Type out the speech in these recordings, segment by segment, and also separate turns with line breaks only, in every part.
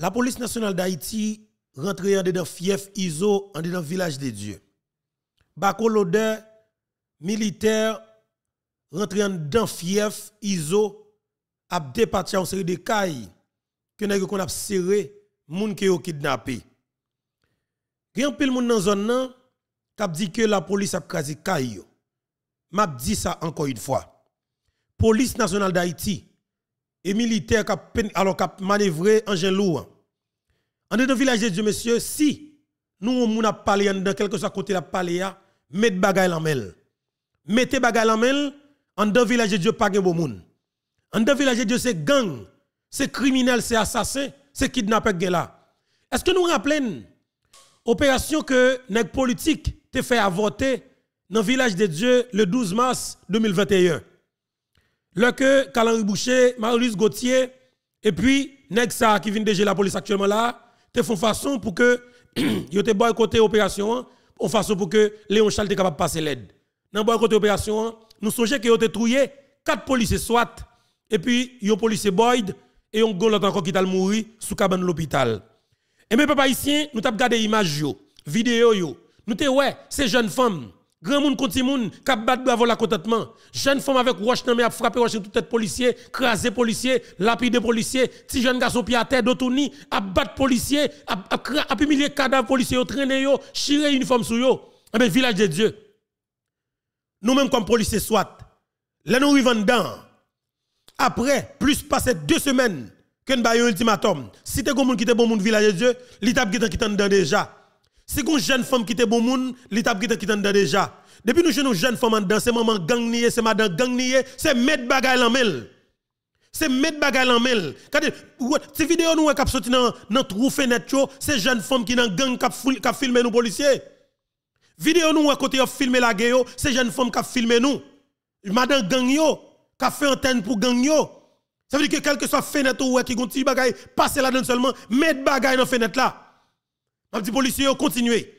La police nationale d'Haïti rentre en dedans fief ISO en dedans village des dieux. Bako l'odeur militaire rentre en dedans fief ISO a départi en série de cailles que nèg qu'on a serré moun qui yo kidnappé. Gen pile moun dans zone nan k'ap dit que la police a krasi caille yo. M'a dit ça encore une fois. Police nationale d'Haïti et militaire alors k'ap manœuvrer engin lourd. En dedans village de Dieu monsieur, si nous on a parlé dans quelque soit côté la parler ya, mettez bagay en mel. Mettez bagay en mel, en dedans village de Dieu pas gen bon moun. En dedans village de Dieu c'est gang, c'est criminel, c'est assassin, c'est kidnappeur gen là. Est-ce que nous rappelons opération que nèg politique te fait avorter dans le village de Dieu le 12 mars 2021. Là que Calandri Boucher, Marie-Louise Gauthier et puis nèg ça qui vient de la police actuellement là, te font façon pour que yo te boycotter opération en façon pour que Léon Charles te capable passer l'aide. Dans boycotter opération, nous songeons que yo te trouvé 4 policiers soit et puis yo policier Boyd et on l'autre encore qui t'a mouru sous cabane de l'hôpital. Et mes papa ici, nous t'avons regardé image yo, vidéo yo. Nous te ouais, ces jeunes femmes, grand monde contre moun, qui battent bravo la contentement. Jeune femme avec roche nan mais a frappé roche toute tête policier, craser policier, lapider policier, ti jeune garçon pied à terre d'autouni, a battre policier, a humilier cadavre policier, yo traîner yo, chiré uniforme sou yo. Eh ben village de Dieu. Nous même comme policier soit, là nous arrivons dedans. Après plus passer 2 semaines que nous un ultimatum. Si tu moun qui te bon moun village de Dieu, l'étape qui t'en dedans déjà. Si une jeune femme qui te bon moun, l'étape qui t'en dedans déjà. Depuis nous jeunes jeune femme en dedans, c'est maman gang nié, c'est madame gang nié, c'est mettre bagay l'amel. C'est mettre bagay l'amel. Ces vidéos nous qui sorti dans trou fenêtre, c'est jeune femme qui dans gang qui filmé nous policiers. Vidéo nous côté filmer la gueule, c'est jeune femme qui filmé nous. Madame gang yo, qui fait antenne pour gang yo. Ça veut dire que quel que soit fenêtre ou qui gonti bagay passer là-dedans seulement mettre bagay dans fenêtre là. Ma petit policier continuer.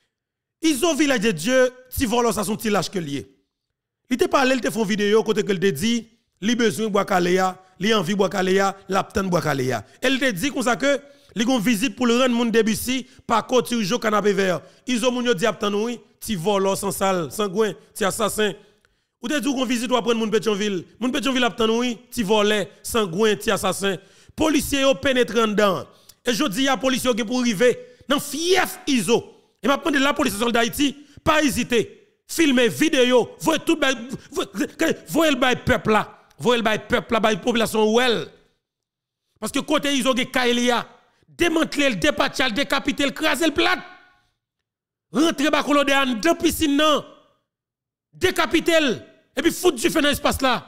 Ils ont village de Dieu, si volant ça son petit lâche que lié. Il te parlé, il te font vidéo côté que il te dit, li besoin bois caléa, li envie bois caléa, l'aptan bois caléa. Elle te dit comme ça que li gon visite pour le rendre moun Debussy par côté jo canapé vert. Ils ont moun yo di aptan oui, ti volant sans sale, sangouin, ti assassin. Ou te dit qu'on visite ou apprendre moun Pétionville. Moun Pétionville aptan oui, ti volet, sangouin, ti assassin. Policier yo pénétrant dedans. Et je dis à policier yo pour arriver dans fief ISO. Et m'a demandé la police d'Haïti, pas hésiter. Filmer vidéo, voyez tout voyez le peuple là. Voyez le peuple là, la population ouel. Parce que côté ISO ge Kaelia, démanteler le dépatcher, décapiter, craser le plat. Rentrer ba kolode en deux piscines non. Décapiter et puis foutre du feu dans l'espace là.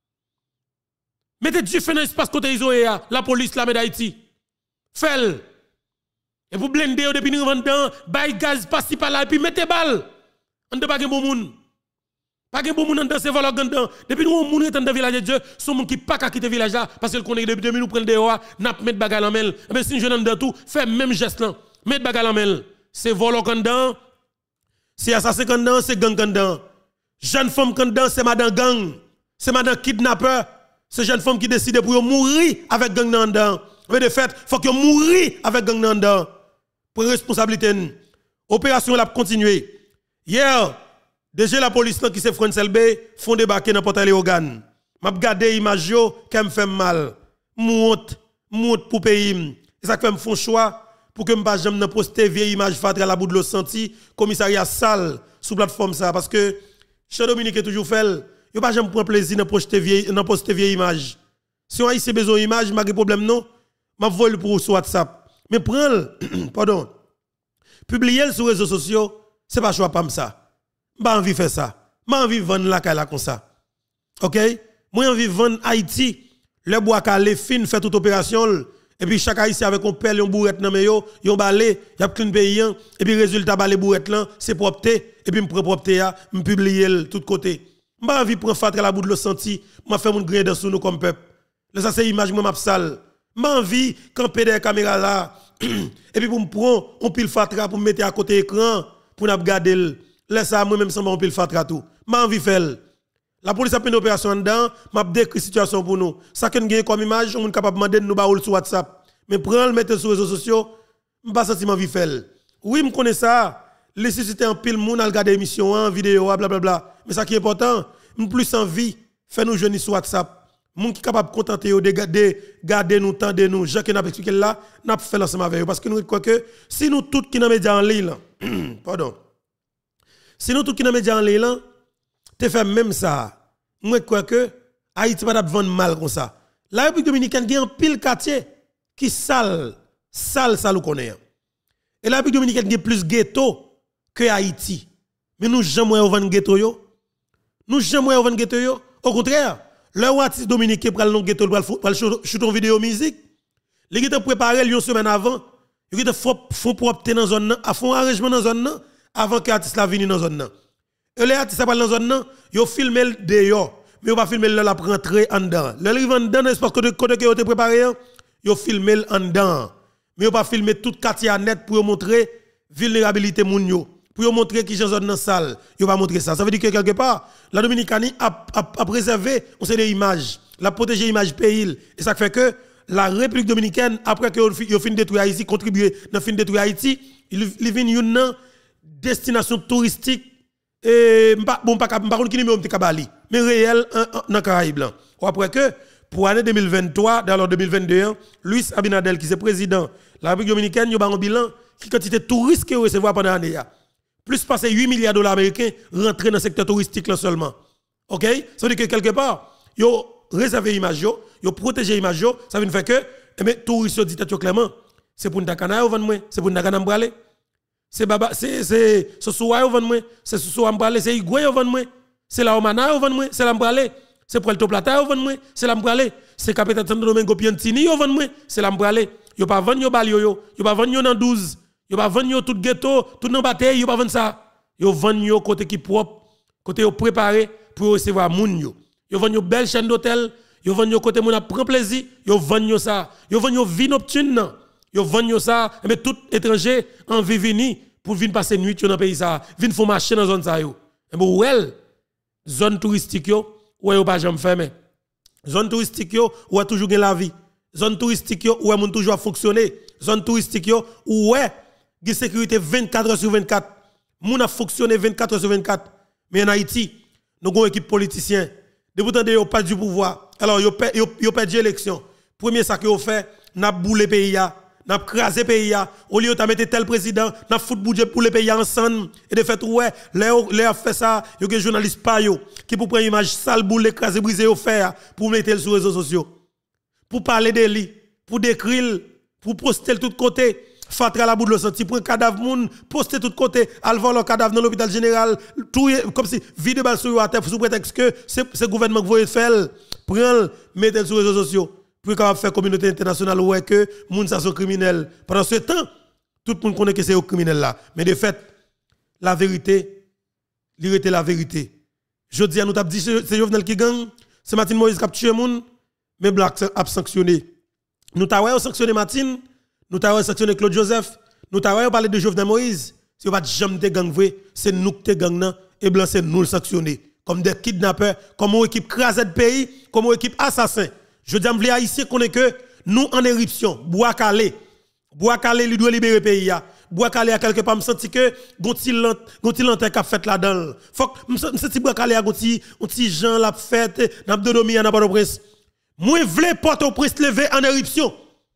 Mettez du feu dans l'espace côté ISO la police la d'Haïti. Fait. Et vous blendez depuis nous vendant, bay gaz passi par là et puis mettez balle. On ne pas gen bon moun. Pas gen bon moun dans ces voleurs gandan. Depuis nous moun est dans village de Dieu, son moun qui pas ka quitter village là parce que connaît depuis 2000 nous prend dehors, n'a mettre bagarre en mel. Mais si jeune dans tout, fait même geste là. Mettre bagarre en mel. C'est voleur gandan. C'est assassin gandan, c'est gang gandan. Jeune femme gandan, c'est madame gang. C'est madame kidnappeur. C'est jeune femme qui décide pour mourir avec gang gandan. Mais de fait, faut que mourir avec gang gandan. Pour responsabilité. Opération la continuer. Hier, déjà la police qui se François LB font débarquer dans Portail Léogane. M'a regardé image yo qui me fait mal. Monte pour pays. Et ça fait me font choix pour que me pas jamais poster vieille image fatra la bout de l'eau senti commissariat sale sous plateforme ça parce que Chez Dominique est toujours fait. Yo pas jamais prendre plaisir dans poster vieille image. Si on a ici besoin d'image, pas de problème non. M'a voler pour sur WhatsApp. Mais prends pardon. Publier sur les réseaux sociaux, c'est pas choix pas ça. Pas envie faire ça. Pas envie vendre la caille comme ça. OK? Moi envie vendre Haïti, le bois calé fin fait toute opération et puis chaque haïtien avec un pelle un bourrette nan yo, yon balé, y a clean pays et puis résultat balé bourrette là, c'est propreté et puis me prend propreté a, me publier tout côté. Pas envie prendre fatre la bout de le senti, m'a fait mon grain dans sous nous comme peuple. Là ça c'est image moi m'a sale. Pas envie camper des caméras là et puis pour me prendre on pile fatra pour me mettre à côté écran pour n'a regarder laisse ça moi même sans on pile fatra tout. Pas envie faire. La police a fait une opération dedans, m'a décrit situation pour nous. Ça que nous gagne comme image, on est capable de demander nous baoul sur WhatsApp. Mais prendre, mettre sur les réseaux sociaux, je pas sentiment vie faire. Oui, je connais ça. Les sociétés en pile, moun al regarder émission, en vidéo, blablabla. Mais ça qui est important, plus envie, faire nous jeunes sur WhatsApp. Moun qui capable de contenter de garder nous, tendre nous, Jacques n'a expliqué là, n'a pas fait l'ensemble avec eux. Parce que nous croyons que si nous tous qui dans les médias en ligne, pardon, si nous tous qui dans les médias en ligne, te fait même ça, moi crois que Haïti va pas vendre mal comme ça. La République dominicaine a un pile quartier qui sale ça nous connaît. Et la République dominicaine a plus ghetto que Haïti. Mais nous jamais vendre ghetto yo. Nous jamais vendre ghetto yo. Au contraire, le artiste dominicain pral non ghetto pral shoot une vidéo musique. Les gars préparé une semaine avant, ils font propre dans zone à font arrangement dans zone avant que l'artiste la vienne dans zone. Et les artistes pas dans zone ils filmé dehors, mais ils pas filmer la rentrer en dedans. Le arrive en dedans espace côté que ont préparé, ils filmé en dedans. Mais ils pas filmer tout quartier net pour montrer vulnérabilité moun yo. Pour montrer qui gens dans salle, yo pas montrer ça. Ça veut dire que quelque part la Dominicanie a préservé on sait des images, la protéger l'image pays et ça fait que la République dominicaine après que yo fin détruire Haïti, contribuer dans fin détruire Haïti, il vient une destination touristique et bon pas contre qui numéro Bali, mais réel dans Caraïbes. Après que pour l'année 2023 dans 2021, Luis Abinadel qui est président de la République dominicaine, yo ba un bilan qui quantité de touristes que recevoir pendant l'année. Plus passer 8 milliards de dollars américains rentrer dans le secteur touristique là seulement. OK? Ça veut dire que quelque part, yo réserver l'image, yo protéger l'image, ça veut dire que les touristes disent clairement, c'est pour Ndakana ou vendre moi, c'est pour Ndakana m'bralé. C'est baba c'est Sosoa ou vendre moi, c'est Sosoa m'bralé, c'est Igwe ou vendre moi, c'est la Omana ou vendre moi, c'est la m'bralé, c'est Puerto Plata ou vendre moi, c'est la m'bralé, c'est Capitale Santo Domingo Piantini ou vendre moi, c'est la m'bralé. Yo pas vendre yo bal yo pas vendre yo dans 12. Yo pas vendre yo tout ghetto, tout dans bataille, yo pas vendre ça. Yo vendre yo côté qui propre, côté yo préparé pour recevoir moun yo. Yo vendre yo belle chaîne d'hôtel, yo vendre yo côté moun a prend plaisir, yo vendre yo ça. Yo vendre yo vie nocturne. Yo vendre yo ça, mais tout étranger en vivini pour venir passer nuit dans pays ça, venir faire marcher dans zone ça yo. Et bon well, zone touristique yo, ouais yo pas jamais fermé. Zone touristique yo, ouais toujours gen la vie. Zone touristique yo, ouais moun toujours fonctionner. Zone touristique yo, ouais de sécurité 24 heures sur 24. Moun a fonctionné 24 heures sur 24. Mais en Haïti, nous avons une équipe politicien. Depuis tant de yo pas du pouvoir. Alors yo perdu l'élection. Premier ça que yo fait, n'a boulé pays ya, n'a crasé pays ya. Au lieu de mettre tel président, n'a fout budget pour les pays ensemble et de fait ouais, les a fait ça, yo que journaliste pa yo qui pour prendre image sale boule écraser briser yo faire pour mettre sur les réseaux sociaux. Pour parler de lui, pour décrire, pour poster de tous côtés. Fatra la bout de l'eau, pour un cadavre moun, poster tout côté, al voir le cadavre dans l'hôpital général, tout comme si vide balle sur la terre sous prétexte que c'est le gouvernement qui veut faire, prendre, mettre sur les réseaux sociaux, pour capable faire communauté internationale ouais que moun ça sont criminels. Pendant ce temps, tout le monde connaît que c'est aux criminels là, mais de fait, la vérité, l'irrité la vérité. Je dis à nous t'a dit c'est Jovenel qui gagne, c'est Martin Moïse qui a tué moun, mais Black a sanctionné. Nous t'a sanctionné Martin. Nous t'avons sanctionné Claude Joseph, nous t'avons parlé de Jovenel Moïse. Si vous pas jamais te gang vrai, c'est nous qui te gang et blanc c'est nous le sanctionner comme des kidnappeurs, comme une équipe crasée de pays, comme une équipe assassin. Je dis à haïtien qu'on est que nous en éruption, Bois-Calais lui doit libérer pays Bois-Calais a quelque part me senti que gonti lanterne qu'a fait là-dedans. Faut me senti Bois-Calais a gonti Jean l'a fait, n'a dodomi n'a pas de presse. Moi vle Port-au-Prince lever en éruption.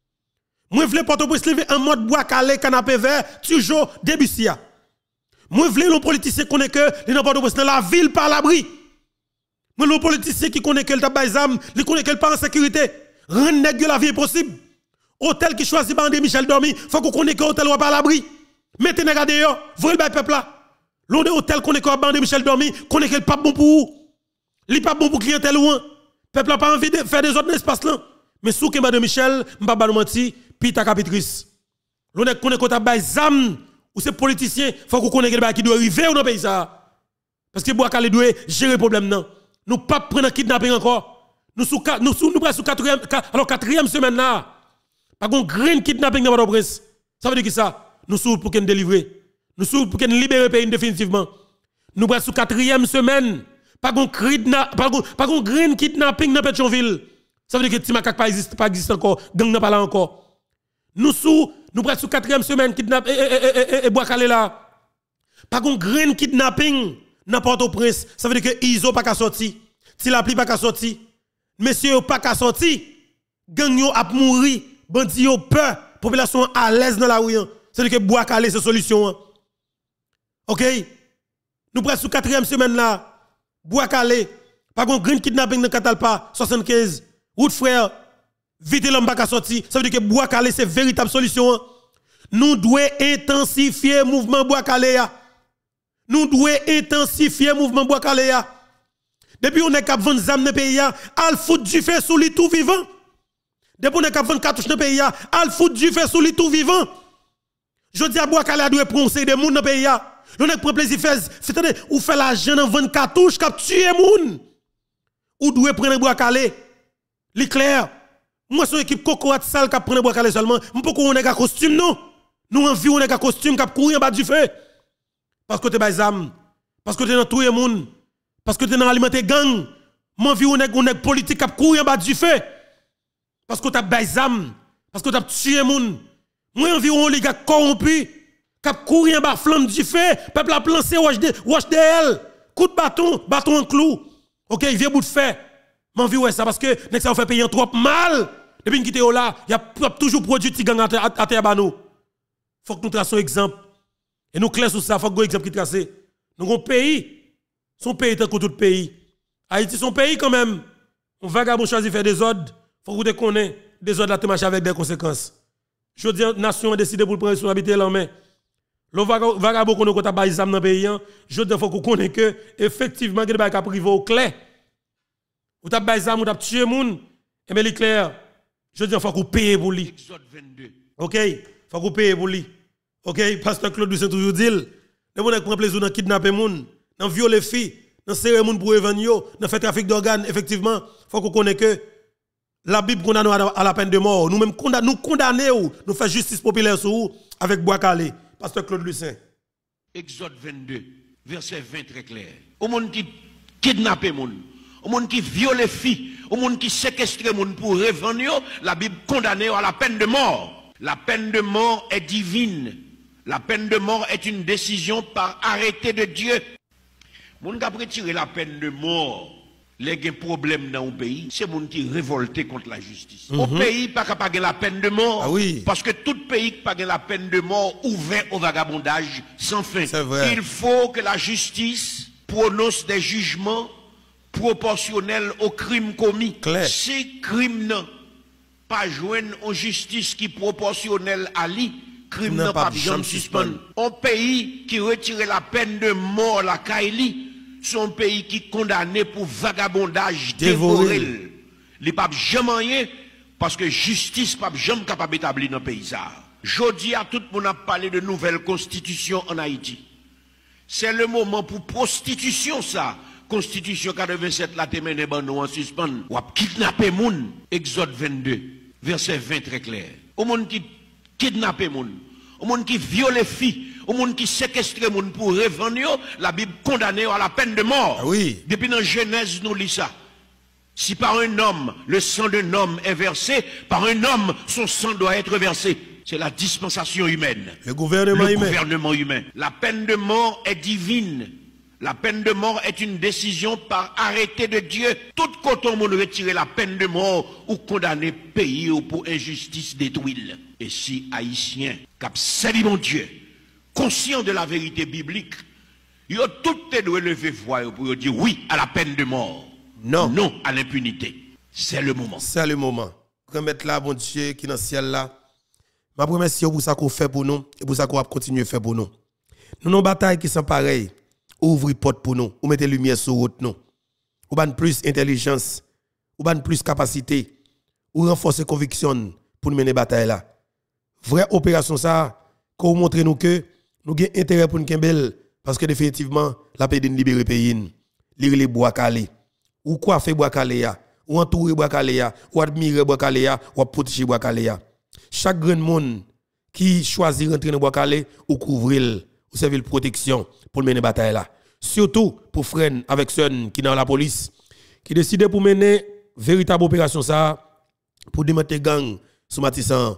Moi vle Port-au-Prince lever en mode Bois-Calais canapé vert toujours Debussy. Moi vle nos politiciens connaît que les dans Port-au-Prince dans la ville par l'abri. Moi nos politiciens qui connaît que le tabazam, ils connaît que pas en sécurité. Rendre nèg la vie est possible. Hôtel qui choisit Bandé Michel Dormi, faut qu'on connaît que hôtel ou pas l'abri. Mettez nèg dehors, voyez le peuple là. L'on de hôtel connaît que Bandé Michel Dormi, connaît que pas bon pour vous. Li pas bon pour clientèle ou peuple a pas envie de faire des autres espaces là. Mais sous que Madame Michel, m'pa ba menti, pita capitrice. L'on est connaît qu'on t'a bay zam ou c'est politicien, faut qu'on connaît que qui doit arriver dans pays ça. Parce que Bois-Calais doit gérer problème non. Nous pas prendre kidnapping encore. Nous sous 4e semaine là. Pas gon grain kidnapping dans Port-au-Prince. Ça veut dire que ça, nous sous pour qu'on délivrer. Nous sous pour qu'on libérer pays définitivement. Nous pas sous 4e semaine. Pas gon grain kidnapping dans Pétionville. Ça veut dire que Timakak pas existe encore, gang n'a pas là encore. Nous presque sous 4e semaine kidnap et Boakale là. Pas qu'on grain kidnapping dans Port-au-Prince, ça veut dire que Iso pas qu'à sortir. Si la pluie pas qu'à sortir. Monsieur pas qu'à sortir. Gang yo a mouri, bandi yo peur, population à l'aise dans la rue. Ça veut dire que Boakale c'est solution. OK? Nous presque sous 4e semaine là. Boakale, pas qu'on grain kidnapping dans Catalpa 75. Route frère, vite l'homme pas qu'à sortir. Ça veut dire que Boakale c'est véritable solution. Nous devons intensifier le mouvement Boakale. Nous devons intensifier le mouvement Boakale. Depuis on est cap vendre zam dans le pays, al fout du feu sous lui tout vivant. Depuis on est cap vendre cartouche dans le pays, al fout du feu sous lui tout vivant. Je dis à Boakale doit prendre des gens dans le pays. On est prend plaisir faire ou fait l'argent dans vendre cartouche cap tuer moun. Ou doit prendre Boakale. Li clair. Moi son équipe Coco Atsal qui prend Boakale seulement, m'poko on est en costume non. Nous envie on est en costume qui courir en bas du feu. Parce que tu es bazam, parce que tu es dans tout le monde, parce que tu es dans alimenter gang, mon vie on est politique qui courir en bas du feu. Parce que tu as bazam, parce que tu as tué moun. Moi envie on les gars corrompus qui courir en bas flamme du feu, peuple a plancé WHDL, coup de bâton en clou. OK, vieux bout de fer. Mon vie ouais ça parce que nek ça fait payer trop mal. Depuis nous quitter là, il y a toujours produit petit gang à terre ba nous. Faut que nous traçons exemple. Et nous clair sur ça, faut que nous exemple qui tracé. Nous avons pays, son pays tant que tout pays. Haïti son pays quand même. On vagabond choisi faire des ordres, faut que vous connaissez des ordres là te marcher avec des conséquences. Je dis nation a décidé pour prendre responsabilité là mais le vagabond qu'on a pas exam dans pays, je dis faut qu'on connaisse que effectivement que des bail privé au clair. Ou t'a ba exam ou t'a tuer moun, et bien clair. Je dis faut qu'on paye pour lui. OK, faut qu'on paye pour lui. OK, pasteur Claude Lucien toujours dit, les gens prennent plaisir dans kidnapper moun, dans violer filles, dans serrer moun pour évanouir, dans faire trafic d'organes, effectivement, faut qu'on connaisse que la Bible condamne à la peine de mort. Nous même nous condamner ou nous faire justice populaire sur vous avec Boakale, pasteur Claude Lucien.
Exode 22, verset 20 très clair. Au monde qui kidnappe moun, au monde qui viole filles, au monde qui séquestre moun pour évanouir, la Bible condamne à la peine de mort. La peine de mort est divine. La peine de mort est une décision par arrêté de Dieu. Moun qui a retiré la peine de mort, les problèmes dans le pays, c'est moun qui révolté contre la justice. Au pays, pas capable de la peine de mort.
Ah oui.
Parce que tout pays qui pas la peine de mort ouvert au vagabondage sans fin.
C'est vrai.
Il faut que la justice prononce des jugements proportionnels aux crimes commis.
Claire.
Si crime non pas joindre en justice qui proportionnelle à lui, crime n'a pas jamais suspendre. Un pays qui retire la peine de mort la Kaili, son pays qui condamné pour vagabondage dévoré. Il pas jamais rien parce que justice pas jamais capable d'établir dans le pays ça. Jodi à tout le monde a parlé de nouvelle constitution en Haïti. C'est le moment pour prostitution ça. Constitution 87 la témène et ban en suspend. Ou a kidnapper moun. Exode 22 verset 20 très clair. Au monde qui kidnapper moun, au monde qui viole filles, au monde qui séquestre moun pour revenir, la Bible condamne à la peine de mort.
Ah oui.
Depuis dans Genèse nous lit ça. Si par un homme le sang d'un homme est versé, par un homme son sang doit être versé. C'est la dispensation humaine.
Le gouvernement
humain. La peine de mort est divine. La peine de mort est une décision par arrêté de Dieu. Tout quand on retirer la peine de mort ou condamner pays ou pour injustice détruire. Et si Haïtiens, cap salut mon Dieu, conscient de la vérité biblique, ils ont tout doit lever voix pour dire oui à la peine de mort.
Non.
Non à l'impunité. C'est le moment.
C'est le moment. Remettre là, bon Dieu, qui est dans le ciel là. Ma remercie pour ça qu'on fait pour nous et pour ça qu'on va continuer à faire pour nous. Nous avons une bataille qui sont pareilles. Ouvrez porte pour nous, ou mettez lumière sur route nous. Ou ban plus intelligence, ou ban plus capacité, ou renforcer conviction pour nous mener bataille là. Vraie opération ça, qu'on montre nous que nous avons intérêt pour nous kembel parce que définitivement la paix de libérer le pays. Lire les Boakale. Ou quoi fait Boakale ya, ou entourer Boakale ya, ou admirer Boakale ya, ou protéger Boakale ya. Chaque grand monde qui choisit rentrer dans Boakale ou couvrir ou servir de protection pour mener bataille là. Surtout pour frères avec ceux qui dans la police qui décident pour mener véritable opération ça pour démanteler gang sous Matissan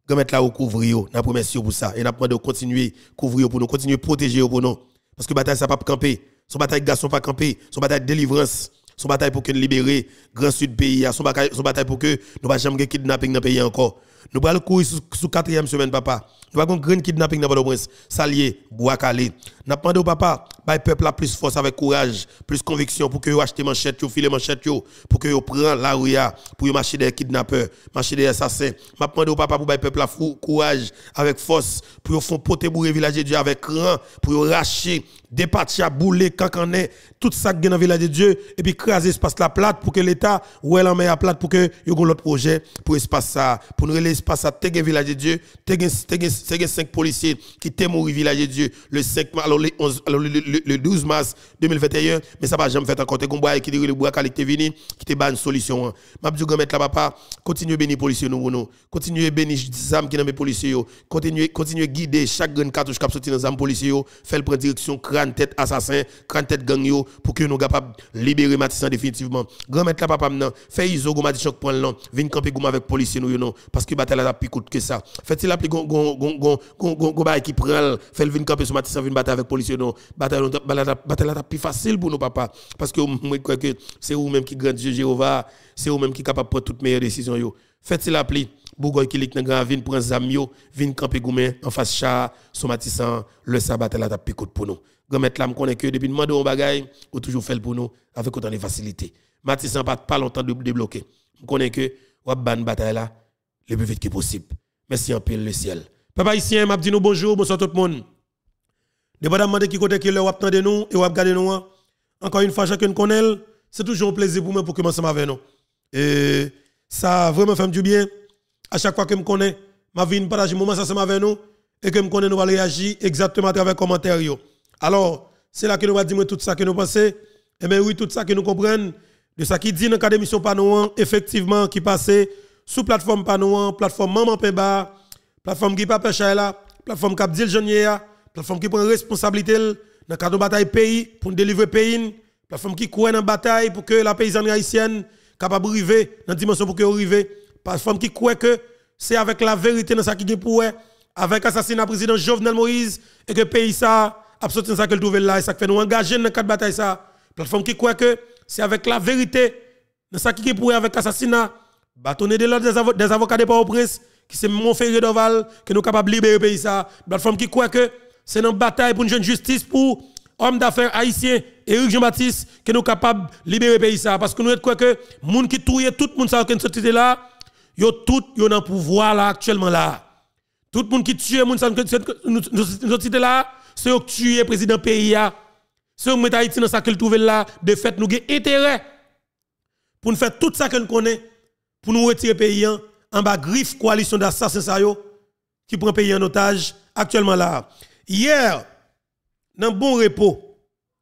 Remettre là au couvrir, n'a promesse pour ça et n'a demandé de continuer couvrir pour nous, continuer protéger pour nous parce que bataille ça pas camper, son bataille garçon pas camper, son bataille délivrance, son bataille pour que nous libérer grand sud pays, son bataille pour que nous pas jamais kidnapping dans pays encore. Nous allons courir sous 4e semaine papa. Nous pas grand kidnapping dans Port-au-Prince, Salier, Bois-Calais. N'a demandé au papa, bah peuple a plus force avec courage, plus conviction pour que yo achete manchette yo, filer manchette yo, pour que yo prend la rue pour yo marcher des kidnappeurs, marcher des assassins. M'a demandé au papa pour bah peuple a courage avec force pour yo font poter bourrer village de Dieu avec rang, pour yo racher des parties à bouler cancaner tout ça qui dans village de Dieu et puis craser espace la plate pour que l'état ou elle en met à plate pour que yo gon l'autre projet pour espace ça pour nous relayer espace à te village de Dieu te 5 policiers qui t'ont mort village de Dieu le 5 alors le 12 mars 2021 mais ça va jamais fait encore te combat qui le bois qualité vini qui te ba une solution m'a dit mettre là papa continuer bénir policiers nous continuer bénir zam qui dans mes policiers yo continuer guider chaque grande cartouche qui sorti dans zam policiers yo faire prendre direction crâne tête assassin crâne tête gang yo pour que nous capable libérer Matissan définitivement grand mettre là papa maintenant fait iso go mati choc prendre long vinn camper goum avec policiers nous non parce que bataille là plus coûte que ça fait-il appeler gon bail qui prend fait vinn camper sur Matissan vinn bataille avec policiers non bataille là plus facile pour nous papa parce que moi crois que c'est vous même qui grand Dieu Jéhovah c'est vous même qui capable prendre toutes meilleures décisions yo fait-il appeler Bougoy qui lik dans grand vinn prend zam yo vinn camper goumen en face chat sur Matissan le sabbat là t'a plus coûte pour nous grand mettre là me connaît que depuis demander on bagaille ou toujours fait pour nous avec autant de facilité Matissan pas longtemps de débloquer me connaît que ou ban bataille là le plus vite que possible merci en pile le ciel papa ici m'a dit nous bonjour bonsoir tout le monde de madame demander qui côté que le wap tande nous et wap garder nous encore une fois chacun connaît c'est toujours un plaisir pour moi pour commencer avec nous et ça vraiment fait du bien à chaque fois que me connaît m'a vinn partager moment ça avec nous et que me connaît nous va réagir exactement à travers commentaires yo. Alors c'est là que nous va dire tout ça que nous pensons et bien oui tout ça que nous comprenons de ça qui dit dans cadre émission Panouan effectivement qui passait sous plateforme Panouan plateforme Maman Pemba plateforme qui Papa Chaila plateforme Cap Dil Jonier plateforme qui prend responsabilité dans cadre de bataille pays pour délivrer pays plateforme qui croit dans bataille pour que la paysanne haïtienne capable arriver dans dimension pour que arriver plateforme qui croit que c'est avec la vérité dans ça qui pour avec assassinat président Jovenel Moïse et que pays ça a sorti ça que le trouver là et ça fait nous engager dans cadre bataille ça plateforme qui croit que c'est avec la vérité dans ça qui pour avec assassinat bâtonner de l'ordre des avocats de Port-au-Prince qui c'est Montferrier d'Oval que nous capable libérer pays ça plateforme qui croit que c'est dans bataille pour une jeune justice pour homme d'affaires haïtien Éric Jean-Baptiste que nous capable libérer pays ça parce que nous croit que monde qui touye tout monde ça qui sorti là yo tout yo dans pouvoir là actuellement là tout monde qui tue monde ça nous sorti là c'est eux qui tuer président pays a c'est eux mettre Haïti dans ça que le trouver là de fait nous avons intérêt pour nous faire tout ça que nous connaît pour nous retirer pays en bas griffe coalition d'assassins ça yo qui prend pays en otage actuellement là hier dans bon repos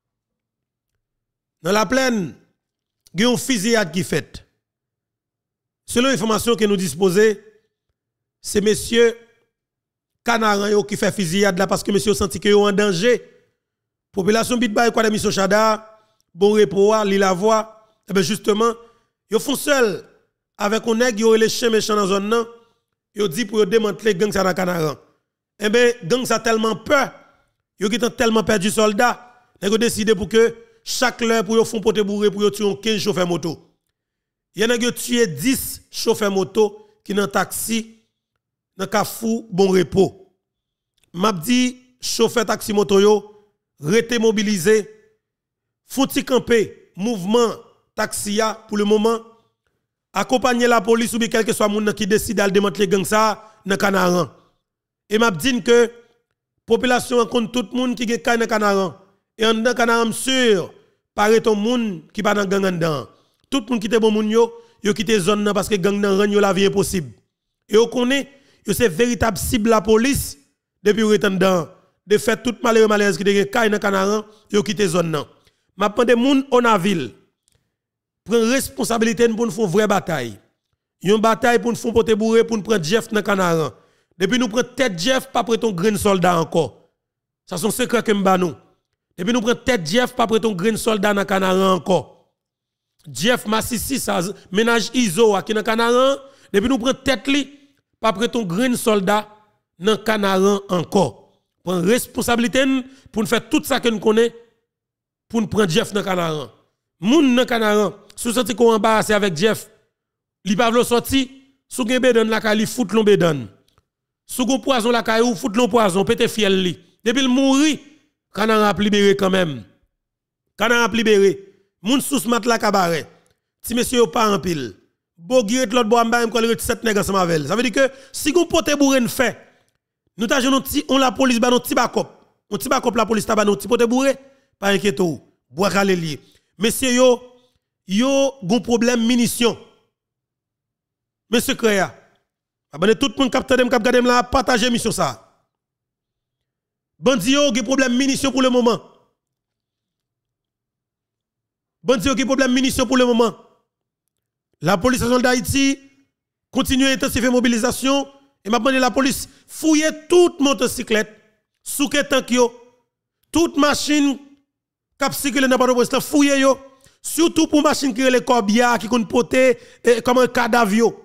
dans la plaine il y a une fusillade qui fait selon l'information que nous disposons c'est monsieur Canaran qui fait fusillade là parce que monsieur senti que yo en danger population bit bay quoi de mission Chada bon repos li la voix et ben justement yo font seul avec on nèg yo les chiens méchants dans zone nan yo dit pour yo démanteler gang ça dans Canaran et ben gang ça tellement peur yo qui tellement perdu soldat nèg yo décidé pour que chaque heure pour yo font pote bourré pour yo tuer 15 chauffeurs moto y en a qui tué 10 chauffeurs moto qui dans taxi dans Kafou bon repos m'a dit chauffeur taxi moto yo rete mobilisé fouti camper mouvement taxia pour le moment accompagner la police ou bien quel que soit moun qui décide d'aller démanteler gang ça dans Canaran et m'a dit que population compte tout monde qui gagne dans Canaran et en dans Canaran sûr paraît ton monde qui pas dans gang en dedans tout monde qui te bon moun yo quitté zone nan parce que gang nan ran yo la vie impossible et on connaît yo c'est véritable cible la police depuis retan dedans de fait tout malheureux malaise qui te gagne dans Canaran yo quitté zone nan m'a demandé moun on a ville prend responsabilité pour nous faire vraie bataille une bataille pour nous faire porter bourré pour nous prendre Jeff dans Canaran depuis nous prend tête Jeff pas prêt ton grain soldat encore ça son secret que m'ba nous depuis nous prend tête Jeff pas prêt ton grain soldat dans Canaran encore Jeff Massissi ça ménage Iso qui dans Canaran depuis nous prend tête li pas prêt ton grain soldat dans Canaran encore. Prendre responsabilité pour nous faire tout ça que nous connaissons pour nous prendre Jeff dans Canaran. Moun dans Canaran, sous senti qu'on embarrassé avec Jeff, li pa vle sorti, sous gen bedan la ka li fout l'on bedan. Sous gon poison la ka ou fout l'on poison, pété fiel li. Depuis le mouri, Canaran a libéré quand même. Canaran a libéré. Moun sous mat la cabaret. Si monsieur yo pas en pile. Bogiret l'autre bois m'ba m'kol ret 7 nèg ensemble avec. Ça veut dire que si gon pote bourré fait, nous ta jeune on la police ba non ti bakop. On ti bakop la police ta ba non ti pote bourré, pas inquiété ou. Bois calé li. Monsieur yo gon problème munitions. Monsieur Créa. Abonne tout le monde capteur dem k'ap gade la partager mission ça. Bandi yo gen problème munitions pour le moment. Bandi yo gen problème munitions pour le moment. La police nationale d'Haïti continue à intensifier la mobilisation et m'a demandé la police fouiller toute motocyclette, souke tank yo, toute machine cap circuler dans Port-au-Prince fouiller yo, surtout pour machine qui les corbia qui kon poter comme un cadavre yo.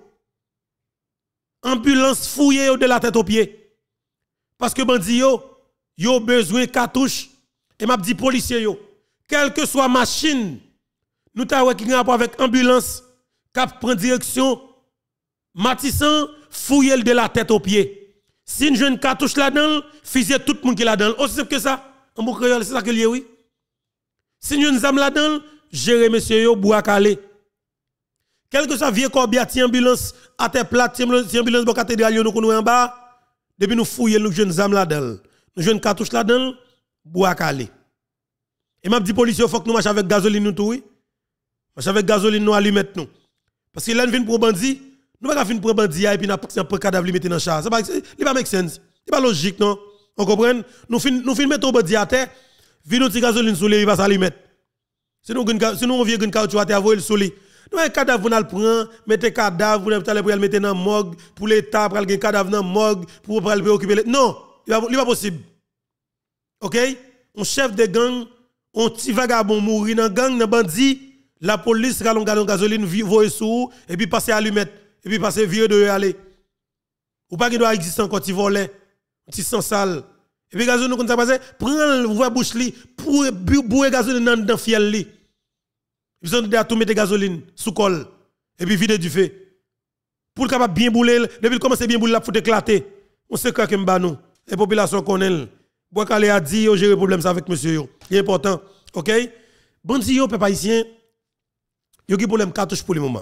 Ambulance fouiller yo de la tête aux pieds. Parce que bandi yo besoin de cartouches et m'a dit policier yo, quelle que soit machine nous ta wè qui rapport avec ambulance cap prend direction Matissan fouiller de la tête aux pieds. Si une jeune cartouche là-dedans, fusiller tout le monde qui là-dedans. Aussi simple que ça. En bon créole, c'est ça que lié oui. Si une jeune zam là-dedans, gérer monsieur yo bois calé. Quel que soit vieux corbia ti ambulance à terre plate, ti ambulance bo cathédrale yo nous connait en bas, depuis nous fouiller nous jeune zam là-dedans. Nous jeune cartouche là-dedans, bois calé. Et m'a dit policier faut que nous marche avec gasoline nous tout oui. Marche avec gasoline nous allumette nous. Parce que là nous vinn pour bandit, nous pas venir pour bandit et puis n'a pas cadavre li mettre dans char. Ça pas il pas make sense. C'est pas logique non. On comprend? Nous fin mettre bandit à terre, vinn nous ti gasoline sous lui, il va s'allumettre. Sinon on vient une caoutchouc à terre voyer sous lui. Nous un cadavre vous n'al prend, mettez cadavre vous n'allez pour le mettre dans morgue pour l'état pour le cadavre dans morgue pour préoccuper. Non, il va possible. OK? On chef de gang, on petit vagabond mourir dans gang dans bandit. La police ralon gasoline voye sous et puis passer allumette et puis passer vieux de aller ou pas qu'il doit exister encore ti volet ti sang sale et puis gasoline comme ça passer prend voie bouche li pour boire gasoline dans fiel li ils ont déjà tout mettre gasoline sous col et puis vider du feu pour capable bien bouler depuis commencer bien bouler la faut éclater on sait que m'ba nous les populations connaissent bois calé a dit yo gérer problème ça avec monsieur yo c'est important OK bandi yo peuple haïtien yo qui problème cartouche pour le moment.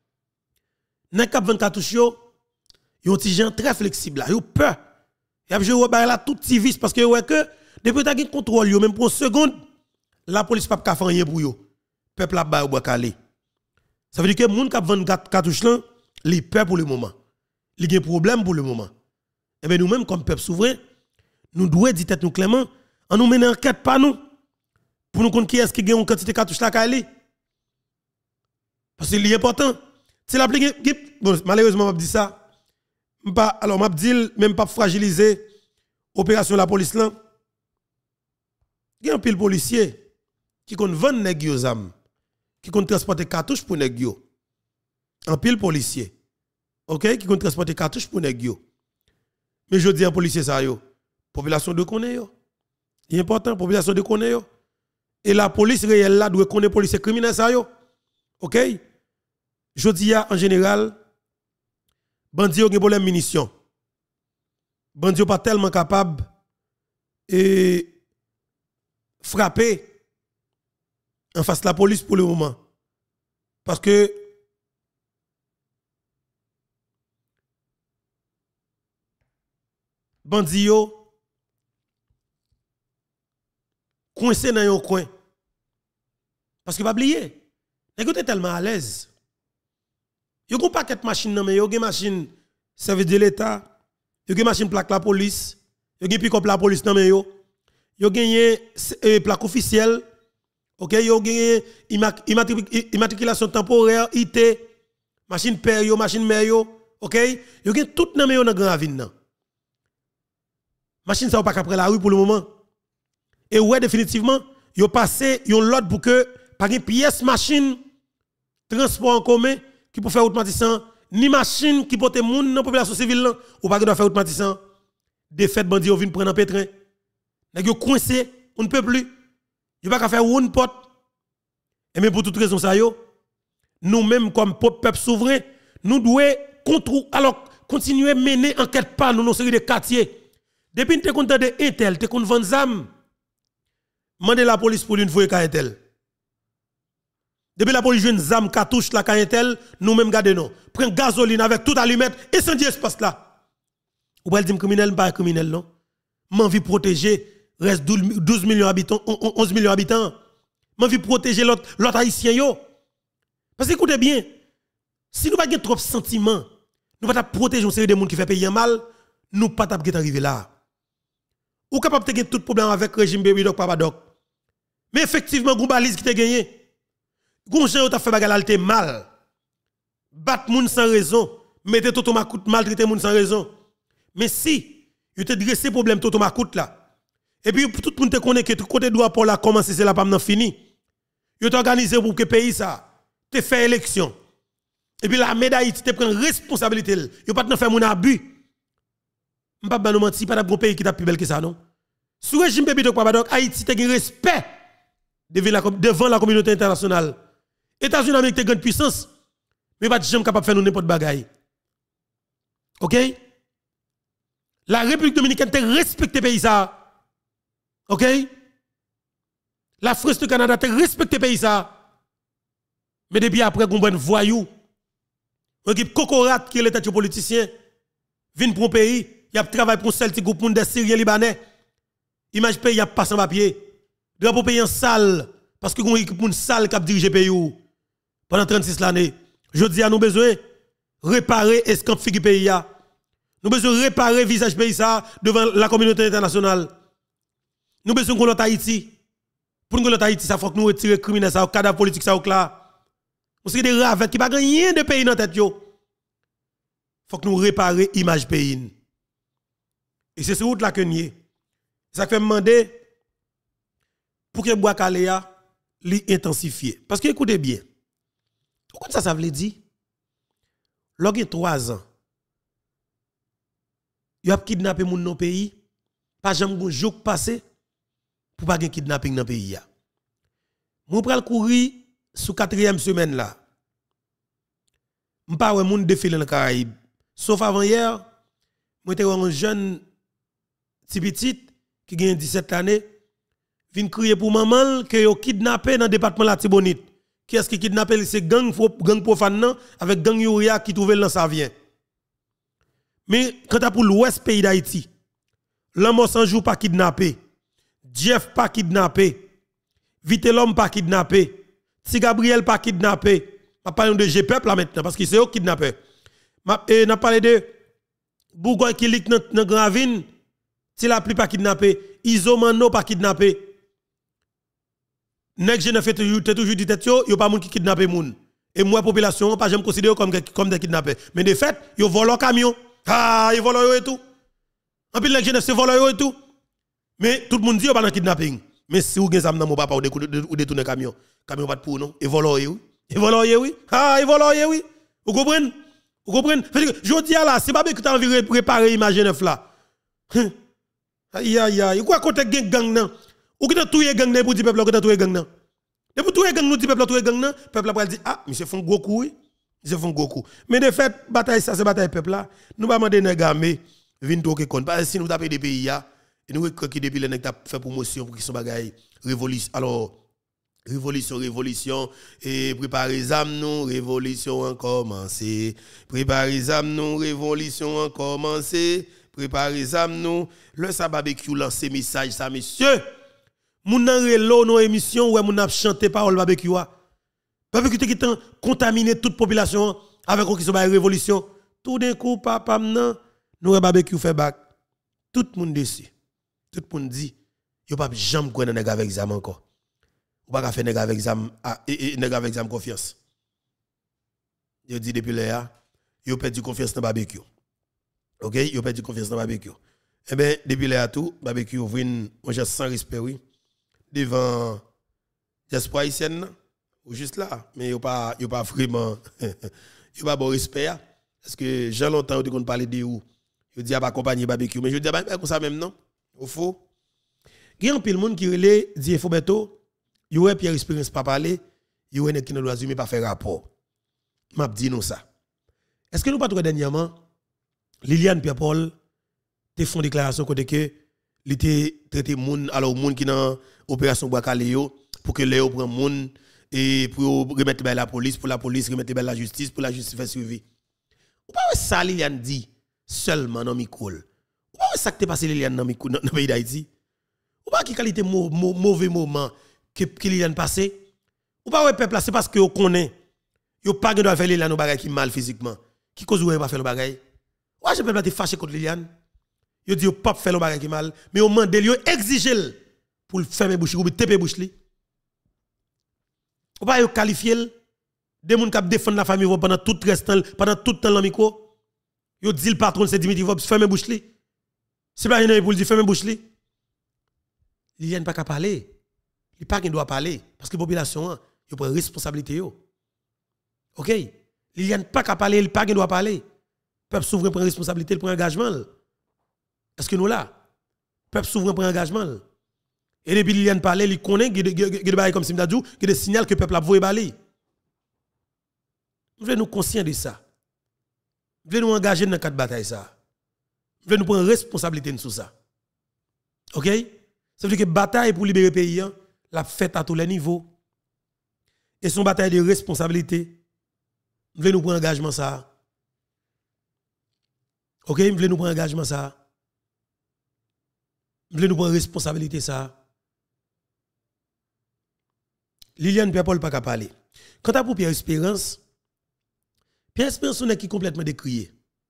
Nan cap 20 cartouche yo ti gens très flexible là, yo peur. Y a joué ba là tout petit vice parce que ouais que depuis ta gen contrôle yo même pour une seconde la police pas ka faire rien pour yo. Peuple là ba bois calé. Ça veut dire que moun cap 24 cartouche là, li peur pour le moment. Li gen problème pour le moment. Et bien nous même comme peuple souverain, nous devons dire tête nous clairement, on nous mène enquête pas nous pour nous connaître qui est-ce qui gagne une quantité cartouche là calé. Parce que c'est important. C'est la bon, malheureusement, je dis ça. Alors, je dis même pas fragiliser l'opération de la police là. Il y a un pile policier qui compte vendre nèg yo zam, qui compte transporter cartouches pour nèg yo. Un pile policier. OK, qui compte transporter cartouches pour nèg yo. Mais je dis un policier ça yo. Population de connaît yo. C'est important population de connaît yo. Et la police réelle là doit connaître policier criminel ça yo. OK? Je dis en général, bandi yo gen problème munitions. Bandi yo pas tellement capable et frapper en face de la police pour le moment. Parce que bandi yo coincé dans un coin. Parce que pas oublier. Écoutez tellement à l'aise. Yo gon paquet machine nan mais yo gen machine service de l'état, yo gen machine plaque la police, yo gen pick-up la police nan mais yo gen plaque officielle. OK, yo gen immatriculation temporaire IT, machine père yo, machine mère yo. OK, yo gen tout nan mais yo dans grand avenue nan. Machine ça pas après la rue pour le moment. Et ouais définitivement, yo passé yon l'ordre pour que par une pièce machine transport en commun qui pour faire automatisant ni machine qui porte moun dans la population civile, ou pas doit faire automatisant. Des fêtes bandits viennent prendre un pétrin. Nèg yo coincé, on ne peut plus. Yo pas faire one pot. Et mais pour toute raison ça yo, nous-mêmes comme peuple souverain, nous devons continuer à mener enquête par nous dans série de quartiers. Depuis que nous avons de Intel, nous avons vendu zam. Mandez la police pour une fois qu'à Intel. Depuis la police joue une zam cartouche la qu'à Intel, nous-mêmes gardons nous. Prends gasoline avec tout allumette et incendier l'espace là. Ou pas dire criminel, pas criminel non. M'envie protéger reste 12 millions d'habitants, 11 millions d'habitants. M'envie protéger l'autre haïtien yo. Parce que écoutez bien, si nous n'avons pas trop de sentiments, nous ne pouvons pas protéger une série de gens qui fait payer mal, nous ne pouvons pas arriver là. Ou capable de gagner tout problème avec le régime Baby Doc Papa Doc. Mais effectivement, vous balise qui t'a gagné. Vous avez fait bagarre mal. Battre moun sans raison, mettez tout ma coûte maltraiter moun sans raison. Mais si vous te dressé problème tout ma coûte là. Et puis tout le monde te connaît que tout côté droit pour la commencer c'est là pas fini. Vous avez organisé pour que le pays ça te fait élection. Et puis la médaille te prend responsabilité. Vous pas faire mon abus. M'pa ba nous menti pas d'un pays qui t'a plus belle que ça non. Sous régime Baby Doc Papa Doc, Haïti te gen respect devant la communauté internationale. États-Unis Amérique te grande puissance, mais pas jamais capable de faire nous n'importe bagaille. OK? La République dominicaine te respecte pays ça. OK? La France du Canada te respecte pays ça. Mais depuis après qu'on bon voyou, on équipe cocorat qui est l'état politicien, vient pour un pays, il a travaillé pour un seul petit groupe des Syriens libanais. Image pays a pas sans papier. Drapeau pays en salle parce que on équipe une salle qui a dirigé pays pendant 36 l'année. Je dis à nous besoin réparer escamp figure pays a. Nous besoin réparer visage pays ça devant la communauté internationale. Nous besoin qu'on l'autre Haïti. Pour nous l'autre Haïti, ça faut que nous retirer criminels ça au cadre politique ça au clair. On c'est des ravettes qui pas rien de pays dans tête yo. Faut que nous réparer image pays. Et c'est ce route là que nous ça fait me demander pour que bois Kaléa li intensifier parce que écoutez bien. Pourquoi ça veut dire lorsque 3 ans il a kidnappé moun dans pays pas jamais un jour passé pour pas gen kidnapping dans pays ya. Mon pral courir sous 4e semaine là. M'pa wè moun défilé dans Caraïbes. Sauf avant hier, moi était un jeune petit qui gagne 17 années vient crier pour maman que yo kidnappé dans le département la Tibonite. Qui est-ce qui kidnappé c'est gang profane avec gang Yuria qui trouve dans sa vient. Mais quand tu pour l'ouest pays d'Haïti, l'homme sans jour pas kidnappé, Jeff pas kidnappé, Vite l'homme pas kidnappé, Si Gabriel pas kidnappé, on parle de G-Peuple là maintenant parce que c'est eux qui kidnappé. Et on parle de Bougoy qui lit dans Gravine, si la pluie pas kidnappé, Isomano pas kidnappé. Nèg je ne fait toujours dit tête yo pas moun qui kidnappé moun. Et moi population pas jamais considérer comme des kidnappés. Mais de fait, yo volent camion. Ah, ils volent et tout. En plus nèg je ne se volent et tout. Mais tout le monde dit yo pas dans kidnapping. Mais si vous avez des amis papa ou détourner camion, camion pas de pour non, et volent oui. Et volent oui. Ah, ils volent oui. Vous comprenez? Vous comprenez? Je dis là, c'est pas bien que tu as envie de préparer l'image neuf là. Aïe aïe aïe, quoi côté gang nan? Ou qui t'a touye gang nan pour dire peuple que t'a touye gang nan? Et pour touye gang nous dit peuple touye gang nan, peuple après dit ah, monsieur font gros coup oui. Monsieur font gros coup. Mais de fait, bataille ça c'est bataille peuple là. Nous pas demander nèg armé vinn toke compte parce que si nous taper des pays là et nous qui depuis les nèg t'a fait promotion pour qu'ils sont bagaille révolution. Alors révolution et préparer les âmes nous révolution a commencé. Préparer les âmes nous révolution a commencé. Préparer les âmes nous le ça barbecue lancer message ça monsieur. Moun nan relo nos émissions ouais moun a chanter parole barbecue. Barbecue qui tant contaminé toute population avec qui sont révolution. Tout d'un coup papa nan nous barbecue fait bac. Tout le monde dessus. Tout le monde dit yo pas jamais connait nèg avec examen encore. Ou pas faire nèg avec examen nèg avec examen confiance. Yo dit depuis là yo perdu confiance dans barbecue. OK, yo perdu confiance dans barbecue. Eh ben depuis là tout barbecue ouvre moi sans respect oui devant diaspora haïtienne ou juste là mais yo pas vraiment yo pas bon respect Est-ce que j'ai longtemps où on parler de où je dis à pas accompagner barbecue mais je dis pas comme ça même non au faux. Il y a un pile monde qui relait dit Fobeto, il y aurait Pierre Espérance pas parler, il y aurait qui ne doit mais pas faire rapport. M'a dit nous ça. Est-ce que nous pas trop dernièrement Liliane Pierre-Paul te font déclaration côté que il était traité moun alors moun qui dans opération Bois-Caléo pour que Léo prend moun et pour remettre la police pour la police remettre la justice pour la justice faire suivi. Ou pas ça Liliane dit seulement dans micro. Ou pas ça qui t'est passé Liliane dans micro dans le pays d'Haïti. Ou pas qui qualité mauvais moment que Liliane passé. Ou pas ouais peuple c'est parce que on connaît yo pas doit faire Liliane au bagay qui mal physiquement. Qui cause ou pas faire le bagay. Ouais je peuple t'es fâché contre Liliane. Yo dit yo pas faire le bagay qui mal mais au mandé yo exige pour fermer bouche ou taper bouche li. Ou pas yo qualifier des moun qui défendre la famille pendant tout restant pendant tout temps l'amico. Yo dit le patron c'est Dimitri Vob fermer bouche li. C'est pas rien pour dire fermer bouche li. Liliane pas qu'à parler. Il pas qu'il doit parler parce que la population yo prend responsabilité yo. OK? Liliane pas qu'à parler, il pas qu'il doit parler. Peuple souverain prend responsabilité, il prend engagement. Est-ce que nous là? Peuple souverain prend engagement. Et depuis Liliane parle, il connaît que des bails comme Simdadou, que des signaux que le peuple a voulu balayer. Nous voulons nous conscients de ça. Nous voulons nous engager dans le cadre de bataille ça. Nous voulons nous prendre responsabilité sur ça. OK? Ça veut dire que la bataille pour libérer le pays, la fête à tous les niveaux. Et son bataille de responsabilité. Nous voulons nous prendre engagement ça. OK? Nous voulons nous prendre engagement ça. Nous voulons nous prendre responsabilité ça. Liliane Pierre-Paul pas qu'à parler. Quant à pour Pierre Espérance est qui complètement décrié.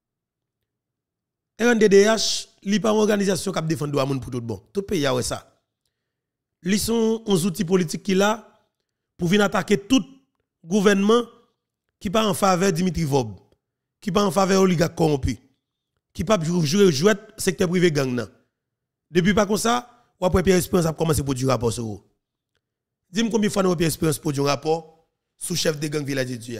RNDDH, li pas une organisation qui défend droit moun pour tout bon. Tout pays a ça. Li sont un outil politique qui là pour venir attaquer tout gouvernement qui pas en faveur de Dimitri Vob, qui pas en faveur oligarque corrompu, qui pas jouer secteur privé gang nan. Depuis pas comme ça, ou après Pierre Espérance a commencé pour du rapport sur vous. Dis-moi combien de fois nous Pierre Espérance pour du rapport sous chef de gang Village de Dieu.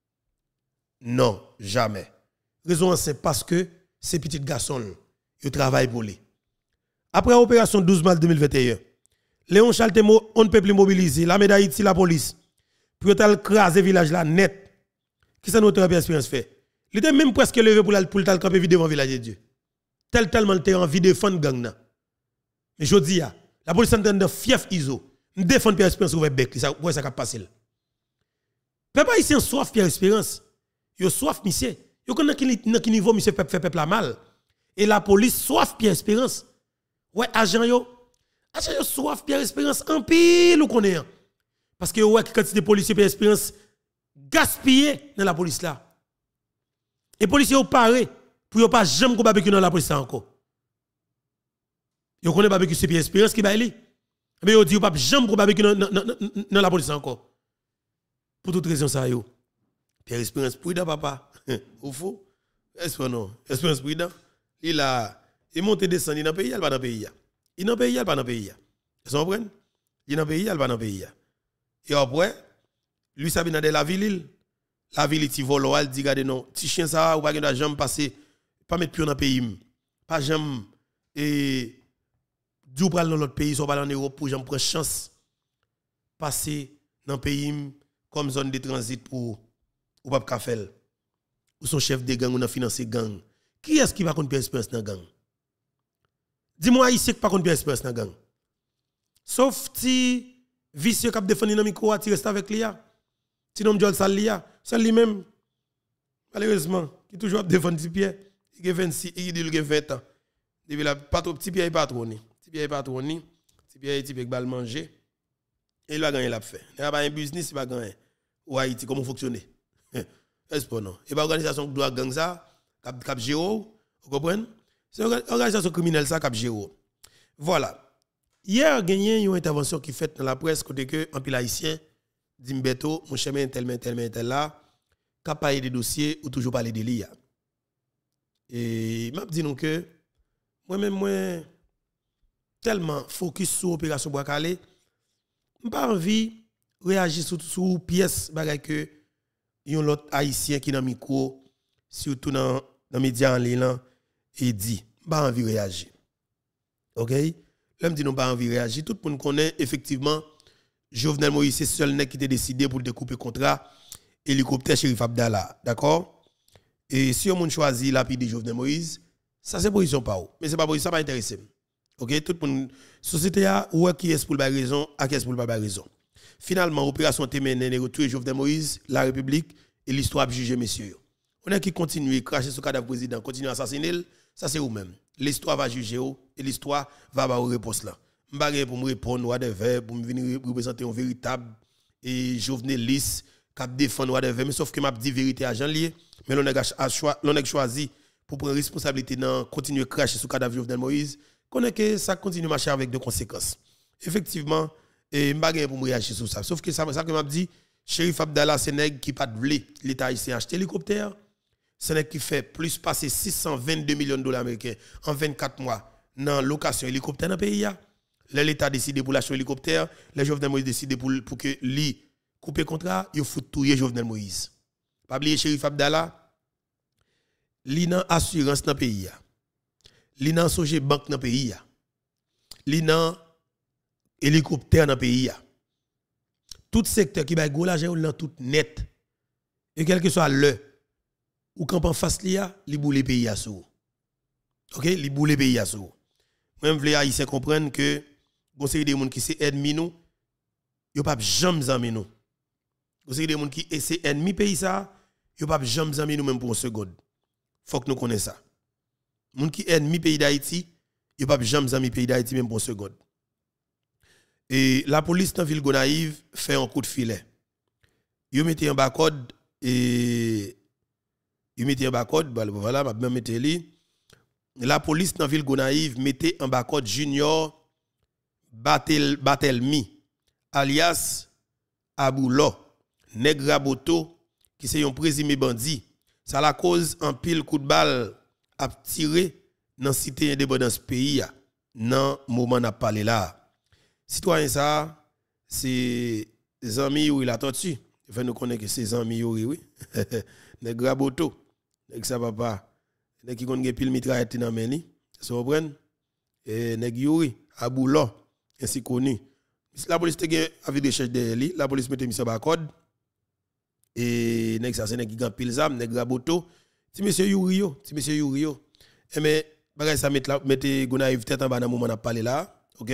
Non, jamais. Raison c'est parce que ces petits garçons ils travaillent pour lui. Après l'opération 12 mars 2021, Léon Chaltemo on ne peut plus mobiliser la médaille d'Haïti la police pour écraser village là net. Qui ça notre Pierre Espérance fait? Il était même presque levé pour le camper devant Village de Dieu. Tellement il était envie de défendre gang là. Mais je dis la police est en train de fief ISO. Nous défendre Pierre Espérance ouvert bec, ça pour ça qui passe. Peuple ici en soif Pierre Espérance. Yo soif monsieur. Yo connait qui niveau monsieur fait peuple la mal. Et la police soif Pierre Espérance. Ouais agent yo soif Pierre Espérance en pile ou connaît. Parce que ouais quantité de policiers Pierre Espérance gaspillé dans la police là. Et policiers ont paré pour yo pas jamais ko barbecue dans la police encore. Yo connaît barbecue c'est Pierre Espérance qui baili. Mais yo dit yo pas jamais ko barbecue dans la police encore. Pour toute raison ça yo. Pierre Espérance prudent papa. Ou fou? Espérance prudent. Il monte descend dans le pays, il va dans le pays. Il dans le pays, il va dans le pays. Vous comprenez? Il dans le pays, il va dans le pays. Et après, lui ça vient de la ville. La ville il vole, il dit regardez non, petit chien ça ou pas que jamais passer, pas mettre pied dans le pays. Pas jamais et du pral dans l'autre pays, soit pas en Europe pour jamais prendre chance passer dans le pays comme zone de transit pour ou pas faire. Ou son chef de gang ou nan financer gang. Qui est-ce qui va contre Pierre Espérance dans gang? Dis-moi ici que pas contre Pierre Espérance dans gang. Sauf si vicieux qui défendre dans micro ti reste avec lui. Si nom Joel Salia, c'est lui-même malheureusement qui toujours défendre petit Pierre. Il a 26, il dit il a 20 ans. Depuis là pas trop petit Pierre il pas trop ni. Petit Pierre il pas trop ni. Petit Pierre il type bal manger. Et il va gagner l'a fait. Il a pas un business il va gagner. Ou Haïti comment fonctionner? Est-ce pas non? Et pas organisation qui doit gang ça, cap géo, vous comprenez? C'est une organisation criminelle ça cap géo. Voilà. Hier a gagné une intervention qui faite dans la presse côté que un pile haïtien Dimbeto mon chemin tel là, cap parler des dossiers ou toujours parler de l'IA. Et m'a dit nous que moi tellement focus sur opération Bois-Calais, pas envie réagir sur pièce bagay que yon l'autre haïtien qui dans micro surtout dans les médias en ligne, il dit, pas envie de réagir. OK? L'homme dit, non, pas envie de réagir. Tout le monde connaît, effectivement, Jovenel Moïse, c'est seul nèg qui a décidé pour découper contrat hélicoptère Chérif Abdallah. D'accord? Et si on choisit la de Jovenel Moïse, ça c'est position pas haut. Mais c'est pas position, ça pas intéressé. OK? Tout le monde, société a, ou qui est pour la raison, à qui est pour la raison. Finalement, opération Téméné, retrouver Jovenel Moïse, la République, et l'histoire a jugé, messieurs. On a qui continue à cracher sur le cadavre président, continue à assassiner, ça c'est vous-même. L'histoire va juger, et l'histoire va avoir une réponse là. Je ne vais pas pour me répondre, pour me venir représenter un véritable et joveneliste qui défend mais sauf que m'a dit vérité à Jean lié, mais l'on a choisi pour prendre responsabilité dans continuer à cracher sur le cadavre de Jovenel Moïse, connaît que ça continue à marcher avec des conséquences. Effectivement, et je pour me réagir sur ça. Sauf que ça que m'a dit, Chérif Abdallah, c'est nèg qui pas de vle, l'État haïtien acheter hélicoptère, c'est nèg qui fait plus passer 622 millions de dollars américains en 24 mois dans location hélicoptère dans le pays. L'État a décidé pour l'acheter hélicoptère, les Jovenel Moïse décidé pour que lui couper contrat, il faut touiller Jovenel Moïse. Pas oublier Chérif Abdallah, li nan assurance dans le pays. Li nan soje banque dans le pays. Li nan hélicoptère dans le pays. Tout secteur qui va go l'argent dans tout net. Et quel que soit le ou quand en face li boule pays à sou. OK, li boule pays à sou. Même vle haïtien comprendre que conseil des monde qui c'est ennemi nous, yo pas jamais zanmi nous. Conseil des monde qui c'est ennemi pays ça, yo pas jamais zanmi nous même pour une seconde. Faut que nous connaissions ça. Monde qui ennemi pays d'Haïti, yo pas jamais zanmi pays d'Haïti même pour une seconde. Et la police dans ville Gonaïve fait un coup de filet. Yo mettez un barcode et yo mettez un barcode, voilà, m'a bien mettre li. La police dans ville Gonaïve mettait un barcode Junior Batelmi alias Aboulo Negraboto qui c'est un présumé bandit. Ça la cause un pile coup de balle a tiré dans cité indépendance pays dans moment n'a parlé là. Citoyen ça c'est des amis où il a tortu. Fait nous connaît que c'est amis oui. Negraboto. Nèg ça papa. Nèg qui connaît pile mitraillette dans meni. Ça comprendre? Et nèg Yuri Aboulo ainsi connu. La police te gen avis de recherche derrière lui, la police mette monsieur barcode et nèg ça c'est nèg qui gan pile zam, nèg Raboto, ti monsieur Yuri yo. Et mais bagay ça mette Gonaïve tête en bas dans moment n'a parlé là, OK?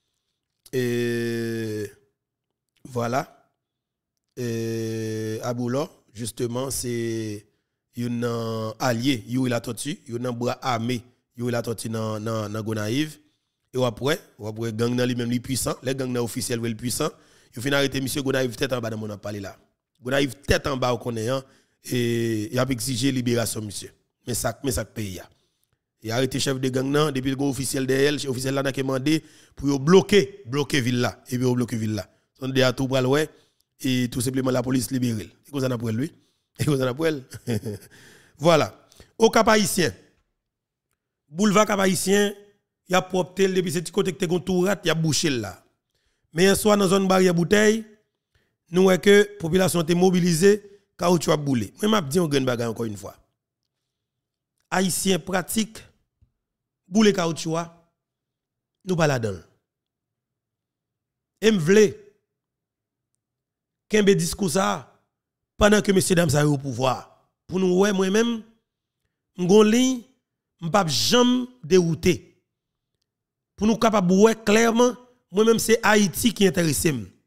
Et voilà. Et Aboulo justement c'est un allié, Yuri la tortue, un bras armé, Yuri la tortue dans Gonaïve. Et après gang nan li même li puissant, les gang nan officiel wel puissant, il fin arrêter monsieur Gonaïve tête en bas dans mon parler là. Gonaïve tête en bas connaît et il a exigé libération monsieur. Mais ça paye. Il a arrêté chef de gang nan depuis le officiel derrière, le officiel là n'a demandé pour bloquer ville là et puis bloquer ville là. On dit à tout bral ouais et tout simplement la police libérer. Et qu'on en a pour lui. Et qu'on en a pour elle. Voilà. Au Cap Haïtien. Boulevard Cap Haïtien il y a propre depuis ce côté que tu tout rat, il y a bouché là. Mais un soir dans zone barrière bouteille, nous voyons que la population est mobilisée, caoutchouc a boulé. Moi m'a dit on gagne bagay encore une fois. Haïtien pratique boule caoutchouc nous pas là-dedans. Et m'vle kembe discours ça pendant que messieurs dames ça au pouvoir. Pour nous ouais moi-même m'gon ligne m'pa jamais dérouté. Pour nous capables voir clairement, moi-même c'est Haïti qui intéresse.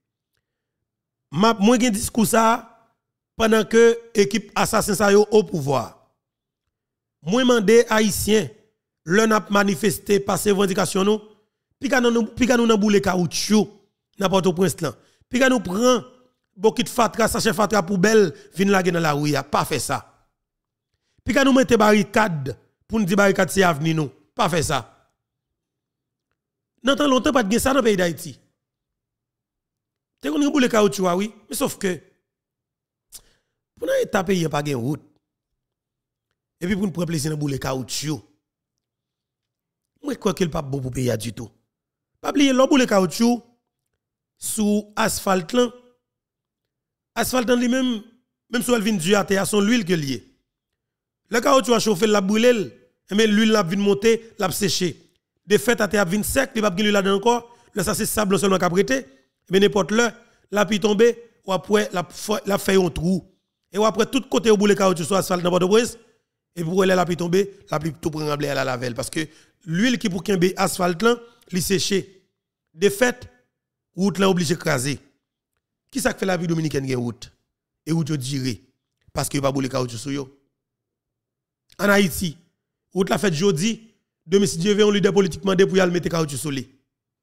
Moi gen discours ça pendant que équipe assassin ça yo au pouvoir. Moi mandé haïtien, le n'a manifesté par ses revendications nous, pika nous nan boule caoutchouc n'importe au prince là. Pika nous prend bokit fatra sachet fatra poubelle vinn laguer dans la rue, pas fait ça. Pika nous mette barricade pour nous dire barricade c'est avenir nous, pas fait ça. Dans tant longtemps pas de ça dans le pays d'Haïti. T'es qu'on boule caoutchouc oui, mais sauf que pour nous état pays pas gain route. Et puis pour nous prendre plaisir dans boule caoutchouc. Moi crois qu'il pas bon pour pays du tout. Pas oublier l'on boule caoutchouc sous asphalte là. Asphalte lui même si elle vient du à son l'huile que lié. Le caoutchouc a chauffé, l'a brûlé, mais l'huile l'a vinn monter, l'a séché. De fait, à terre vinn sec, il va pas là encore. Là ça c'est sable seulement qu'a prêté. Mais n'importe là, la pi tomber ou après la fait un trou. Et ou après tout côté au bout le caoutchouc sur asphalte dans Port-au-Prince et pour la pi tomber, la pi tout prendre à la lavelle parce que l'huile qui pour kembe asphalte là, li séché. De fait, route là obligé craser. Qui ça fait la vie dominicaine gen route et route yo diré parce que pas boule caoutchouc sur yo. En Haïti, route la fait jeudi, demain si Dieu veut un leader politique mandé pour y aller mettre caoutchouc sur lui.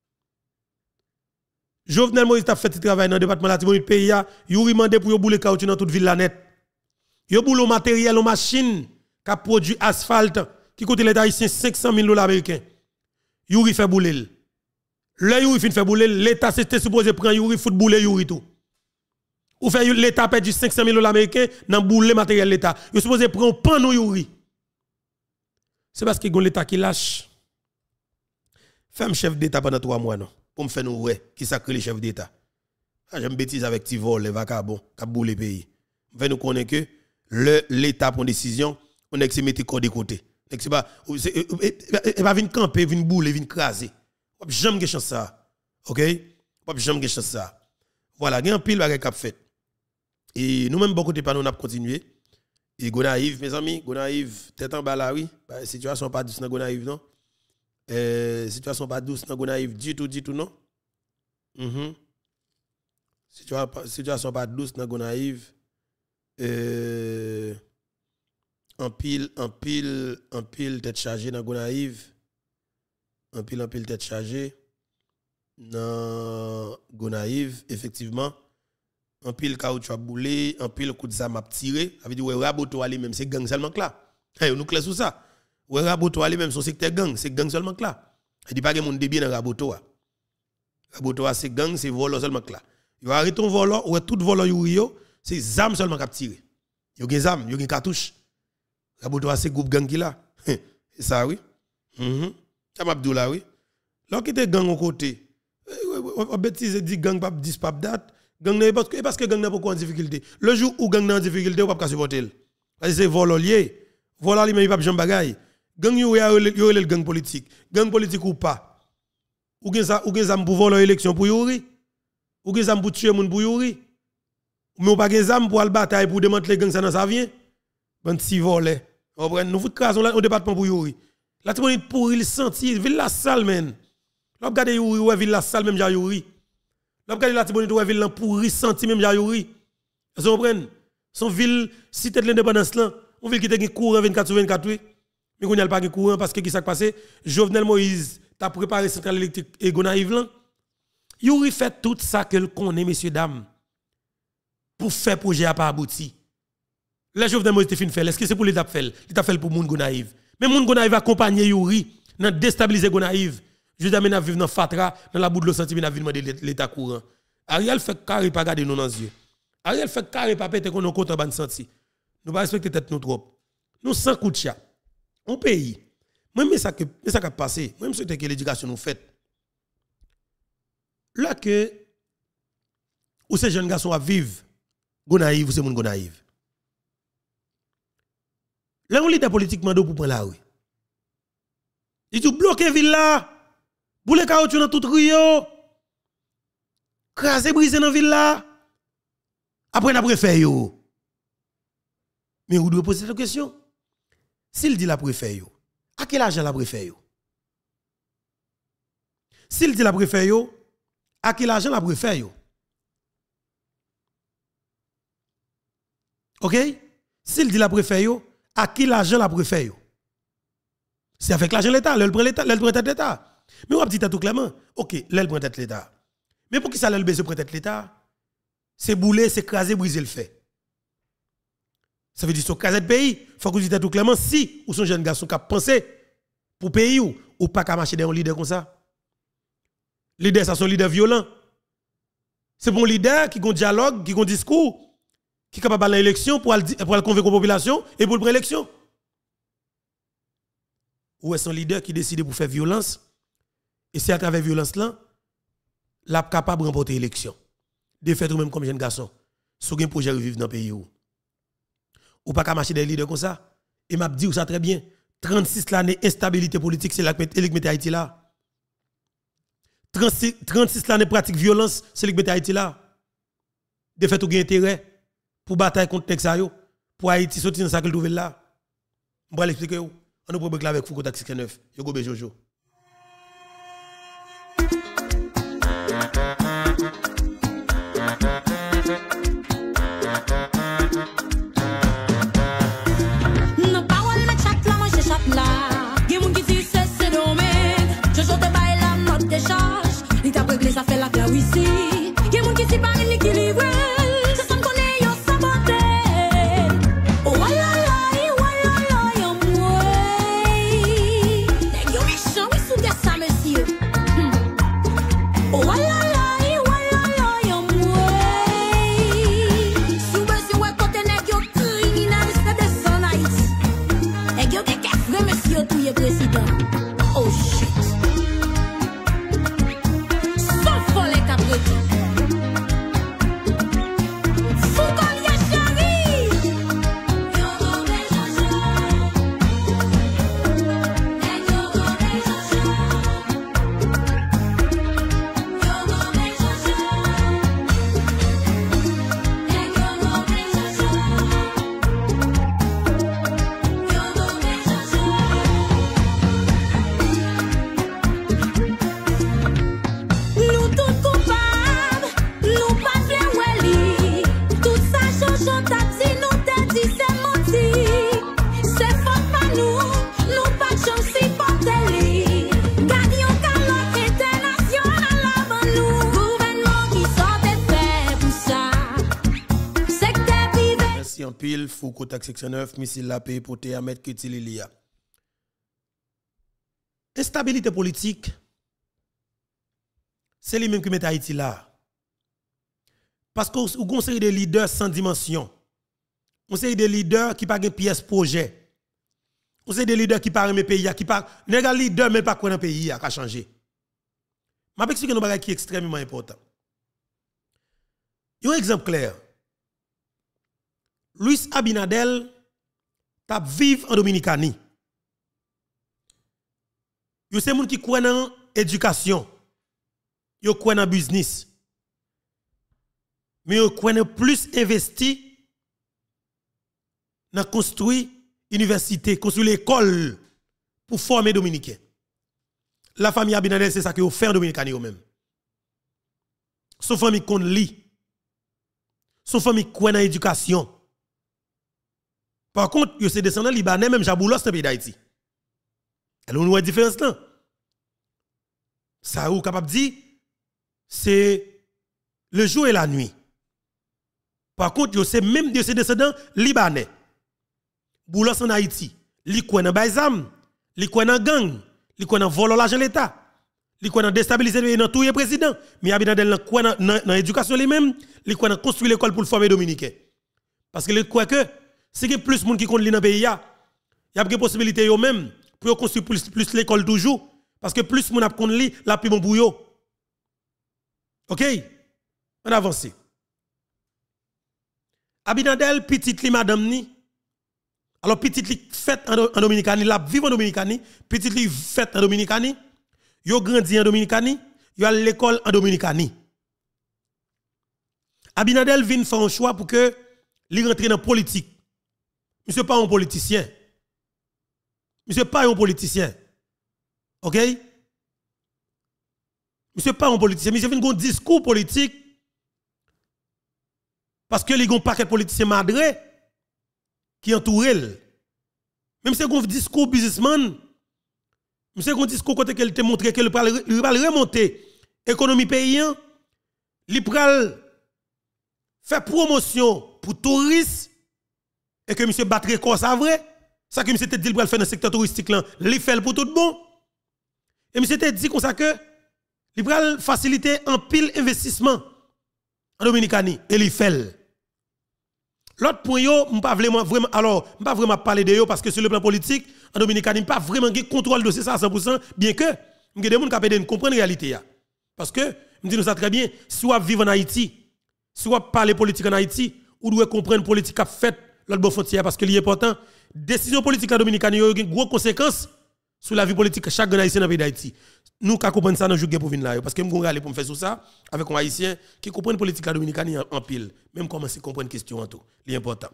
Jovenel Moïse a fait ce travail dans le département de la Tibonite pays, il a demandé pour boule caoutchouc dans toute ville la net. Il boule matériel, machine qui a produit asphalte qui coûte l'État haïtien $500,000 américains. Il fait bouler. Là il fin fait bouler, l'État c'était supposé prendre Yuri foot bouler Yuri tout. Ou fait l'État perdu $500,000 américains dans bouler matériel l'État. Il supposé prendre panneau Yuri. C'est parce que l'État qui lâche. Femme chef d'État pendant 3 mois non. Pour me faire nous ouais qui sacré les chefs d'État. J'aime bêtise avec ti vol les vagabonds qui boule pays. Fait nous connaître que l'État prend décision, on est que mettre corps de côté. C'est pas va venir camper, venir bouler, venir craser. J'aime que chance ça. OK? J'aime que chance ça. Voilà, il y a un pile bagay cap fait. Et nous même beaucoup de pas nous on a continué. Et Gonaïve mes amis, Gonaïve tête en bas là oui, situation pas douce dans Gonaïve non. Situation pas douce dans Gonaïve du tout non. Situation pas douce dans Gonaïve. En pile tête chargée dans Gonaïve. En pile tête chargée dans Gonaïve effectivement. En pile caoutchouc boulé, en pile coup de zam a tiré, ça veut dire ouais raboto aller même c'est gang seulement là. Hey, nous clair sur ça. Ouais raboto aller même son secteur gang, c'est gang seulement là. Il dit pas que monde débien dans raboto. Raboto c'est gang, c'est vol seulement là. Yo arrête ton vol, ouais tout vol yo, c'est zam seulement qui tiré. Yo gen zam, yo gen cartouche. Raboto c'est groupe gang qui là. Ça oui. Ça m'a dit là oui. Là qui était gang au côté. Bêtise dit gang pas dis pas date. Gang parce que gang n'a pas en difficulté. Le jour où gang n'a en difficulté, on pas supporter. Parce que c'est vololier. Vololier mais il pas jambe bagaille. Gang yo le gang politique. Gang politique ou pas. Ou gen zam pour voler élection pour yori. Ou gen zam pour tuer moun pour yori. Mais ou pas gen zam pour al bataille pour démanteler gang ça dans ça vient. Ban si volé. Nous fout crasons là au département pour yori. La Tibonite pour il sentir ville la salle men. L'op gade yori ouais ville la salle même ja yori. L'op gade la Tibonite ouais ville pour sentir même ja yori. Vous comprenez? Son ville cité de l'indépendance là, on ville qui te courant 24/24 oui. Mais qu'on y a pas courant parce que qui s'est passé? Jovenel Moïse t'a préparé centrale électrique et Gonaïve là. Yori fait tout ça que le connaît messieurs dames pour faire projet à pas abouti. Les Jovenel Moïse te fin faire, est-ce que c'est pour l'état fait? L'état fait pour moun Gonaïve. Mais moun Gonaïve accompagner Yori dans déstabiliser Gonaïve. Je t'amène à vivre dans Fatra, dans la bout de l'eau sentiment à vivre de l'état courant. Ariel fait carré pas garder nous dans les yeux. Ariel fait carré pas péter qu'on nous compte ban senti. Nous pas respecter tête nous trop. Nous sans coup de chat. On pays. Même ça qui a passé, même ce que l'éducation nous fait. Là que où ces jeunes garçons à vivre Gonaïve, c'est mon Gonaïve. Là on leader politiquement pour prendre la rue. Il dit bloquer ville là. Boule caoutchouc dans tout rio. Craser briser dans ville là. Après n'a préfère yo. Mais vous devez poser cette question. S'il dit la préfère yo, à quel argent la préfère yo? S'il dit la préfère yo, à quel argent la préfère yo? OK? S'il dit la préfère yo, à quel argent la préfère yo? C'est avec l'argent de l'État, elle prend tête l'État. Mais on va dire tout clairement, OK, elle prend tête l'État. Mais pour qui ça elle besoin prend tête l'État? C'est bouler, c'est craser, briser le fait. Ça veut dire que sur le pays, il faut que vous dites tout clairement, si ou son jeune garçon qui a pensé pour pays ou pas qu'à marcher dans un leader comme ça. Leader, ça sont leader violent. C'est bon leader qui a un dialogue, qui a un discours, qui est capable d'aller à l'élection pour aller convaincre la population et pour prendre l'élection. Ou est-ce un leader qui décide pour faire violence et c'est à travers violence là, la capable de remporter l'élection. De fait ou même comme jeune garçon, si vous avez un projet de vivre dans le pays ou pas qu'à marcher des leaders comme ça, Et m'a dit ça très bien. 36 l'année instabilité politique, c'est là que mette Haïti là. 36 l'année pratique violence, c'est là que mette Haïti là. De fait, ou gen intérêt pour bataille contre Texayo, pour Haïti sortir dans ça qu'il trouve là. Je vais l'expliquer. On nous probable avec Foucault Taxi 9. Yo go Jojo.
Ça fait la classe ici. Il y a des gens qui s'y parlent l'équilibre. C'est ça qu'on connaît, yon saboté. Oh, walala, walala, moué. Yon méchant, oui, sous ça, monsieur. Oh, walala, moué. Sous monsieur, ouais, côté nèg yon criminel, c'est de son Haïti. Et yon des frère, monsieur, tout est président. Oh, shit.
Pile, Foucault Taxi 9, missile la paix, poté à mettre Kitililia. Instabilité politique, c'est lui-même qui met Haïti là. Parce qu'on a une série de leaders sans dimension. On série de leaders qui pas de pièce projet. On série de leaders qui parlent de pays, qui parlent. Les leaders même pas quoi dans le pays qui a changé. Je vais expliquer un bagage qui est extrêmement important. Un exemple clair. Luis Abinadel t'a vivre en Dominicanie. Yo c'est moun qui croit dans éducation. Yo croit dans business. Mais yo croit plus investi dans construire université, construire l'école pour former dominicains. La famille Abinadel c'est ça que yo fait en Dominicanie yo même. Son famille kon li. Son famille croit dans éducation. Par contre, yo c'est descendant libanais même Jaboulos dans le pays d'Haïti. Alors on voit la différence là. Ça ou capable dire c'est le jour et la nuit. Par contre, yo c'est même de ces descendants libanais. Boulos en Haïti, li quoi dans baizam, li quoi dans gang, li quoi dans voler l'argent de l'État, li quoi dans déstabiliser dans tout le président, mais Abinadel dans quoi dans éducation lui-même, li quoi dans construire l'école pour former dominicains. Parce que le quoi que c'est que plus de monde qui compte dans le pays, il y a des possibilités eux-mêmes pour construire plus l'école toujours. Parce que plus de monde a compte li, la plus bon bouillot. OK? On avance. Abinadel, petite li madame ni. Alors, petite li fête en Dominicanie, la vive en Dominicanie, petite li fête en Dominicanie, yo grandi en Dominicanie, yo à l'école en Dominicanie. Abinadel vient faire un choix pour que li rentre dans la politique. Monsieur pas un politicien. Monsieur pas un politicien. OK? Monsieur pas un politicien, monsieur vient un discours politique parce que les ont paquet de politiciens madré qui entourent. Même si un discours businessman, monsieur un discours côté qu'elle te montré qu'elle va remonter économie paysan, il va faire promotion pour touristes et que monsieur battre record ça vrai, ça que monsieur te dit il va faire dans le secteur touristique là, il fait pour tout bon. Et monsieur te dit comme ça que il va faciliter un pile investissement en Dominicanie et il fait. L'autre point yo, m'pas vraiment m'pas vraiment parler de yo parce que sur le plan politique en Dominicanie pas vraiment gen contrôle de ça à 100% bien que m'gè des moun ka pèdè comprendre réalité ya. Parce que me dit nous ça très bien, si ou vivre en Haïti, si ou parler politique en Haïti, ou doit comprendre politique a fait l'autre bon frontière parce que l'important décision politique la Dominicane a une grosse conséquence sur la vie politique chaque haïtien dans le pays d'Haïti. Nous ka comprendre ça dans jour pour venir là parce que m'gon aller pour me faire sur ça avec un haïtien qui comprend politique la Dominicane en pile, même commencer comprendre question en tout, l'important.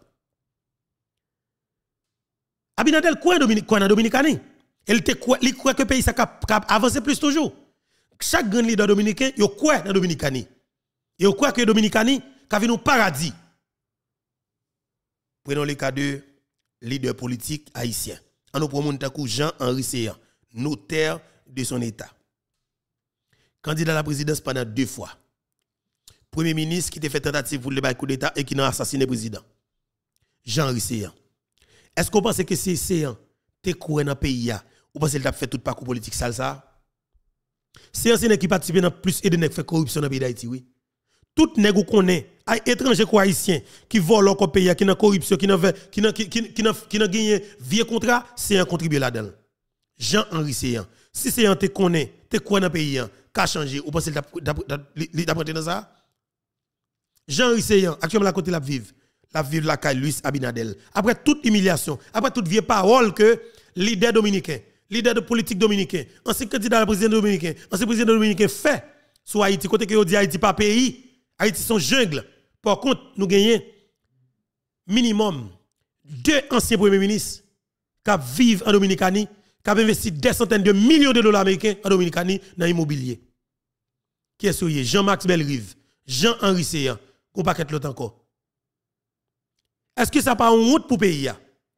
Abinadel quoi en Dominicane? Il croit que le pays ça avancer plus toujours. Chaque grand leader dominicain, il croit dans Dominicane. Il croit que Dominicane a vu un paradis. Prenons le cas de leader politique haïtien. En nous prenons Jean-Henri Séan, notaire de son État. Candidat à la présidence pendant 2 fois. Premier ministre qui a fait tentative pour le coup d'État et qui a assassiné le président. Jean-Henri Séan. Est-ce qu'on pense que c'est Séan qui est couru dans le pays? Ou pensez qu'il a fait tout parcours politique ça? Séan c'est qui participe dans plus et de qui fait corruption dans le pays d'Haïti, oui. Tout nèg ou connaît, étranger ou haïtien qui vole encore pays, qui n'a corruption, qui n'a gagné vieux contrat, c'est un contribué là-dedans. Jean-Henri Séan. Si Séan te connaît, te quoi dans pays, qu'a changé, ou pensez d'apprendre dans ça? Jean-Henri Séan, actuellement la côté la vive la caille Luis Abinadel. Après toute humiliation, après toute vieille parole que leader dominicain, leader de politique dominicain, ancien candidat à la présidence dominicain, ancien président dominicain fait sur Haïti, côté que dit Haïti pas pays, Haïti son jungle. Par contre, nous gagnons minimum 2 anciens premiers ministres qui vivent en Dominicanie, qui ont investi des centaines de millions de dollars américains en Dominicanie dans l'immobilier. Qui est ce Jean-Max Belrive, Jean-Henri Séan, qu'on paquet l'autre encore. Est-ce que ça n'a pas une honte pour le pays?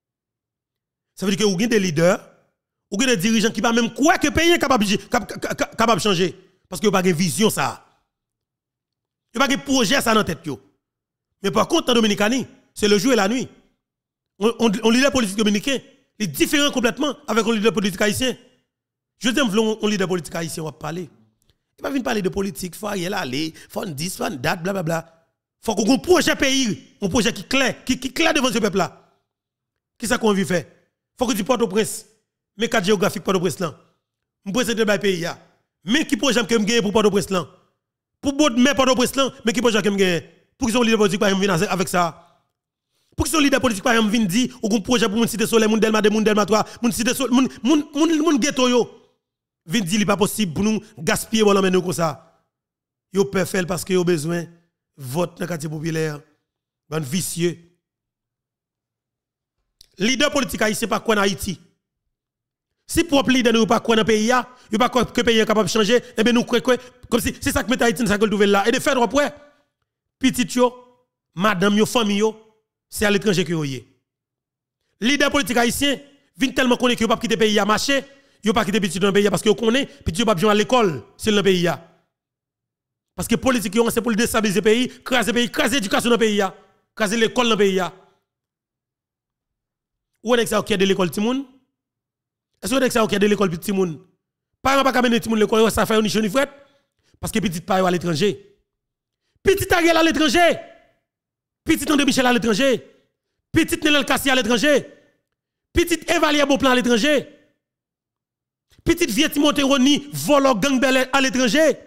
Ça veut dire que vous avez des leaders, vous avez des dirigeants qui ne même quoi que le pays est capable de changer. Parce que vous n'avez pas de vision ça. Vous n'avez pas de projet ça dans la tête. Mais par contre, en Dominicanie, c'est le jour et la nuit. On leader politique dominicain, il est différent complètement avec un leader politique haïtien. Je dis, on leader politique haïtien, on va parler. Il ne va pas parler de politique, il faut y aller, il faut une date, blablabla. Il faut qu'on ait un projet pays, un projet qui est clair devant ce peuple-là. Qui ça qu'on veut faire? Il faut que tu portes au presse. Mais 4 géographiques porte au presse là. Je présente le pays. Mais qui projet que je gagne pour porte au presse là? Pour mais porte au presse là, mais qui projet que je gagne? Pour que son leader politique pas venir avec ça. Pour que son leader politique pas venir dire ou un projet pour mon cité soleil, mon Delma 2, mon Delma 3, mon cité soleil, mon ghetto yo. Vin dire il pas possible pour nous gaspiller bon nous comme ça. Yo peut faire parce que yo besoin vote dans le quartier populaire, ban vicieux. Leader politique haïtien pas quoi en Haïti. Si propre leader ne pas quoi dans le pays, il pas que le pays est capable de changer, et bien nous croyons comme si c'est ça que met Haïti dans sa gueule nouvelle là. Et de faire après, petit yo, madame yo, famille yo, c'est à l'étranger que yo yé. Leader politique haïtien vient tellement connaître que yo pas quitter le pays à marcher, yo pas quitter petit dans le pays parce que yo connaît, petit yo pas besoin à l'école, c'est dans le pays. Parce que politique c'est pour déstabiliser le pays, craser le pays, craser l'éducation dans le pays, craser l'école dans le pays. Ou est-ce que ça de l'école Timoun? Est-ce que ça de l'école petit Timoun? Parents pas mener Timoun l'école, ça fait ni chaud ni fret parce que petit pas à l'étranger. Petit Ariel à l'étranger. Petit André Michel à l'étranger. Petit Nelel Kassi à l'étranger. Petit Evalier Beauplan à l'étranger. Petit Vieux Timothée Roni volo gang bel à l'étranger.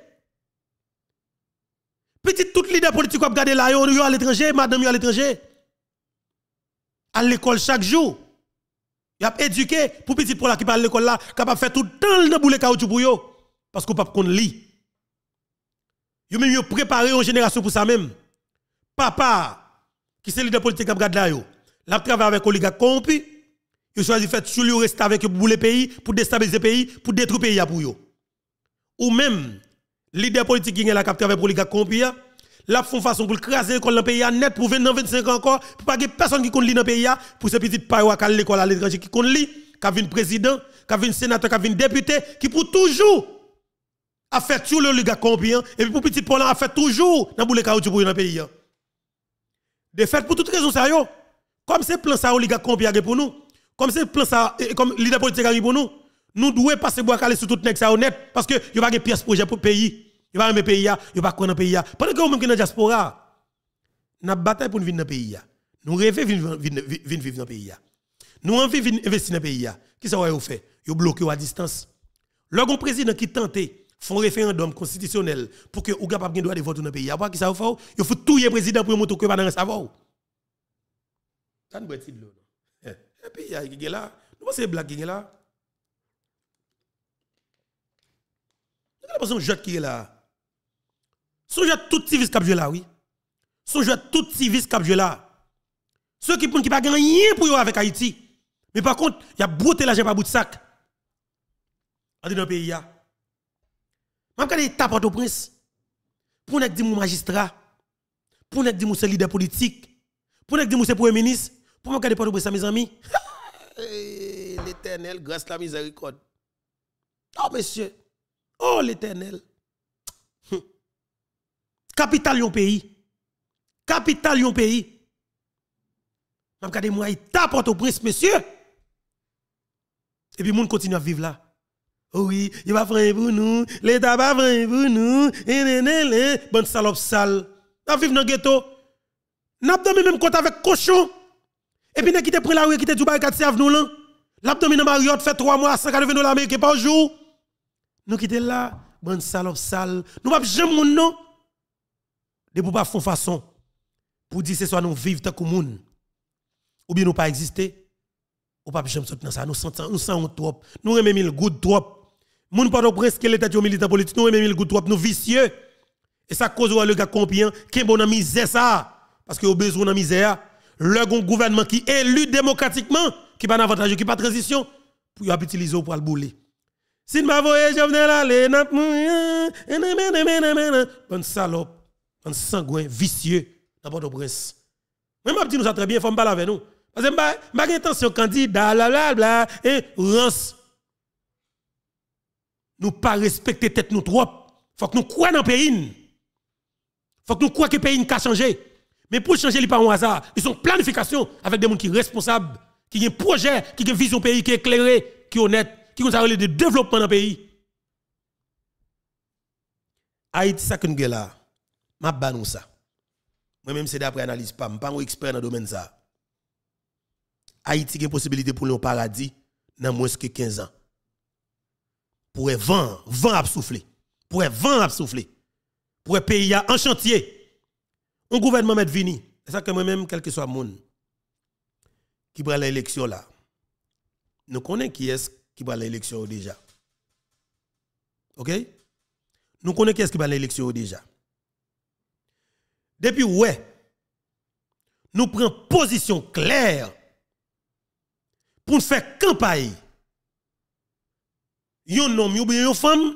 Petit tout leader politique qui a regardé là yo à l'étranger, madame yo à l'étranger. À l'école chaque jour. Il a éduqué pour petit pour la qui parle à l'école là, capable faire tout le temps dans boule caoutchouc pour yo parce qu'on pas qu'on lit. Yo même yo préparé une génération pour ça même. Papa qui c'est leader politique qui regarde là yo, l'a travaillé avec oligarque corrompu, yo choisi faire sur lui rester avec pour le pays, pour déstabiliser le pays, pour détruire le pays pour yo. Ou même leader politique qui est là qui travaille pour oligarque corrompu, la font façon pour craser l'école dans le pays net pour 25 ans encore pour pas que personne qui connaît li dans le pays pour ces petites pailles à l'école à l'étranger qui connaît li, qui vient président, qui vient sénateur, qui vient député qui pour toujours a fait tout le oligarque corrompu et puis pour petit Paul a fait toujours dans boule caoutchouc pour dans le pays. De fait pour toute raison ça yo, comme c'est plan ça oligarque corrompu pour nous, comme c'est plan ça comme leader politique pour nous, nous devons passer bois caler sur tout nèg ça honnête parce que y a pas de pièce projet pour pays. Il va aimer pays, il va connaître pays. Pendant que vous même qui dans diaspora, n'a bataille pour venir dans pays. Nous rêvons vivre dans pays. Nous envie investir dans pays. Qui ça va faire? Vous bloquez à distance. Lorsqu'un président qui tente font référendum constitutionnel pour que vous capable de droit de vote dans pays. Après qui ça va faire? Il faut tout le président pour montrer que pas dans savoir. Ça ne boit de l'eau. Et puis, il y a qui est là. Nous pensons que c'est blague qui est là. Nous pensons que c'est qui est là. Songez à tout civis cap là, oui. Songez à tout civis cap là. Ceux qui ne pas gagner pour avec Haïti. Mais par contre, il y a brouté l'argent par bout de sac. Dans le pays. Je vais taper au prince. Pour nous dire mon magistrat. Pour nous dire mon leader politique. Pour nous dire mon premier ministre. Pour nous dire pas de mes amis. L'Éternel, grâce à la miséricorde. Oh, monsieur. Oh, l'Éternel. Capital yon pays. Capital yon pays. Je vais regarder moi, il tape au prince, monsieur. Et puis, moun continue à vivre là. Oh oui, il va faire pour nous. L'État va faire pour nous. Bonne salope sale. On vivre dans le ghetto. N'abdomen même compte avec cochon. Et puis, n'a quitté pour la rue, quitté Dubaï, 4 serve nous là. L'abdomen dans Marriott fait 3 mois, 180 $ américains par jour. Nous quittons là, bonne salope sale. Nous pas jamais moun non. De pour pas faire façon pour dire c'est soit nous vivre tant que moun ou bien nous pas exister ou pas jamais sortir dans ça nous sentons trop nous aimons mille good trop moun pas de presque l'état de militant politique nous aimons mille good trop nous vicieux et ça cause le gars combien qui bon dans misère ça parce que au besoin dans misère le gouvernement qui élu démocratiquement qui pas avantage qui pas transition pour y utiliser pour le bouler si m'a voyé Jovenel aller n'a bonne salope un sangouin vicieux dans Port-au-Prince. Même je dis nous ça très bien, il faut me parler avec nous. Parce que je n'ai pas intention candidat, bla et rance. Nous pas respecter tête nous trop. Faut que nous croyons dans le pays. Faut que nous croyons que le pays n'a changé. Mais pour changer, il n'y a pas un hasard. Ils sont planification avec des gens qui sont responsables, qui ont un projet, qui ont une vision pays, qui est éclairé, qui est honnête, qui ont un de développement dans le pays. Haïti, ça que nous avons là. Je banou ça. Moi-même, c'est d'après analyse, pas un expert dans le domaine ça. Haïti a une possibilité pour le paradis dans moins que 15 ans. Pour un vent à souffler. Pour un vent à souffler. Pour un pays en chantier. Un gouvernement met vini. C'est ça que moi-même, quel que soit le monde qui prend l'élection là, nous connaissons qui est qui prend l'élection déjà. OK? Nous connaissons qui est qui prend l'élection déjà. Depuis ouais, nous prenons position claire pour faire campagne. Yon homme ou bien yon femme,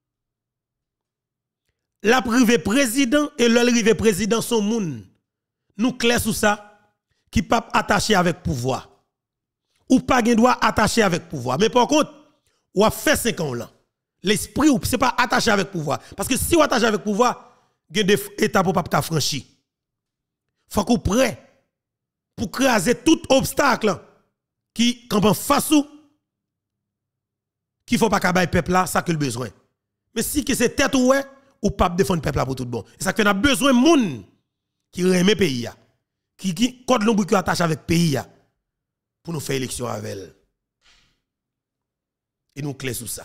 la privé président et le rivé président sont moun. Nous clair sur ça, qui pas attaché avec pouvoir. Ou pas gen droit attaché avec pouvoir. Mais par contre, ou a fait 5 ans là. L'esprit ou c'est pas attaché avec pouvoir. Parce que si ou attaché avec pouvoir, il y a des étapes pour pas franchir. Faut qu'on prêt pour craser tout obstacle qui campe face ou qui faut pas qu'abaye peuple là ça que le besoin. Mais si que c'est tête ou pas défendre peuple là pour tout bon. Et ça que a besoin moun qui remet pays là. Qui code l'ombre qui attache avec pays là pour nous faire élection avec elle. Et nous clair sur ça.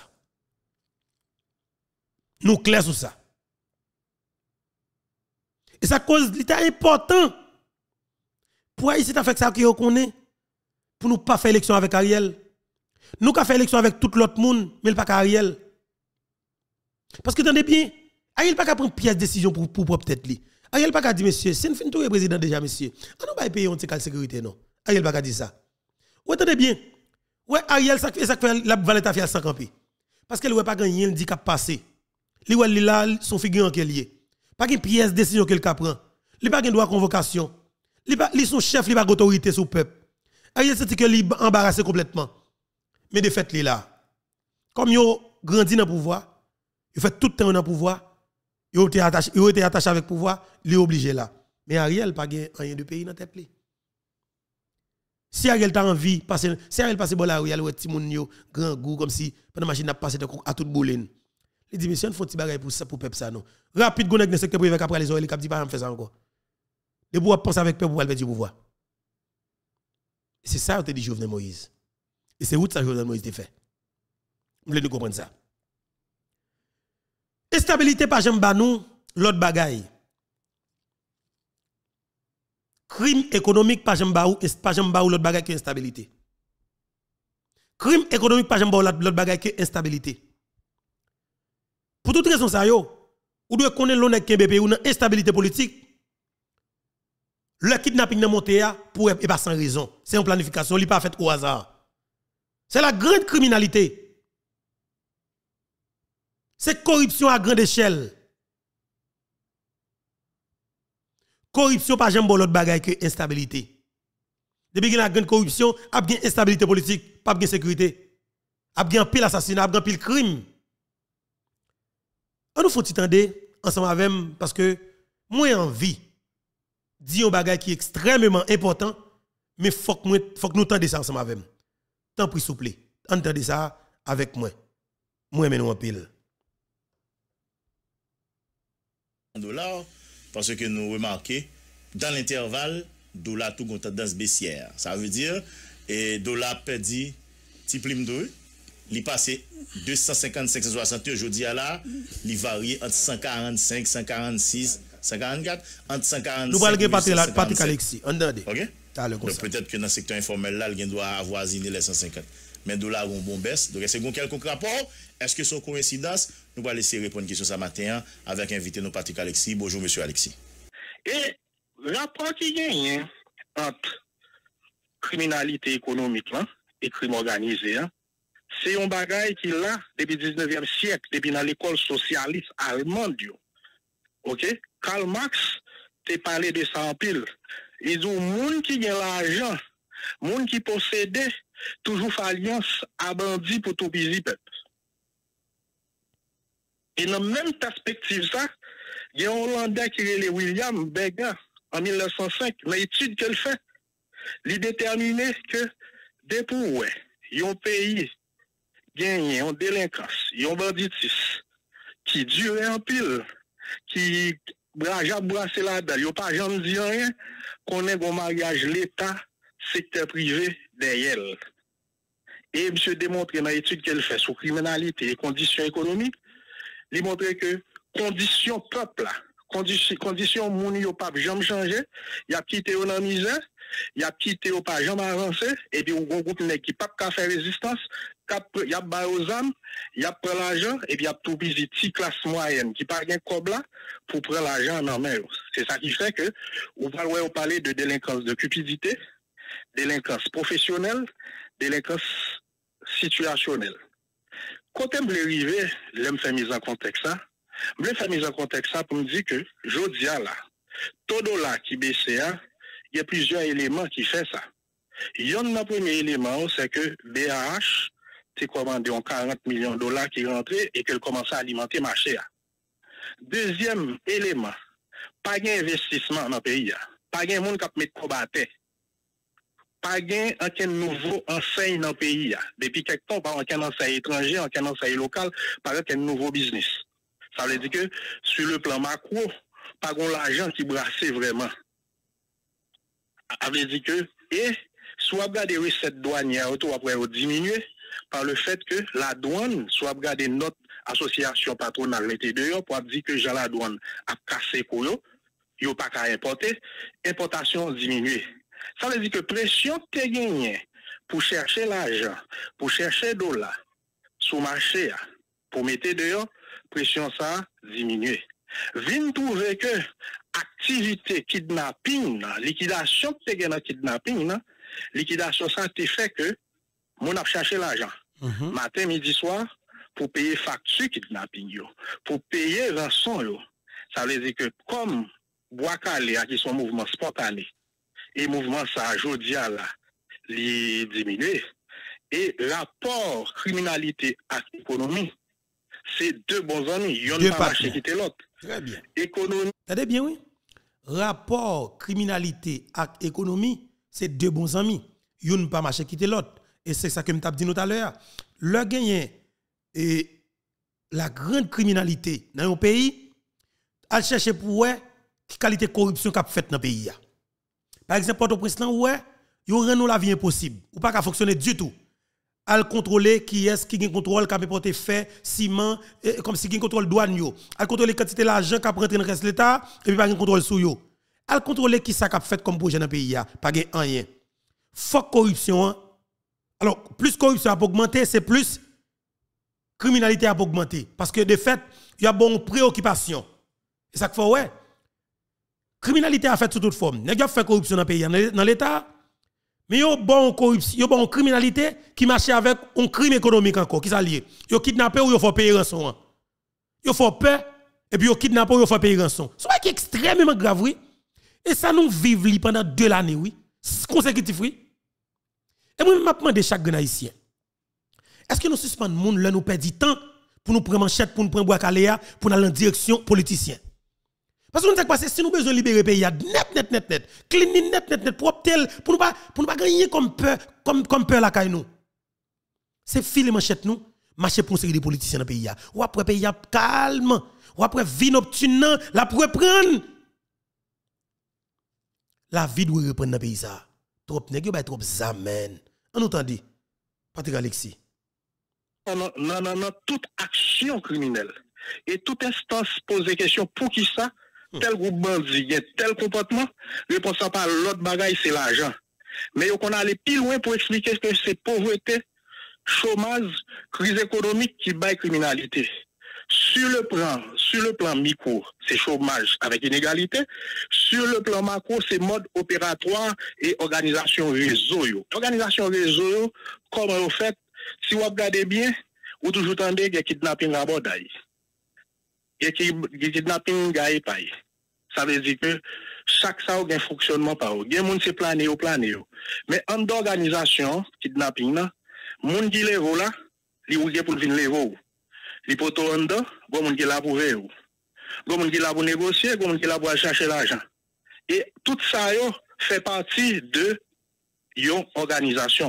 Nous clair sur ça. Et ça cause l'état important. Pour ici, tu as fait ça qui reconnaît. Pour nous pas faire élection avec Ariel. Nous avons fait élection avec tout l'autre monde, mais pas Ariel. Parce que attendez bien, Ariel pas qu'à prendre pièce de décision pour propre tête li. Ariel pas qu'à dire monsieur, c'est une fin de président déjà monsieur. On n'a pas payé un ticket de sécurité non. Ariel pas qu'à dire ça. Ou attendez bien. Ouais Ariel ça fait la valette a fait sans camper. Parce qu'elle ouais pas gagné handicap passé. Li ouais là son figurant qui est lié. Pas une pièce de décision qu'elle prend. Il pas de droit à convocation. Il son chef, il pas d'autorité sur le peuple. Ariel c'est que il embarrassé complètement. Mais de fait là. Comme yo grandi dans le pouvoir, il fait tout le temps dans le pouvoir, il été attaché avec le pouvoir, il est obligé là. Mais Ariel pas rien de pays dans tête. Si Ariel t'a envie passer, si Ariel passe bon la rue, il a petit moun yo grand goût comme si pendant machine a passé à toute bouline. Il dit monsieur, il faut petit bagay pour ça pour peuple ça non. Rapide gonnek dans secteur privé après les oreilles, il dit pas faire ça encore. De pouvoir penser avec peuple pour aller du pouvoir. C'est ça que dit Jovenel Moïse. Et c'est où ça Jovenel Moïse te fait. Vous voulez nous comprendre ça. Stabilité pas j'aime ba nous l'autre bagaille. crime économique pas jamais l'autre bagaille que instabilité. Crime économique pas jamais l'autre bagaille que instabilité. Pour toute raison ça yo, ou doit connaître l'honnête Kébé ou une instabilité politique. Le kidnapping dans monté pour et pas sans raison. C'est une planification, il pas fait au hasard. C'est la grande criminalité. C'est corruption à grande échelle. Corruption pas jamais l'autre bagaille que instabilité. Depuis qu'il y a une grande corruption, il y a une instabilité politique, pas de sécurité. Il y a un pile assassinat, il y a un pile crime. On nous faut t'entendre ensemble avec moi parce que moi j'ai envie de dire un bagage qui est extrêmement important, mais faut que nous entendions ça ensemble avec moi. Tant pis s'il vous plaît, entendez ça avec moi. Moi mais nous en pile.
$, parce que nous remarquons dans l'intervalle dollar tout tendance baissière. Ça veut dire et dollar perdu petit prime 2, il passe 255 60 aujourd'hui à là, il varie entre 145 146 144 entre 145.
Nous allons regarder Patrick Alexis. Entendez.
OK? Donc peut-être que dans le secteur informel là, il doit avoisiner les 150. Mais dollar ont bon baisse. Donc est-ce que quelques rapport? Est-ce que c'est une coïncidence? Nous allons laisser répondre à une question ce matin avec invité nous Patrick Alexis. Bonjour monsieur Alexis.
Et rapport qui gagne entre criminalité économique là, et crime organisé, hein, c'est un bagage qui là depuis le 19e siècle, depuis dans l'école socialiste allemande. OK? Karl Marx t'a parlé de ça en pile. Ils ont monde qui a l'argent, monde qui possède toujours fait alliance à bandit pour tout busy peuple. Et dans la même perspective ça, il y a un Hollandais qui est William Bega en 1905, dans l'étude qu'elle fait, il déterminé que depuis un pays gagne en délinquance, en banditisme, qui dure en pile, qui brasse là-dedans, il n'y a pas jamais dit rien, qu'on ait un mariage l'État, secteur privé derrière. Et monsieur démontré dans l'étude qu'elle fait sur criminalité et conditions économiques, il montre que conditions peuple, conditions moun yo pas jamais changé, il a quitté dans la misère, il a quitté au pas jamais avancé, et puis un groupe qui pas qu'à faire résistance, il y a bas aux âmes, il y a prend l'argent, et puis il y a tout petit classe moyenne qui pas gain comme là pour prendre l'argent en main. C'est ça qui fait que on va parler de délinquance de cupidité, délinquance professionnelle, délinquance situationnelle. Quand je me arrivé, je me fais mise en contexte ça. Je me fais mise en contexte ça pour me dire que je dis là, tout dollar qui baisse, il y a plusieurs éléments qui font ça. Il y a un premier élément, c'est que BAH t'es commandé en $40 millions qui rentraient et qu'elle commence à alimenter le marché. Deuxième élément, pas d'investissement dans le pays. Pas de monde qui met combattre. Pas aucun nouveau enseigne dans le pays. Depuis quelque temps, pas aucun enseigne étranger, aucun enseigne local, pas aucun nouveau business. Ça veut dire que sur le plan macro, pas l'argent qui brasse vraiment. Ça veut dire que, et soit regarder les recettes douanières, après diminuer par le fait que la douane, soit regarder notre association patronale dehors pour dire que la douane a cassé pour eux, ils n'ont pas qu'à importer, importation diminuée. Ça veut dire que pression te gagne pour chercher l'argent, pour chercher $, sous marché, pour mettre dehors, pression ça diminue. Vin trouver que activité kidnapping, liquidation que te gagne dans kidnapping, liquidation ça te fait que mon a cherché l'argent. Matin, midi, soir, pour payer facture kidnapping, pour payer rançon. Ça veut dire que comme Bois-Calais, qui sont mouvements spontanés, et mouvement ça aujourd'hui là les diminuer et rapport criminalité à économie c'est deux bons amis, il y a pas marché quitter l'autre.
Très bien.
Économie.
T'as bien oui. Rapport criminalité à économie, c'est deux bons amis. Yon pas marché quitter l'autre et c'est ça que m't'a dit tout à l'heure. Le gagné et la grande criminalité dans un pays à chercher pour ouais qualité corruption qu'a fait dans pays. Par exemple, Port-au-Prince, ouais, yo rend la vie impossible. Ou pas qu'à fonctionner du tout. Al contrôler qui est-ce qui contrôle qui peut porter fer, ciment, comme si qui contrôle douane yo. Al contrôler quantité l'argent qui rentre dans le reste de l'État et puis pas contrôle sous yo. al contrôler qui ça qu'a fait comme projet dans le pays pas gain rien. Faut corruption. Alors plus corruption a augmenter, c'est plus criminalité a augmenter parce que de fait, il y a bon préoccupation. Et ça qu'il faut ouais. Criminalité a fait sous toute forme. Nèg a fait corruption dans le pays dans l'état. Mais yo bon corruption, yo bon criminalité qui marche avec un crime économique encore qui s'allie. Yo kidnappé ou yo faut payer rançon. Yo faut peur et puis yo kidnappé ou yo faut payer rançon. C'est extrêmement grave oui. Et ça nous vivre pendant 2 années oui. Consécutif oui. Et moi m'a demandé chaque grand haïtien. Est-ce que nous suspendons monde là nous perd du temps pour nous prendre manchette pour nous prendre bois caléa pour aller en direction politicien. Parce que nous avons si nous besoin de libérer le pays net, clean net, propre tel, pour nous pas gagner comme peur la caille nous. C'est filer manchette nous, marcher pour série des politiciens dans le pays. Ou après pays calme, ou après vie nocturne, la pour reprendre. La vie doit reprendre dans le pays ça. Trop nèg yo trop zamen. On nous dit, Patrick Alexis.
Non, toute action criminelle et toute instance pose des questions pour qui ça? Tel groupe bandit, tel comportement, réponse par l'autre bagaille, c'est l'argent. Mais on a allé plus loin pour expliquer que c'est pauvreté, chômage, crise économique qui baille criminalité. Sur le plan micro, c'est chômage avec inégalité. Sur le plan macro, c'est mode opératoire et organisation réseau. Organisation réseau, comme on fait, si vous regardez bien, vous toujours entendez qu'il y a kidnapping à Bordaï. Il y a kidnapping à Epaï. Ça veut dire que chaque ça a un fonctionnement par eux. Il y a des gens qui planent. Mais en d'organisation, kidnapping, les gens qui les là, ils ont pour venir les voir. Les potos en dedans, les gens qui là pour ver. Les gens qui là pour négocier, les gens qui là pour chercher l'argent. Et tout ça fait partie de une organisation.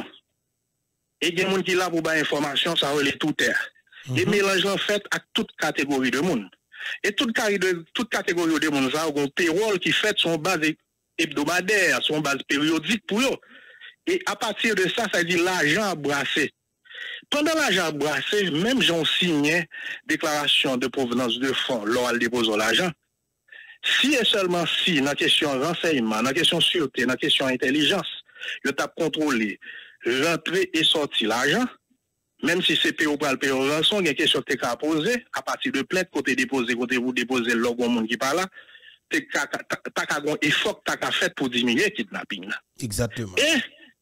Et il y a des gens qui là pour avoir information, ça relève tout terre. Et mélange en fait à toute catégorie de monde. Et toute catégorie de monde, ça a un payroll qui fait son base hebdomadaire, son base périodique pour eux. Et à partir de ça, ça dit l'argent à brasser. Pendant l'argent à brasser, même j'en signe déclaration de provenance de fonds lors de déposer l'argent. Si et seulement si, dans la question renseignement, dans la question sûreté, dans la question intelligence, je tape contrôler, rentrer et sortir l'argent, même si c'est PO pour le PO rançon, il y a une question que tu as posée, à partir de plainte, côté déposé, côté vous déposez le logo monde qui parle là, tu as un effort que tu as fait pour diminuer le kidnapping.
Exactement.
Et,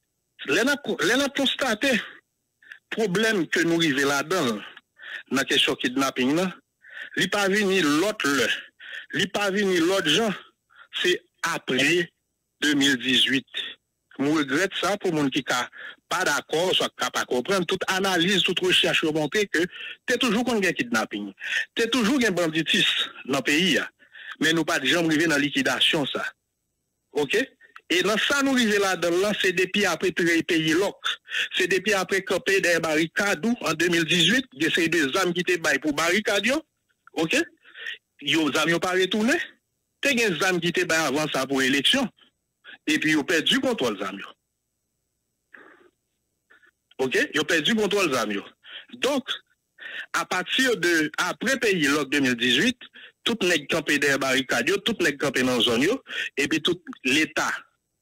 l'on a constaté, problème que nous arrivons là-dedans, dans la question kidnapping, il n'y a pas venu l'autre, il n'y a pas venu l'autre gens, c'est après 2018. Je regrette ça pour les gens qui n'ont pas d'accord, soit qui pas comprendre. Toute analyse, toute recherche montre que tu es toujours contre le kidnapping. Tu es toujours un banditisme dans le pays. Mais nous pas de gens arriver dans la liquidation, ça. OK? Et dans ça, nous arrivons là-dedans, c'est depuis après pays loc. C'est depuis après camper des barricades en 2018, c'est des âmes qui étaient baillées pour barricades. OK? Yo n'ont pas retourné. Tu des âmes qui étaient baillées avant ça pour élection. Et puis, ils ont perdu le contrôle des amis. OK? Ils ont perdu le contrôle des amis. Donc, à partir de, après pays LOC 2018, tout les campé des barricades, tout les campé dans la zone, et puis tout l'État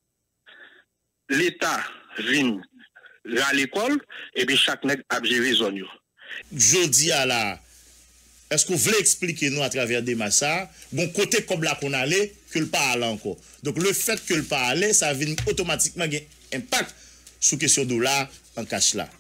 vient à l'école, et puis chaque nègre a géré la zone.
Je dis à la. Est-ce que vous voulez expliquer nous à travers des massas, bon côté comme là qu'on allait, que le pas allait encore. Donc le fait que le pas allait, ça vient automatiquement avoir un impact sur la question de dollar en cash là.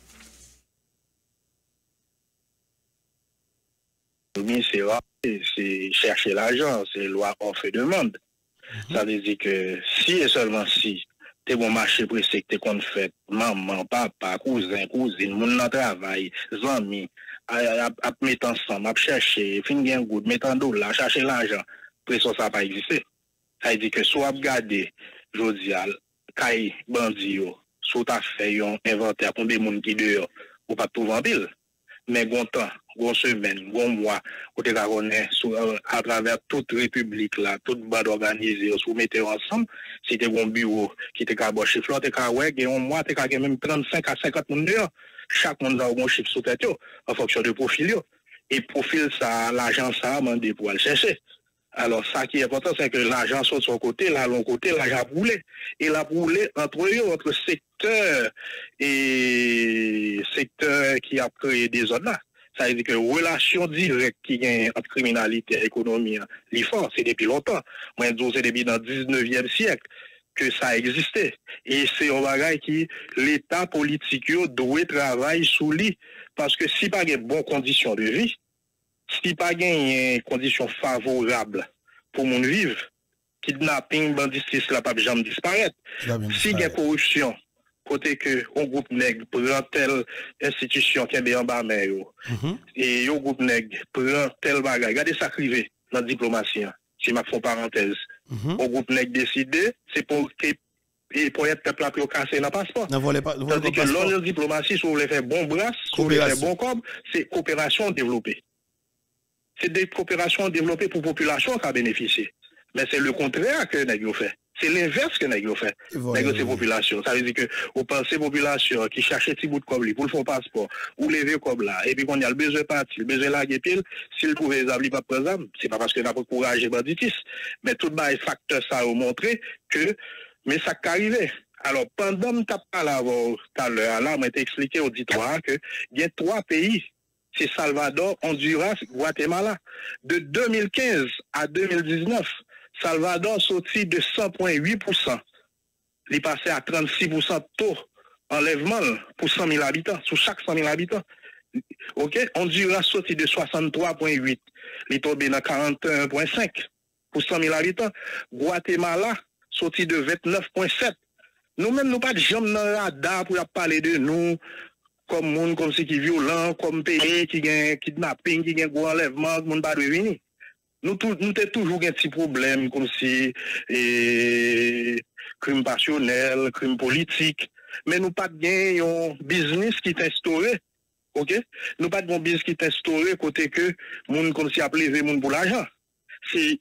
C'est chercher l'argent, c'est loi offre et demande. Ça veut dire que si et seulement si tu es bon marché pressé que tu es fait, maman, papa, cousin, cousine, mon travail, amis, à mettre ensemble, à chercher, finir un goût, mettre en dollar, chercher l'argent, pression ça n'a pas existé. Ça veut dire que soit regarder, je dis, caille bandit, soit tu as fait un inventaire pour des gens qui dehors, ou pas tout en pile. Mais bon temps, bon semaine, bon mois, côté à travers toute république là, toute bande organisée, vous mettez ensemble, c'était bon bureau qui était à chiffre, t'es qu'à ouais, un mois, t'es qu'à même 35 à 50 monde dehors. Chaque monde a un chiffre sous tête en fonction de profil. Et profil ça, l'argent ça a demandé pour aller chercher.
Alors, ça qui est important, c'est que l'argent soit de son côté, là, de l'autre côté, l'argent a brûlé. Et il a brûlé entre eux, entre secteur et secteur qui a créé des zones là. Ça veut dire que relation directe qui y a entre criminalité et économie, l'IFOR, c'est depuis longtemps. Moi, je dis c'est depuis dans le 19e siècle que ça existait. Et c'est un bagage qui, l'État politique doit travailler sous lui. Parce que si pas de bonnes conditions de vie, si pas de conditions favorables pour mon vivre, kidnapping, banditisme, la pas jamais disparaître. Si il y a corruption, côté que un groupe nègre prend telle institution qui est en bas mer, et un groupe nègre prend tel bagage, regardez ça crivé dans la diplomatie, si ma font parenthèse. Un groupe nègre décidé, c'est pour être peuple à casser dans le passeport. Tandis que l'on de diplomatie, si vous voulez faire bon bras, si vous voulez faire bon corps, c'est coopération développée. C'est des coopérations développées pour la population qui a bénéficié. Mais c'est le contraire que nous fait. C'est l'inverse que nous fait. Nous c'est population. Ça veut dire que vous pensez population qui cherche un petit bout de coble pour le faire passeport, ou lever coble là, et puis qu'on a le besoin de partir, le besoin de la pile, s'il trouve les amis pas présents, c'est pas parce que n'a pas courage et banditisme, mais tout les facteurs ça a montré que, mais ça qui arrivé. Alors, pendant que tu as parlé tout à l'heure, là, on m'a expliqué au auditoire que il y a 3 pays. C'est Salvador, Honduras, Guatemala. De 2015 à 2019, Salvador sorti de 100,8%. Il est passé à 36% de taux enlèvement pour 100 000 habitants, sur chaque 100 000 habitants. OK? Honduras sorti de 63,8. Il est tombé dans 41,5 pour 100 000 habitants. Guatemala sorti de 29,7. Nous-mêmes, nous pas de jambes dans le radar pour parler de nous. Comme monde comme c'est qui violent, comme pays qui gagne kidnapping, qui gagne gros enlèvement, monde pas de venir. Nous t'avons toujours un petit problème comme si crime passionnel, crime politique, mais nous pas bien un business qui est instauré. OK? Nous pas de business qui est instauré côté que monde comme si a levé monde pour l'argent. C'est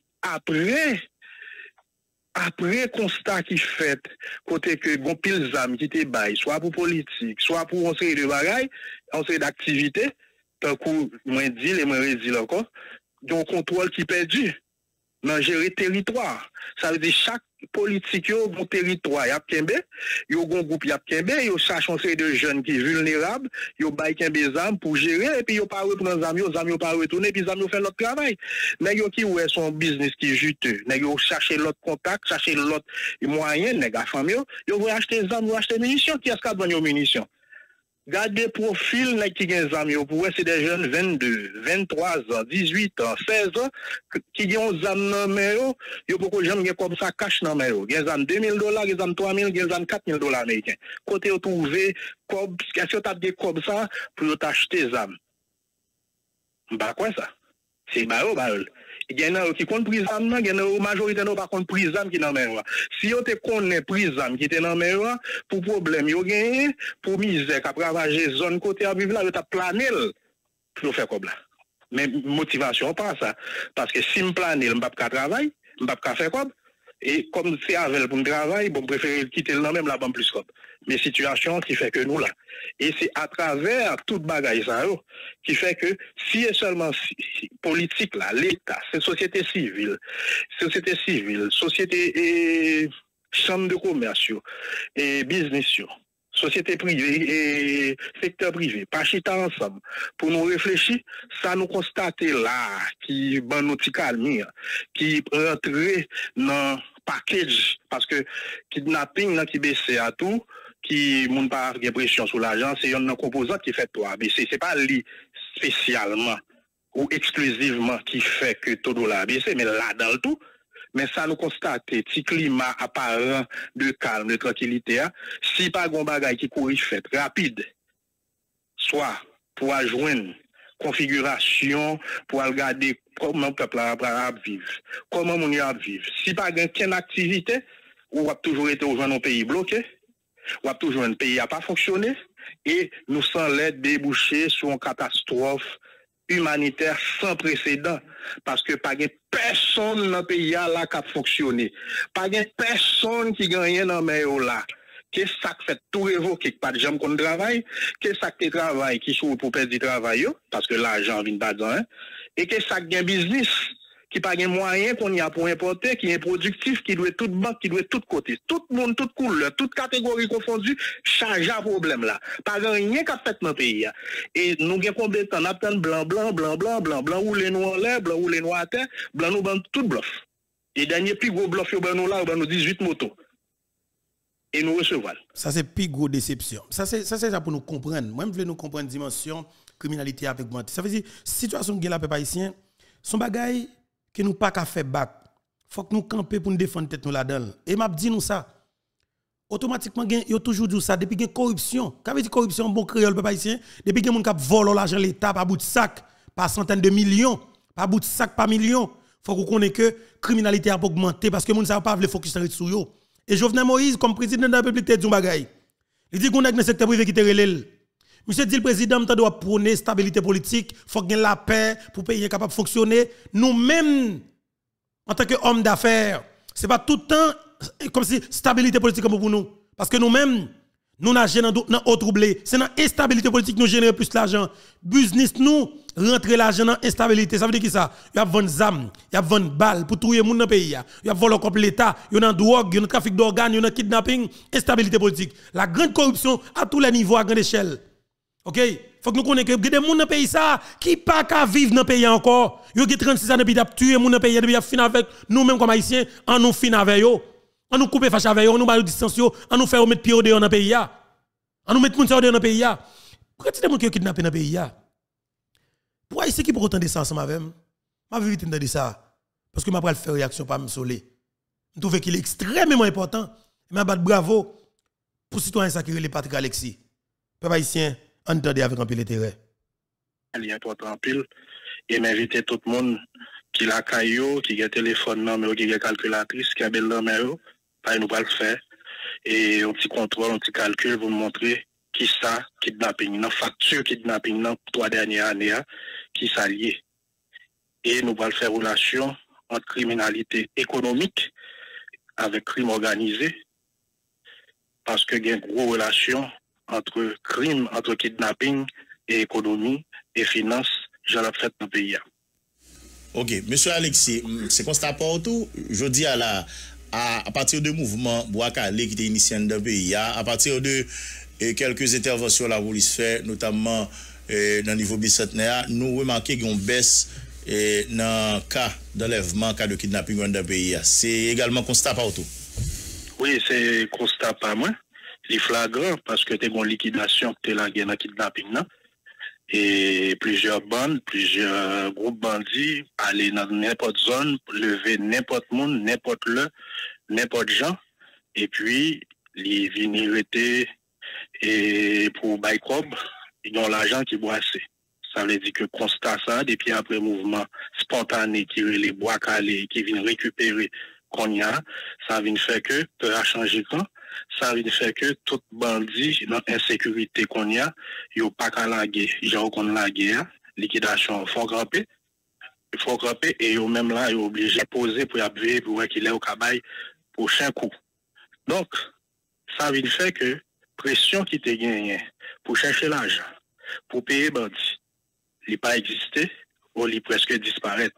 après constat qui fait côté que bon pile zam qui te bail soit pour politique soit pour une série de bagailles une série d'activités tant que moi dit et moi redis encore donc contrôle qui perdu dans gérer territoire ça veut dire chaque politique yo bon territoire y a kembe yo gon groupe y a kembe yo cherche une série de jeunes qui vulnérables yo bail kembe zam pour gérer et puis yo pas reprendre zam yo pas retourner puis zam yo fait notre travail nèg yo qui ouais son business qui juteux nèg yo chercher l'autre contact chercher l'autre moyen nèg a famille yo vont acheter zam ou acheter munitions qui est-ce qu'a donné munitions gardez profil nèg qui gen zam yo pour c'est des jeunes 22 23 ans 18 ans 16 ans qui ont zam nan men yo poko jamais gen comme ça cash nan men yo gen zam $2,000 gen zam 3,000 gen zam $4,000 américains côté yo trouver comme est-ce que tu as des comme ça pour t'acheter zam bah quoi ça c'est barol il y en a qui compte prise zam nan, il y en a majorité non pas compte prise zam qui nan men yo. Si yo te connaît prise zam qui te nan men yo, pour problème yo gagné, pour misère qu'a ravager zone côté à vivre là, yo t'a plané pour faire comme là. Mais motivation pas ça parce que si me planer, m'pas pas travailler, m'pas pas faire comme et comme c'est avec pour travail, bon préférer quitter le même là ban plus comme. Mais situation qui fait que nous là et c'est à travers toute bagaille ça qui fait que si et seulement politique là l'état c'est société civile société et chambre de commerce et business société privée et secteur privé pas chita ensemble pour nous réfléchir ça nous constater là qui ban nous ti calme qui rentrer dans package parce que kidnapping là qui baisse à tout qui moun pas de pression sur l'argent c'est un composant qui fait toi baisser c'est pas lui spécialement ou exclusivement qui fait que tout dollar baisser mais là dans le tout mais ça nous constate petit climat apparent de calme de tranquillité si pas gon bagay qui courir fait rapide soit pour joindre configuration pour regarder comment le peuple arabe vivre comment mon arabe vivre si pas gain activité ou va toujours être dans un pays bloqué ou va toujours un pays a pas fonctionné et nous sommes l'aide déboucher sur une catastrophe humanitaire sans précédent parce que pas personne dans le pays là qui a fonctionné pas personne qui gagne dans le là qu'est-ce ça fait tout révoquer pas de gens qu'on travaille qu'est-ce ça qui travaille qui sont pour perdre du travail parce que l'argent vient pas dedans et qu'est-ce ça gain business qui pas de moyens qu'on y a pour importer, qui est improductif, qui doit toute banque, qui doit tout côté. Tout le monde, toute couleur, toute catégorie confondue, charge à problème là. Pas rien qu'à fait dans le pays. Et nous avons combien de temps? Blanc, ou les noirs en l'air, blanc ou les noirs à terre, blanc nous bandent tout bluff. Et dernier plus gros bluff, nous là, nous 18 motos. Et nous recevons.
Ça, c'est plus gros déception. Ça, c'est ça pour nous comprendre. Moi, je veux nous comprendre la dimension criminalité avec augmenter. Ça veut dire, situation de la peuple haïtien, son bagay que nous pas qu'à faire bac. Faut que nous camper pour nous défendre tête nous là-dedans. Et m'a dit nous ça. Automatiquement, il y a toujours dit ça. Depuis qu'il y a corruption, quand veut dire corruption, bon créole peuple haïtien, depuis qu'il y a des gens qui volent l'argent de l'État par bout de sac, par centaines de millions, par bout de sac, par millions, faut qu'on connaisse que la criminalité a augmenté parce que les gens ne savent pas focus sur yo. Et Jovenel Moïse, comme président de la République, il dit un bagay. Il dit qu'on est dans le secteur privé qui est relève. Monsieur dit le président doit prôner stabilité politique, il faut qu'il y ait la paix pour payer capable de fonctionner. Nous-mêmes, en tant qu'hommes d'affaires, ce n'est pas tout le temps comme si stabilité politique comme pour nous. Parce que nous-mêmes, nous n'avons dans autre troublé. C'est dans l'instabilité politique que nous générons plus d'argent. Business, nous, rentrer l'argent dans l'instabilité. Ça veut dire qui ça? Il y a 20 âmes, il y a 20 balles pour tout le monde dans le pays. Il y a volé comme l'État, il y a drogue, il y a trafic d'organes, il y a kidnapping, instabilité politique. La grande corruption à tous les niveaux, à grande échelle. OK? Faut que nous connaissions que des gens dans le pays ça qui pas qu'à vivre dans le pays encore. Yo qui 36 ans depuis d'ap tuer moun dans le pays depuis a fin avec nous-mêmes comme haïtiens, en nous fin avec yo. On nous couper fâche avec yo, on nous bailler distance yo, on nous faire mettre pied au dehors dans le pays ya. On nous mettre moun dehors dans le pays ya. Pourquoi tu des gens qui kidnappé dans le pays ya? Pourquoi ici qui pour entendre ça ensemble avec moi? Ma vérité entendre ça parce que m'a pas faire réaction pas me soler. Je trouve qu'il est extrêmement important. M'a battre bravo pour citoyen ça qui les Patrick Alexis. Peuple haïtien, entendez avec un peu l'intérêt.
Il y a tout en pile et m'inviter tout le monde qui l'a caillou, qui a téléphone non qui a calculatrice, qui a belle numéro, pas nous pas le faire et un petit contrôle, un petit calcul pour nous montrer qui ça kidnapping, non facture kidnapping dans 3 dernières années qui s'allie. Et nous allons faire relation entre criminalité économique avec crime organisé parce que il y a une grosse relation entre crime, entre kidnapping et économie et finance, j'en ai fait dans le pays.
Ok, monsieur Alexis, c'est constat partout. Je dis à partir du mouvement Boakale qui était initié dans le pays, à partir de quelques interventions la police fait, notamment dans le niveau bicentenaire, nous remarquons qu'il y a une baisse dans le cas d'enlèvement, cas de kidnapping dans le pays. C'est également constat partout.
Oui, c'est constat pas moi. C'est flagrant parce que tu as une liquidation que tu as la guerre dans le kidnapping. Et plusieurs bandes, plusieurs groupes bandits aller dans n'importe zone, lever n'importe monde, n'importe n'importe gens. Et puis, les vinérités et pour Baïkob, ils ont l'argent qui boit assez. Ça veut dire que constat ça, depuis après mouvement spontané qui les bois calés, qui viennent récupérer qu'on y a, ça vient faire que, peut a changé quand, ça vient faire que tout bandit dans l'insécurité qu'on y a, il n'y pas qu'à la guerre. Genre qu'on la guerre, liquidation, il faut grimper et yo même là, il est obligé de poser pour y appuyer pour voir qu'il est au cabaye prochain coup. Donc, ça vient faire que pression qui te gagne pour chercher l'argent, pour payer bandit, il n'a pas existé ou il presque disparaître.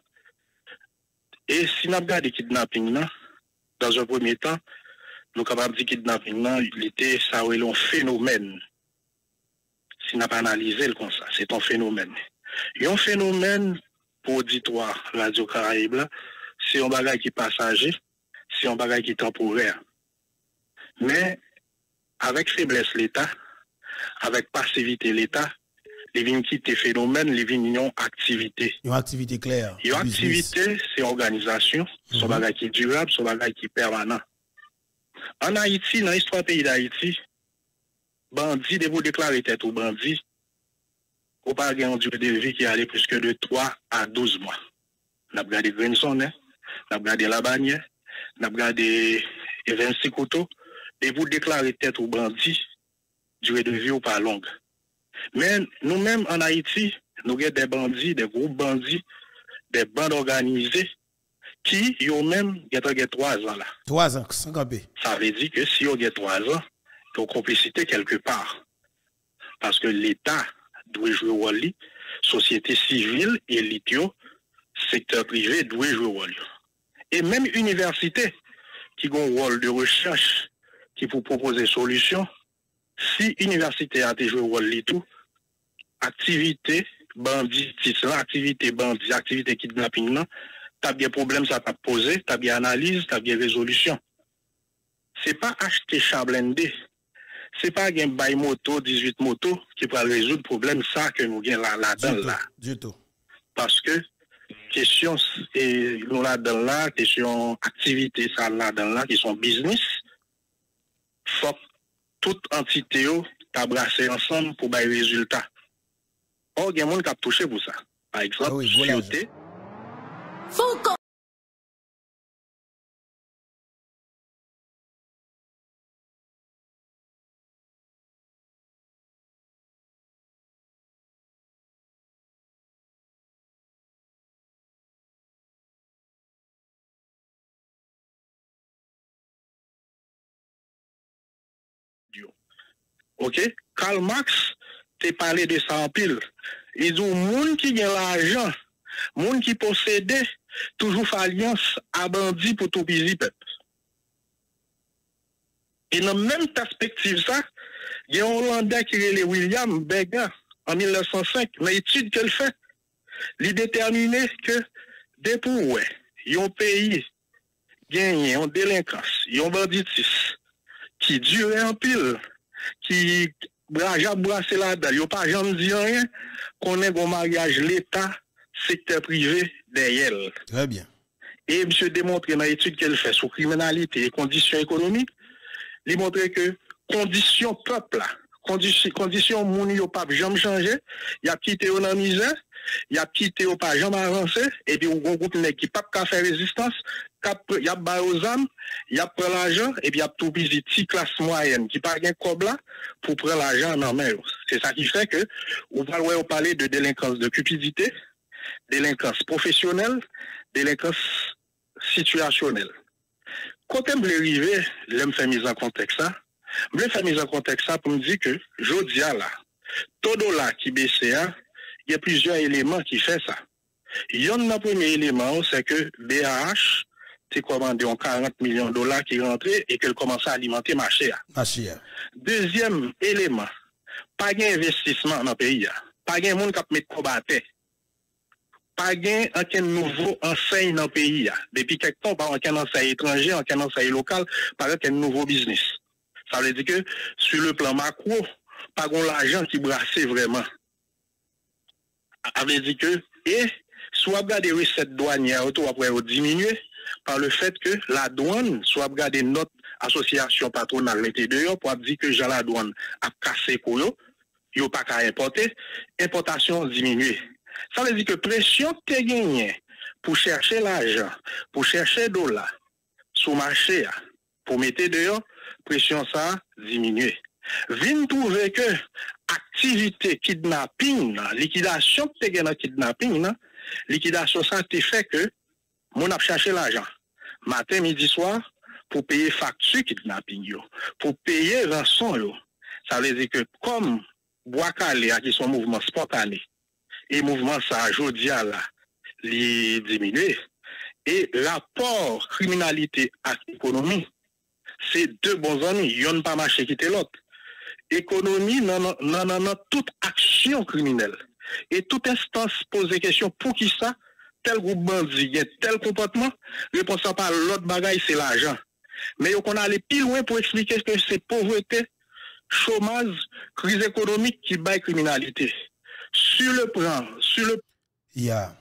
Et si nous regardons le kidnapping, dans un premier temps, nous sommes capables de dire que le kidnapping, il était un phénomène. Si nous n'avons pas analysé comme ça, c'est un phénomène. Et un phénomène pour auditoire Radio Caraïbe, c'est un bagage qui est passager, c'est un bagage qui est temporaire. Mais avec faiblesse l'État, avec passivité l'État, les vignes qui étaient phénomènes, les vignes ont activité.
Une activité claire.
Une activité, c'est organisation, c'est un bagage qui est durable, c'est un bagage qui est permanent. En Haïti, dans l'histoire du pays d'Haïti, bandit, de vous déclarer tête au bandit, ou pas une durée de vie qui allait plus que de 3 à 12 mois. On a regardé Grenson, on a regardé La Bannière, on a regardé 26 couteaux, de vous déclarer tête au bandit, durée de vie ou pas longue. Mais nous-mêmes en Haïti, nous avons des bandits, des groupes bandits, des bandes organisées qui, eux-mêmes, ont 3 ans là.
3 ans, sans camper.
Ça veut dire que si on a 3 ans, il y a une complicité quelque part. Parce que l'État doit jouer au rôle, société civile et l'ITIO, secteur privé doit jouer un rôle. Et même université qui a un rôle de recherche qui pour proposer solutions, si université a joué un rôle et tout, activité bandit, activité bandit, activité kidnapping, t'as bien problème ça t'a posé, t'as bien analyse, t'as bien résolution. C'est pas acheter char blindé, c'est pas un bail moto, 18 motos qui peut résoudre le problème ça que nous gagnons là-dedans là.
Du tout.
Parce que question et nous là-dedans là, question activité ça là-dedans là qui sont business, faut toute entité t'a brassé ensemble pour bail résultat. Or, il y a des gens qui ont touché pour ça. Par exemple, Fioté.
Foucault.
Ok? Karl Marx t'a parlé de ça en pile. Ils ont monde qui a l'argent, monde qui possède, toujours fait alliance à bandit pour tout pisi peuple. Et dans la même perspective, ça, il y a un Hollandais qui est William Begin en 1905, dans l'étude qu'elle fait, il déterminé que depuis un pays gagne en délinquance, en banditisme, qui dure en pile, qui brassé là-dedans, il n'y a pas jamais dit rien, qu'on ait un mariage l'État, secteur privé derrière.
Très bien.
Et monsieur démontré dans l'étude qu'elle fait sur criminalité et conditions économiques, il montre que conditions peuple là, conditions moun yo pas jamais changé, il a quitté dans la misère, il a quitté au pas jamais avancé et puis un groupe qui pas faire résistance, il a ba aux âmes, il a pris l'argent et puis il a tout petit classe moyenne qui pas gain cob là pour prendre l'argent en main. C'est ça qui fait que on va parler de délinquance de cupidité, délinquance professionnelle, délinquance situationnelle. Quand je me arrivé, je me fais mise en contexte ça. Je me fais mise en contexte ça pour me dire que je dis là, tout dollar qui baisse, il y a plusieurs éléments qui font ça. Il y a un premier élément, c'est que BAH t'es commandé 40 millions de dollars qui rentraient et qu'elle commence à alimenter le marché. Deuxième élément, pas d'investissement dans le pays. Pas de monde qui met combattre. Pas gain aucun nouveau enseigne dans le pays. Depuis quelque temps, pas aucun enseigne étranger, aucun enseigne local, pas aucun nouveau business. Ça veut dire que sur le plan macro, pas l'argent qui brasse vraiment. Ça veut dire que, et soit des recettes douanières, après diminuer par le fait que la douane, soit regarder notre association patronale l'été dehors pour dire que Jean la douane a cassé pour eux, il n'y a pas qu'à importer, importation diminuer. Ça veut dire que pression que tu gagné pour chercher l'argent, pour chercher dollars sur le marché, pour mettre dehors, pression ça diminue. Vin trouver que activité kidnapping, liquidation que tu gagné dans kidnapping, liquidation ça te fait que mon a cherché l'argent matin, midi, soir pour payer facture kidnapping yo, pour payer rançon yo. Ça veut dire que comme Bois Calais qui sont mouvement spontané et mouvement ça aujourd'hui là li diminué et rapport criminalité à économie c'est deux bons amis, yon pas marché quitter l'autre. Économie non toute action criminelle et toute instance pose des questions pour qui ça tel groupe bandit tel comportement réponse pas l'autre bagaille c'est l'argent. Mais on aller plus loin pour expliquer que c'est pauvreté, chômage, crise économique qui bat criminalité. Sur le plan,
il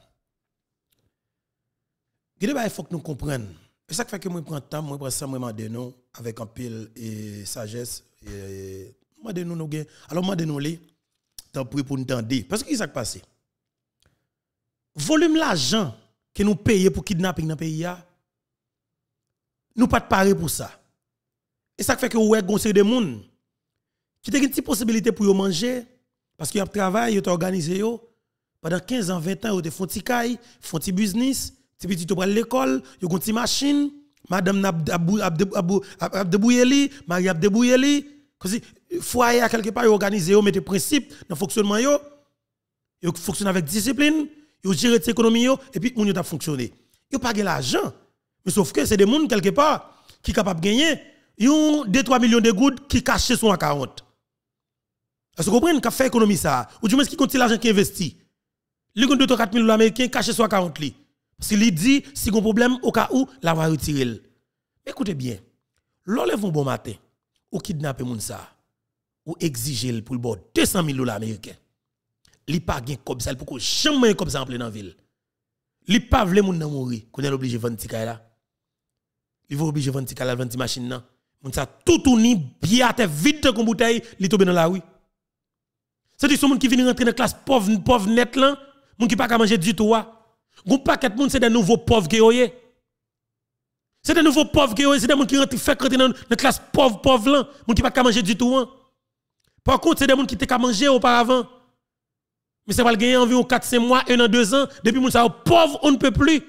faut que nous comprenions. C'est ça qui fait que moi prends temps, moi prends ça, moi m'a nous avec un pile et sagesse et moi de nous gain. Alors moi de nous les tant pour nous entendre parce que qu'est-ce qui s'est passé? Volume l'argent que nous payons pour kidnapping dans le pays nous pas de parer pour ça. Et ça fait que ouais conseil de monde qui a une petite possibilité pour manger parce qu'il y a travail, ils ont organisé pendant 15 ans, 20 ans, ils font petit caille, font petit business, petit tu prends l'école, ils ont une petite machine, madame Abdebouyeli, Marie Abdebouyeli, comme si foyer à quelque part ils organisé, ils mettent des principes dans le fonctionnement ils fonctionnent avec discipline, Yo gère cette économie yo et puis moun yo t'a fonctionné. Yo pas gagné l'argent. Mais sauf que c'est des moun quelque part qui capable gagner yon 2-3 millions de gouttes qui cachent son à 40. Est-ce que vous comprenez qu'a fait économie ça? Ou du moins qui compte l'argent qui investi? Li gon 2-4 millions américains caché soit 40 li. Parce qu'il dit si gon problème au cas où la va retirer. Écoutez bien. L'enlève un bon matin ou kidnapper moun ça ou exiger pour le bord $200,000 américains. Li pas gen comme ça pour que jamais comme ça en plein ville. Li pas vle moun nan mourir, qu'on est obligé vendre tika là. Il va obligé vendre tika là, vendre machine nan. Moun ça tout tourni bien tête vide comme bouteille, li tombe dans la rue. C'est des gens qui viennent rentrer dans la classe pauvre net là, moun qui pas ka manger du tout. Gon paquet moun c'est des nouveaux pauvres qui yoye. C'est des nouveaux pauvres qui yoye, c'est des moun qui rentrent fait rentrer dans la classe pauvre là, moun qui pas ka manger du tout. Par contre, c'est des moun qui te ka manger auparavant. Mais ça va gagner environ 4-5 mois, 1 an, 2 ans, depuis moun ça pauvre, on ne peut plus.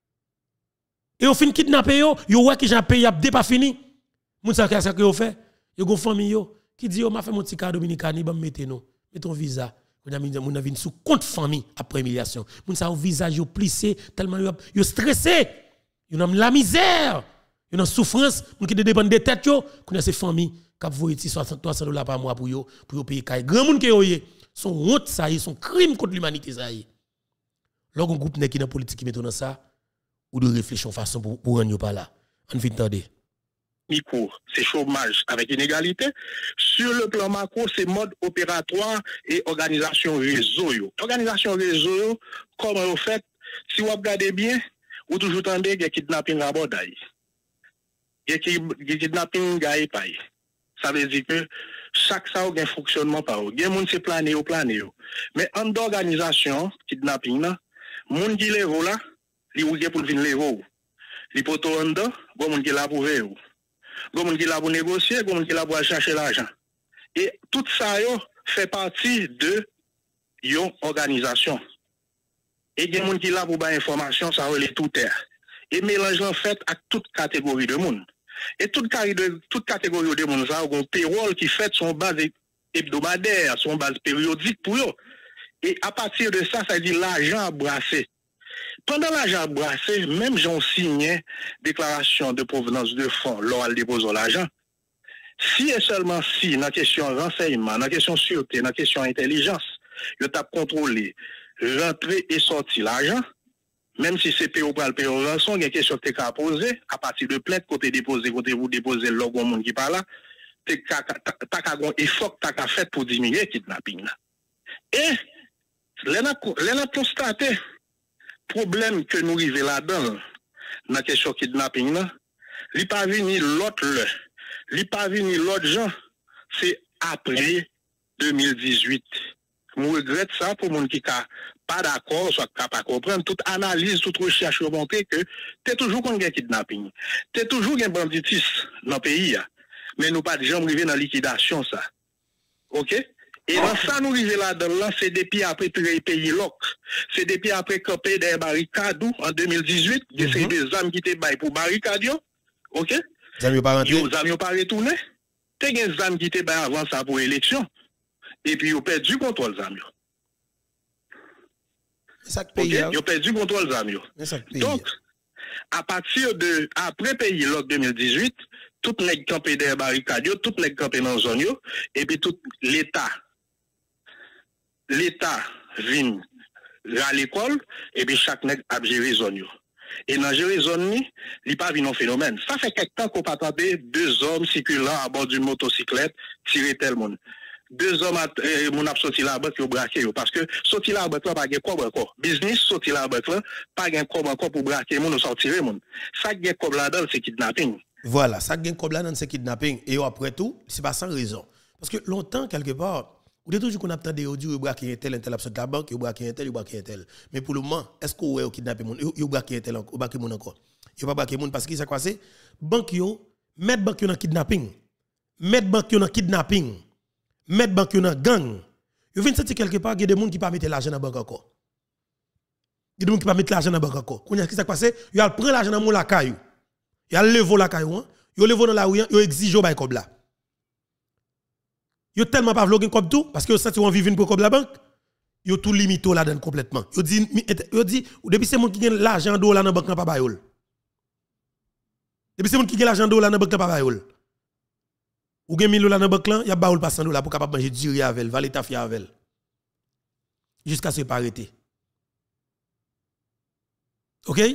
Et au fin kidnapper yo ouais qui j'ai payé a pas fini. Moun ça qu'est-ce que yo fait? Yo gon famille yo qui dit yo m'a fait mon petit cas dominicani, ba mettez nous. Mets ton visa. On a mis moun vinn sous compte famille après humiliation. Moun ça au visage yo plissé tellement yo stressé. Yo dans la misère. Yo dans souffrance, moun qui dépend de tête yo, connait ces familles qui voyé $300 par mois pour yo payer kay. Grand moun qui yo son honte ça y son crime contre l'humanité ça y. Lorsqu'on groupe qui dans politique qui met dans ça ou de réfléchir en façon pour rendre pas là. On vient entendre.
Micro, c'est chômage avec inégalité. Sur le plan macro, c'est mode opératoire et organisation réseau. Organisation réseau, comment vous faites, si vous regardez bien, vous toujours entendez qu'il y a kidnapping à Bordaï. Il y a kidnapping à Epaï. Ça veut dire que chaque ça a un fonctionnement par eux. Il y a des gens qui planent au plané. Mais en d'organisation, kidnapping, moun qui les là, li ou pour venir les ro. Li poto en dedans, bon moun qui là pour ver. Bon moun qui là pour négocier, bon moun qui là pour chercher l'argent. Et tout ça yo fait partie de yon organisation. Et il y a des gens qui là pour ba information, ça relève tout terre. Et mélange en fait à toute catégorie de monde. Et toute catégorie de monde, ça a un payroll qui fait son base hebdomadaire, son base périodique pour eux. Et à partir de ça, ça dit l'argent à brasser. Pendant l'argent à brasser, même j'en signais déclaration de provenance de fonds lors de déposer l'argent. Si et seulement si, dans la question renseignement, dans la question sûreté, dans la question intelligence, je tape contrôler, rentrer et sortir l'argent, même si c'est PO pour le PO rançon, il y a une question que tu as posée, à partir de plainte, côté déposé, côté vous déposez le logo monde qui parle là, tu as un effort que tu as fait pour diminuer le kidnapping. Et, l'on a constaté, problème que nous arrivons là-dedans, dans la question kidnapping, il n'est pas venu l'autre, il n'est pas venu l'autre gens, c'est après 2018. Je regrette ça pour les gens qui n'ont pas d'accord, soit qui pas comprendre, toute analyse, toute recherche montre que tu es toujours contre le kidnapping. Tu es toujours un banditisme dans le pays. Mais nous pas de gens arriver dans la liquidation, ça. OK? Et dans ça, nous arrivons là-dedans, c'est depuis après pays loc. C'est depuis après camper des barricades en 2018. C'est des âmes qui étaient baillées pour barricades. OK?
Les âmes pas rentré.
Les âmes pas retourné. Tu des âmes qui étaient baillées avant ça pour l'élection. Et puis, ils ont perdu le contrôle des âmes. Ils ont perdu le contrôle des âmes. Donc, à partir de, après pays loc 2018, tout les campé des barricades, tout les campé dans la zone, et puis tout l'État vient à l'école, et puis chaque nègre a géré zone. Et dans gérer zone, il n'y a pas vu un phénomène. Ça fait quelque temps qu'on peut attendre 2 hommes circulant à bord d'une motocyclette, tirer tel monde. 2 hommes mon a sorti la banque, ils ont braqué. Parce que sorti la banque, pas de quoi encore. Business, sorti la banque, pas de quoi encore pour braquer, mon sortir. Ça qui est comme là-dedans, c'est kidnapping.
Voilà, ça qui est comme là-dedans, c'est kidnapping. Et après tout, c'est pas sans raison. Parce que longtemps, quelque part, vous êtes toujours qu'on a des audios, vous braquez un tel absent de la banque, vous braquez un tel, vous braquez un tel. Mais pour le moment, est-ce que vous avez kidnappé mon, vous braquez un tel, vous braquez mon encore? Vous pas braqué mon parce que ça quoi c'est? Banque yo, mettre banque yo dans kidnapping. Mettre banque yo dans kidnapping. Mettre banque yo dans gang. Vous venez sentir quelque part, il y a des gens qui pas mettre l'argent dans la banque encore. Il y a des gens qui pas mettre l'argent dans la banque encore. Qu'est-ce qui s'est passé? Ils prennent l'argent dans mon la caillou. Ils levé la caillou, ils levé dans la rue, ils exigent au bail comme là. Ils tellement pas vlogger comme tout parce que ça tu en vivre pour comme la banque. Yo tout limito là-dedans complètement. Yo dit depuis c'est moun qui gagne l'argent d'eau là dans banque pas bayol. Depuis c'est moun qui gagne l'argent d'eau là dans banque pas bayol. Ou gagne 1000 $ dans banque là, y a baoul pas 100 $ pour capable manger du riz avec, valer ta fia avec. Jusqu'à ce pas arrêter. OK? Y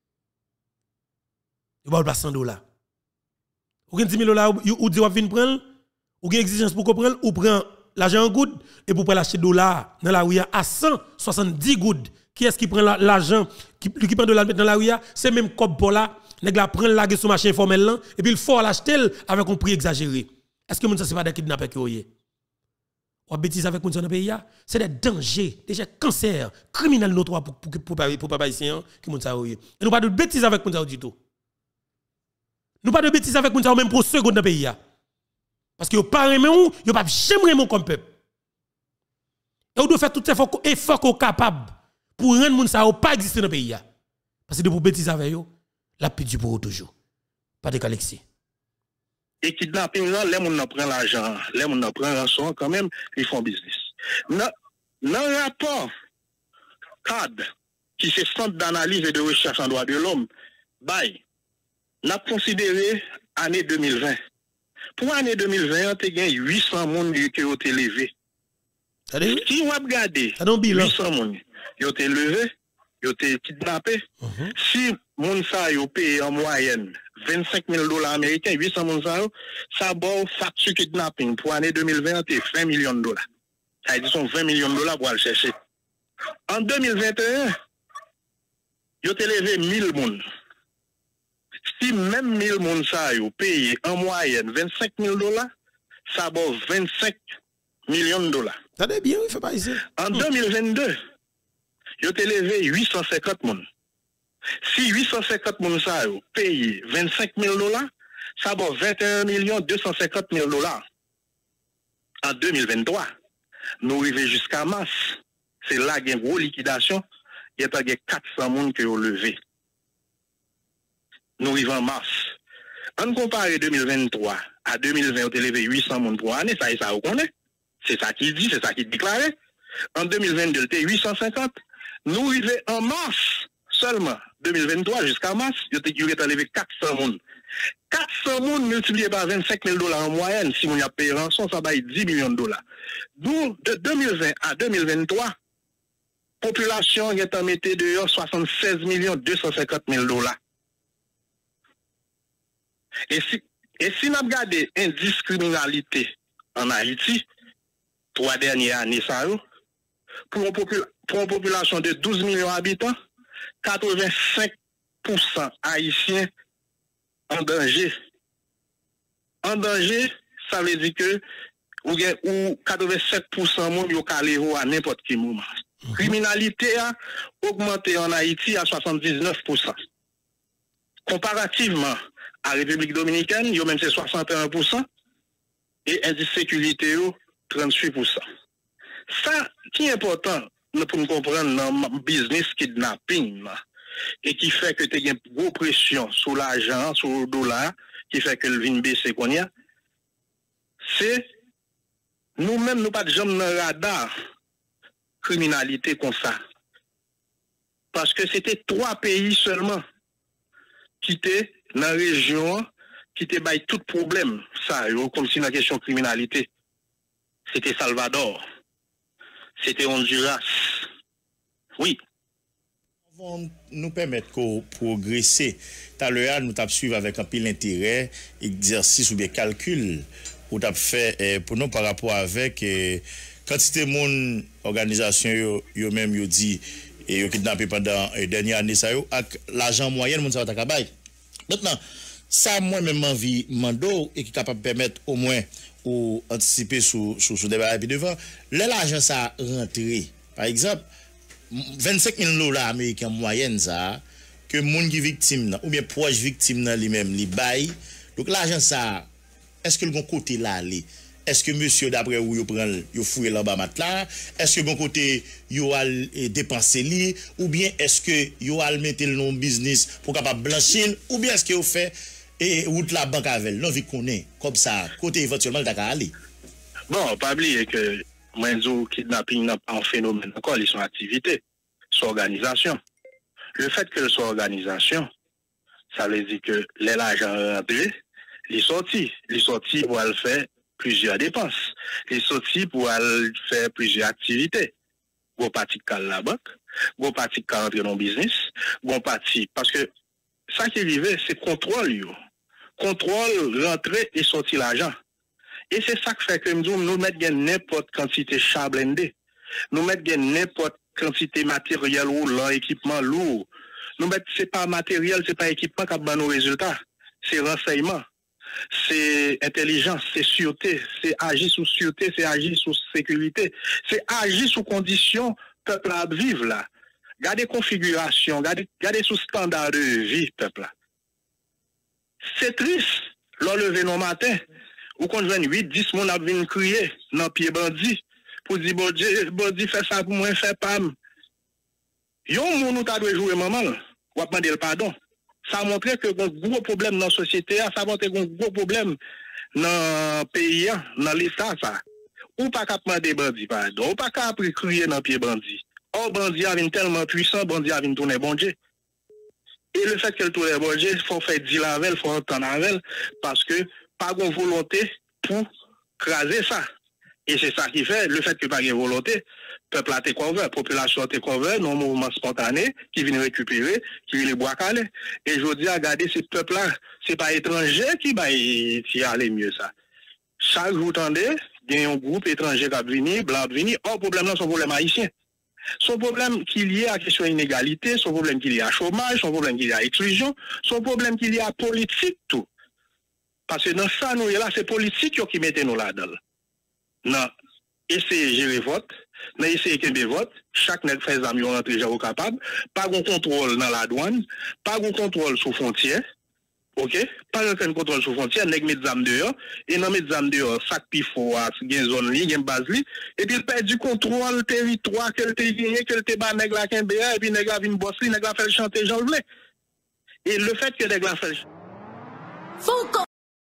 baoul pas 100 $. Ou gagne 10 000 $ ou dit ou vinn prendre, ou gagne exigence pour comprendre ou prend l'argent en goud et pour acheter dollars dans la rue à 170 goud. Qui est-ce qui prend l'argent qui prend de mettre dans la rue? C'est même comme pour là, nèg la prend la sur marché informel là et puis il faut l'acheter avec un prix exagéré. Est-ce que moun ça c'est pas des kidnappeurs qui oyé? Ou bêtise avec moun dans le pays, c'est des dangers, déjà cancer, criminel notoire pour papa ici qui moun ça oyé. Et nous pas de bêtises avec moun ça du tout. Nous pas de bêtises avec moun ça même pour seconde dans le pays. Parce que vous ne parlez pas, vous ne pas jamais comme peuple. Et vous devez faire tout effort qu'on est capable pour rendre les gens pas exister dans le pays. Parce que pour bêtises avec eux, la pitié pour toujours. Pas de galaxie.
Et kidnapping, là, les gens prennent l'argent, les gens prennent rançon, quand même, ils font business. Dans le rapport cadre, qui c'est Centre d'analyse et de recherche en droits de l'homme, on a considéré l'année 2020. Pour l'année 2020, il y a 800 personnes qui ont été levées. Si vous regardez 800 personnes qui ont été levées, qui ont été kidnappées, si les gens ont payé en moyenne 25 000 $ américains, 800 personnes, ça va facture kidnapping pour l'année 2020, c'est 20 millions $. Ça veut dire sont 20 millions $ pour aller chercher. En 2021, ils ont été levés 1000 personnes. Si même 1000 personnes ont payé en moyenne 25 000 $, ça vaut 25 millions $.
Ça va bien, il fait pas ici.
En 2022, ils ont élevé 850 personnes. Si 850 personnes ont payé 25 000 $, ça vaut 21 250 000 $. En 2023, nous arrivons jusqu'à mars. C'est là qu'il y a une grosse liquidation. Il y a 400 personnes qui ont levé. Nous arrivons en mars. On compare 2023 à 2020, on a élevé 800 personnes pour l'année, ça vous connaît. C'est ça qui dit, c'est ça qui déclare. En 2022, c'était 850. Nous arrivons en mars seulement, 2023 jusqu'à mars, il y a élevé 400 personnes. 400 personnes multipliées par 25 000 $ en moyenne, si on a payé rançon, ça va être 10 millions $. D'où, de 2020 à 2023, la population a été de 76 250 000 $. Et si nous regardons indiscriminalité en Haïti, 3 dernières années, ça, pour une population de 12 millions d'habitants, 85% haïtiens en danger. En danger, ça veut dire que ou 87% monde yo calé à n'importe quel moment. Criminalité a augmenté en Haïti à 79%. Comparativement à la République dominicaine, yo même c'est 61%, et indice sécurité 38%. Ça qui est important pour nous comprendre dans le business kidnapping et qui fait que tu as une grosse pression sur l'argent, sur le dollar, qui fait que le vin baisse qu'on y a, c'est nous-mêmes, nous pas de jambes dans le radar criminalité comme ça. Parce que c'était 3 pays seulement qui étaient dans la région, qui étaient bail tout problème, ça, comme si dans la question de criminalité. C'était Salvador, c'était Honduras. Oui.
Nous permettre de progresser. Tout à l'heure, nous avons suivi avec un peu l'intérêt, exercice ou bien calcul pour fait pour nous par rapport avec quantité de mon organisation yo même yo dit et yo kidnappé pendant dernière année ça yo avec l'argent moyen mon ça ta kabay. Maintenant ça moi même envie mando et qui capable permettre au moins ou anticiper sur débat puis devant l'argent ça rentrer par exemple 25 000 $ américains moyenne ça que moun qui victime ou bien proche victime nan lui-même li bail donc l'argent ça est-ce que le bon côté là aller est-ce que monsieur d'après où yo prend yo fouiller là bas matelas est-ce que bon côté yo al dépenser li ou bien est-ce que yo al mettre le nom business pour capable blanchir ou bien est-ce que yo fait et route la banque avec non vi connaît comme ça côté éventuellement ta aller
bon pas oublier que Moi, je kidnapping n'est pas un phénomène encore, ils sont activité, c'est organisation. Le fait que soit organisation, ça veut dire que les agents rentrés, ils sortis pour aller faire plusieurs dépenses, ils sortis pour aller faire plusieurs activités. Gon parti qui la banque, gon parti qui rentre dans le business, gon parti parce que ça qui arrive c'est contrôle yo. Contrôle rentrer et sortir l'argent. Et c'est ça qui fait que nous mettons n'importe quantité chat blindé. Nous mettons n'importe quantité matériel ou l'équipement lourd. Nous mettons c'est pas matériel, c'est pas équipement qui a nos résultats. C'est renseignement. C'est intelligence, c'est sûreté, c'est agir sous sûreté, c'est agir sous sécurité, c'est agir sous conditions peuple à vivre là. Gardez configuration, gardez sous standard de vie peuple là. C'est triste, l'enlever nos matins, ou quand je viens 8-10 mon a venu crier dans pied bandit pour dire bandit fait ça pour moi fait pam. Yon moun nous t'a dû jouer maman, ou demander le pardon. Ça montre que un gros problème dans la société, ça montre un gros problème dans le pays, dans l'État. Ou pas qu'à demander bandit, pardon. Ou pas qu'à crier dans le pied bandit. Or, bandit a tellement puissant, bandit a tourner bon Dieu. Et le fait qu'elle tourne bon Dieu, il faut faire dire la veille, il faut entendre la veille, parce que pas de volonté pour craser ça. Et c'est ça qui fait, le fait que pas de volonté, peuple a été couvert, population a été couvert, non mouvement spontané, qui vient récupérer, qui vient les bois calés. Et je dis à regarder ce peuple-là, c'est pas étranger qui allait mieux ça. Chaque jour, attendez, il y a un groupe étranger qui a venu, blanc venu, or problème là, son problème haïtien. Son problème qui est lié à la question d'inégalité, son problème qui est lié à chômage, son problème qui est lié à exclusion, son problème qui est lié à politique, tout. Parce que dans ça, nous, là, c'est politique qui mettent nous là-dedans. Non, essayer de gérer vote, non, essayer de vote, chaque nègre fait amis on entre gens capable, pas de contrôle dans la douane, pas de contrôle sous frontière, ok, pas de contrôle sous frontière, nègre met des âmes dehors, et dans mes âmes dehors, sac pifo, gen zone li, gen base li, et puis il perd du contrôle territoire, qu'elle te gagné, qu'elle te bat nègre la Kimbéa, et puis nègre la vin bosser, nègre la fait chanter Jean Vlé. Et le fait que nègre la fait
Foucault.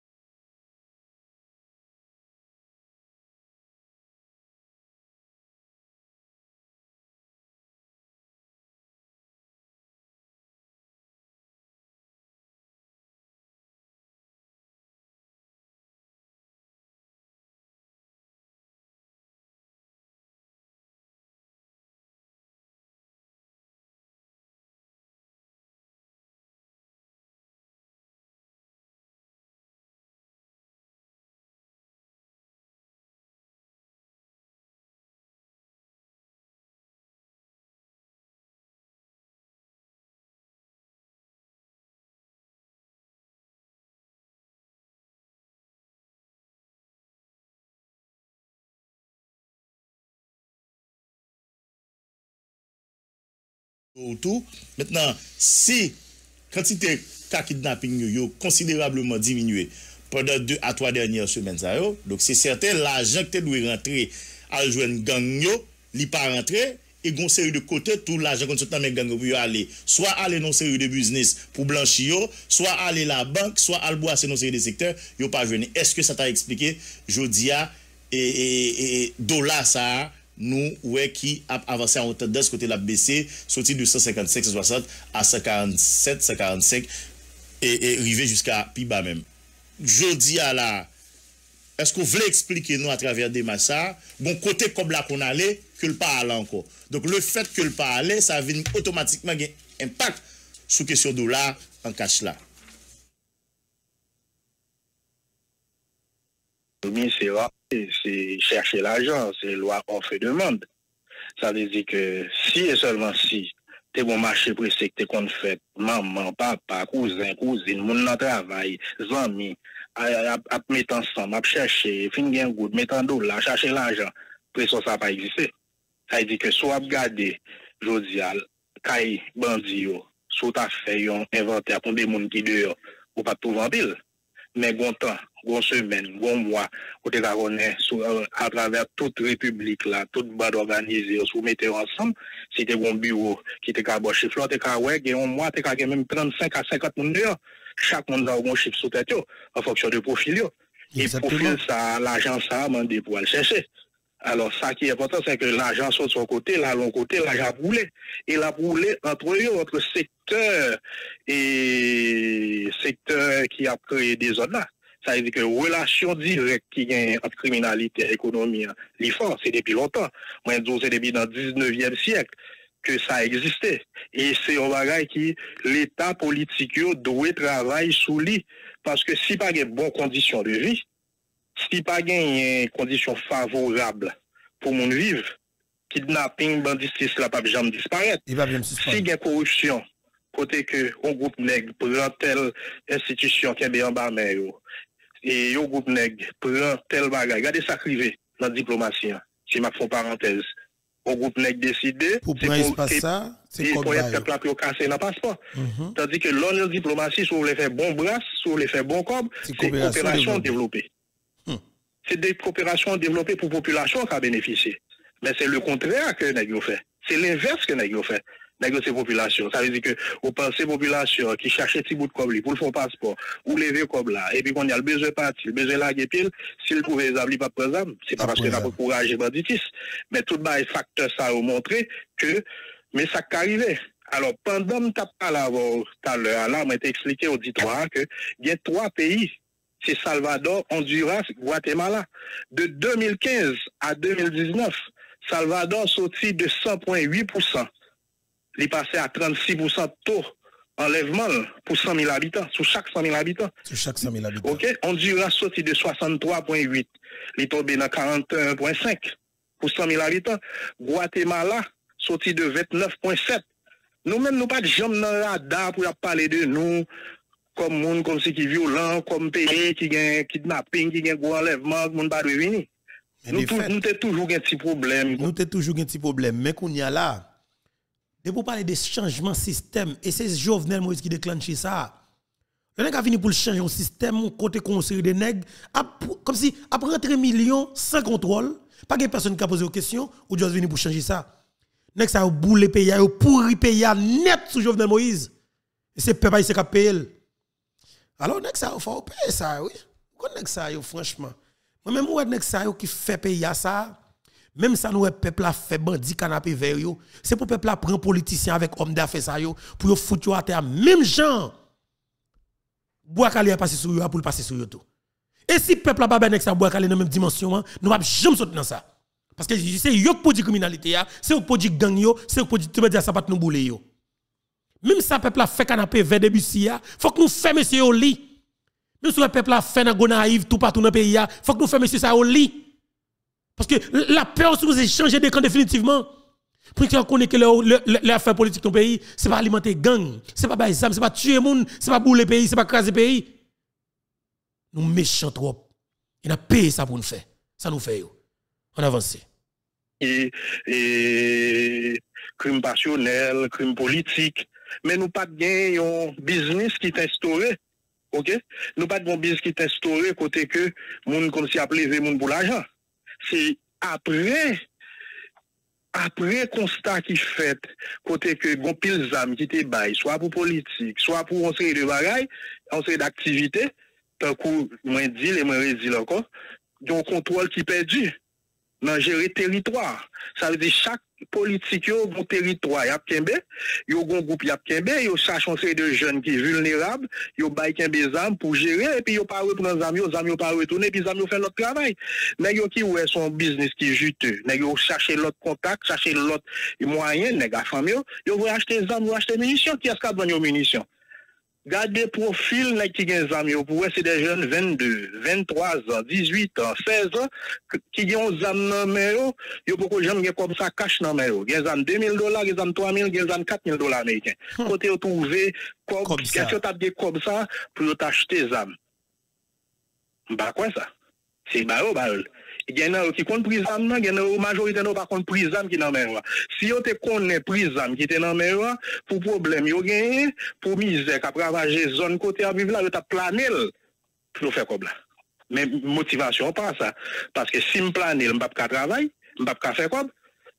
Tout. Maintenant, si quantité de kidnapping yo considérablement diminué pendant 2 à 3 dernières semaines, donc c'est certain, l'argent que tu dois rentrer à joindre gang yo, li pas rentrer, et gon série de côté, tout l'argent qu'on se met gang pour aller, soit aller dans série de business pour blanchir, soit aller la banque, soit aller boire dans série de secteurs, yo pas venir. Est-ce que ça t'a expliqué, Jodia et dollar ça? Nous, ouais, qui a avancé en hauteur de ce côté la baissé, sorti de 155, 160 à 147, 145 et arrivé jusqu'à plus bas même. Je dis à la, est-ce que vous voulez expliquer nous à travers des massas, bon côté comme là qu'on allait, que le pas allait encore. Donc le fait que le pas allait, ça vient automatiquement un impact sur question dollar en cash là.
C'est chercher l'argent, c'est loi offre et demande. Ça veut dire que si et seulement si tu es bon marché pressé que tu compte fait, maman, papa, cousin, cousine, mon travail, amis, à mettre ensemble, à chercher, finir un goût, mettre en dollar, chercher l'argent, pression ça pas exister. Ça veut dire que soit regarder, je dis à Kaï, bandit, soit tu as fait un inventaire pour des gens qui dehors, ou pas tout en pile. Mais bon temps, bon semaine, bon mois, vous connaissez à travers toute république là, toute bande organisée, vous mettez ensemble, si tu as un bureau qui est capable de chiffrer, tu as un mois, tu as même 35 à 50 personnes dehors. Chaque monde a un chiffre sous tête en fonction de profil. Et profil ça, l'agence a demandé pour aller chercher. Alors, ça qui est important, c'est que l'argent soit de son côté, là, de l'autre côté, l'argent a brûlé. Et il a brûlé entre eux, entre secteur et secteur qui a créé des zones là. Ça veut dire que relation directe qui gagne entre criminalité et économie, l'IFOR, c'est depuis longtemps. Moi, je dis c'est depuis dans le 19e siècle que ça existait. Et c'est un bagage qui, l'État politique doit travailler sous lui. Parce que si pas de bonnes conditions de vie, si pas de conditions favorables pour mon vivre, kidnapping, banditisme, la pas jamais disparaître. Si il y a corruption, côté que un groupe nègre prend telle institution qui est en bas mer, et un groupe nègre prend tel bagage, regardez ça crivé dans la diplomatie, si je fais parenthèse. Un groupe nègre décidé,
pour prendre ça, c'est
pour être peuple pour casser dans passeport. Tandis que l'on diplomatie, si vous voulez faire bon bras, si vous voulez faire bon corps, c'est coopération développée. C'est des coopérations développées pour la population qui a bénéficié. Mais c'est le contraire que nous fait. C'est l'inverse que nous fait. Nous c'est population. Ça veut dire que vous pensez population qui cherche un petit bout de coble pour le faire passeport, ou lever coble là, et puis qu'on y a le besoin de partir, le besoin de la guépile, s'il pouvait établir pas présent, c'est pas parce que n'a pas encouragé banditisme. Mais tout les facteurs ça a montré que, mais ça qu'arrivé. Alors, pendant que tu as parlé tout à l'heure, là, on m'a expliqué au auditoire que il y a 3 pays. C'est Salvador, Honduras, Guatemala. De 2015 à 2019, Salvador sorti de 100,8%. Il est passé à 36% de taux enlèvement pour 100 000 habitants, sur chaque 100 000 habitants.
Sur chaque 100 000 habitants.
OK? Honduras sorti de 63,8. Il est tombé dans 41,5 pour 100 000 habitants. Guatemala sorti de 29,7. Nous-mêmes, nous pas de jambes dans le radar pour parler de nous. Comme monde comme si qui violent, comme pays qui gagne kidnapping, qui gagne gros enlèvement, monde pas revenir. Nous t'avons toujours un petit problème.
Nous t'avons toujours un petit problème. Mais qu'on y a là, de pour parler de changement système, et c'est Jovenel Moïse qui déclenche ça. Le nègre a fini pour changer un système, côté conseil de nègres, comme si après rentrer millions sans contrôle, pas de personne qui a posé aux questions, ou juste venir pour changer ça. Nègre ça a boulé pays, a pourri pays net sous Jovenel Moïse. Et c'est peuple qui a payé. Alors, nèg ça, il faut payer ça, oui. Quand nèg ça, franchement. Moi-même, moi, nèg ça, qui fait payer ça, même ça, nous, peuple a fait bandit canapé vert, c'est pour peuple a prendre politicien avec homme d'affaires, ça, pour yo foutre à terre, même gens. Boakali a passé sur eux, pour le passer sur eux tout. Et si peuple a pas ben nèg ça, Boakali dans la même dimension, nous va jamais sauter dans ça. Parce que c'est yo qui produit criminalité, c'est yo qui produit gang, c'est yo qui produit, tu veux dire, ça pas nous bouler, yo. Même ça, peuple a fait canapé vers début si ya, faut que nous fassions monsieur au lit. Même si le peuple a fait dans gonaïve tout partout dans le pays, faut que nous fassions monsieur ça au lit. Parce que la peur nous est changé de camp définitivement. Pour qu'on connaisse que l'affaire politique dans le pays, c'est pas alimenter gang, c'est pas bailler c'est pas tuer moun, c'est pas bouler pays, c'est pas craser pays. Nous méchants trop. Il a payé ça pour nous faire. Ça nous fait. On avance.
Et crime passionnel, crime politique. Mais nous pas de un business qui est instauré. OK? Nous pas de business qui est instauré côté que moun comme si appelé moun pour l'argent. C'est après constat qui fait côté que gon pile zam qui te bail soit pour politique, soit pour une série de bagailles, une série d'activités, tant que moi dit et moi redis encore, donc contrôle qui perdu dans gérer territoire. Ça veut dire chaque politique yo bon territoire y a kembe, yo gon groupe y a kembe, yo cherche une série de jeunes qui vulnérables, yo bail kembe zam pour gérer et puis yo pas reprendre zam yo pas retourner puis zam yo fait l'autre travail. Nèg yo qui ouais son business qui juteux, nèg yo chercher l'autre contact, chercher l'autre moyen, nèg a famille yo vont acheter zam, yo acheter munitions, qui est-ce qui a besoin de munitions? Gardez profil qui gen zam yo pour c'est des jeunes 22, 23 ans, 18 ans, 16 ans qui ont zam nan men yo pour que jamais comme ça cash nan men yo. Gen zam $2,000, gen zam $3,000, gen zam $4,000 américains. Côté yo trouver comme ça comme ça pour t'acheter zam. Bah quoi ça? C'est ba il y en a qui compte prise âme, il y en a majorité non pas compte prise âme qui dans mer. Si on te connaît prise âme qui était dans mer pour problème yo gagné, pour misère qu'a ravager zone côté à vivre là, yo t'a plané pour faire comme là. Mais motivation pas ça parce que si me planer, me pas travailler, me pas faire comme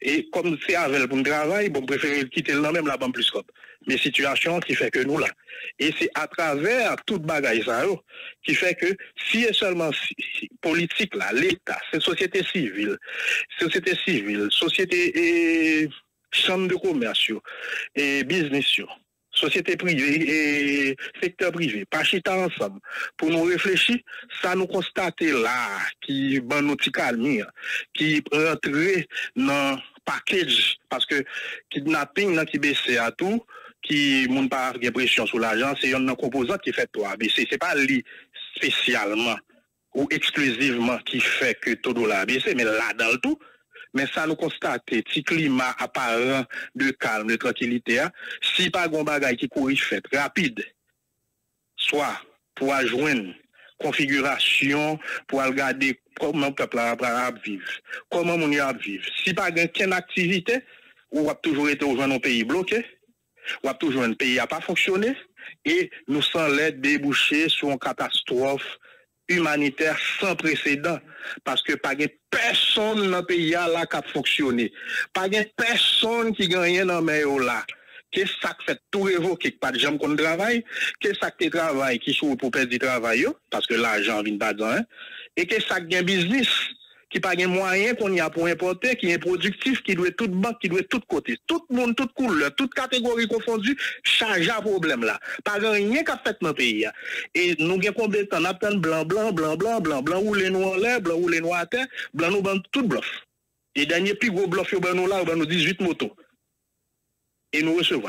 Et comme c'est avec pour le travail, bon, préférer quitter le nom même là-bas plus cop. Mais situation qui fait que nous là. Et c'est à travers toute bagaille ça qui fait que si et seulement politique là, l'État, c'est société civile, société et chambre de commerce et business société privée et secteur privé, pas chita ensemble pour nous réfléchir, ça nous constater là qui ban nous calme, qui rentrer dans package parce que kidnapping là qui baissé à tout, qui moun pas de pression sur l'argent, c'est un composant qui fait toi baisser, c'est pas lui spécialement ou exclusivement qui fait que tout dollar baisser, mais là dans le tout. Mais ça nous constate, petit climat apparent de calme, de tranquillité, si pas un bagage qui courir fait rapide, soit pour joindre configuration, pour regarder comment le peuple va vivre, comment on va vivre. Si pas une activité, on va toujours être dans un pays bloqué, on va toujours un pays à pas fonctionner, et nous sans l'aide déboucher sur une catastrophe humanitaire sans précédent parce que pas de personne dans le pays là qui a fonctionné, pas de personne qui gagne dans le là. Qu'est-ce que ça fait tout révoquer pas de gens qu'on travaille, qu'est-ce que ça travail qui sont pour perdre du travail parce que l'argent vient pas dedans et qu'est-ce que ça gagne business qui pas de moyens qu'on y a pour importer, qui est productif, qui doit toute banque, qui doit tout côté, tout le monde, toute couleur, toute catégorie confondue, charge à problème là. Pas rien qu'a fait dans le pays. Et nous avons combien de temps, on attend blanc, ou les noirs en l'air, blanc ou les noirs à terre, blanc nous ban tout bluff. Et dernier plus gros bluff, nous là, nous 18 motos. Et nous recevons.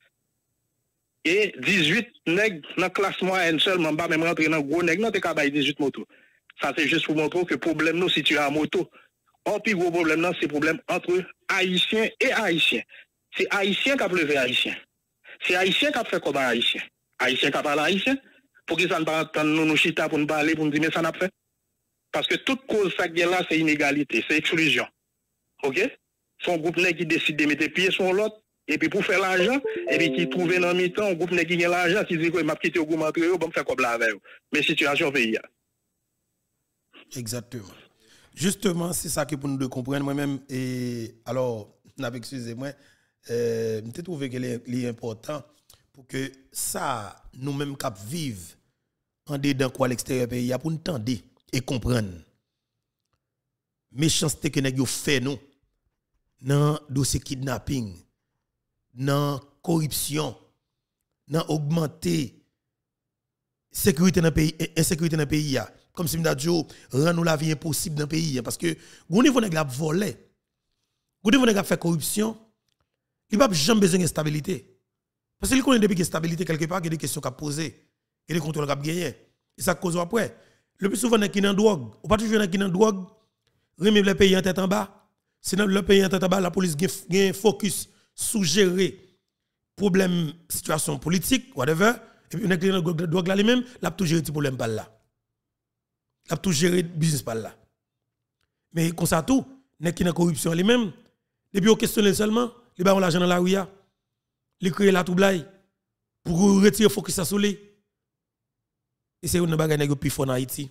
Et 18 nègres dans la classe moyenne seulement, pas même rentrer dans gros nègres, non, t'es capable 18 motos. Ça, c'est juste pour montrer que le problème, nous, si tu as un moto, le plus gros problème, c'est le problème entre Haïtiens et Haïtiens. C'est Haïtien qui a levé Haïtien. C'est Haïtien qui a fait comme Haïtien. Haïtien qui a parlé Haïtien. Pour que ça ne pas entendre nous chita pour nous parler, pour nous dire, mais ça n'a pas fait. Parce que toute cause, ça qui est là, c'est inégalité, c'est exclusion. OK? Son groupe qui décide de mettre pied sur l'autre, et puis pour faire l'argent, et puis qui trouve dans le mi-temps, un groupe qui a l'argent, qui dit que m'a quitté au groupe matériel, bon, faire comme la veille. Mais situation pays.
Exactement. Justement, c'est ça que pour nous de comprendre moi-même. Et alors, excusez-moi, je trouve que c'est important pour que ça, nous-mêmes, cap vivre en dedans quoi l'extérieur pays, pour nous tendre et comprendre. Méchanceté que nous fait nous dans dossier kidnapping, dans corruption, dans augmenter sécurité dans le pays, insécurité dans le pays. Comme si nous avons rend nous la vie impossible dans le pays. Parce que, vous niveau de voler, vous niveau de faire corruption, il n'y a pas jamais besoin de stabilité. Parce qu'il connaît depuis qu'il y a stabilité quelque part, il y a des questions à poser, il y a des contrôles à gagner. Et ça cause après. Le plus souvent, il y a qui dans drogue. Ou pas toujours qui dans drogue, remet le pays en tête en bas. Sinon, le pays en tête en bas, la police a un focus sous gérer problème, situation politique, whatever. Et puis, on a qui dans drogue là lui-même, il a toujours géré ce problème par là. Il a tout géré le business par là. Mais comme ça tout, n'est qui dans corruption lui-même, depuis on questionne seulement, il va l'argent dans la rue, il crée la toublaille pour retirer focus sur lui. Et c'est une bagaille qui est plus fort en Haïti.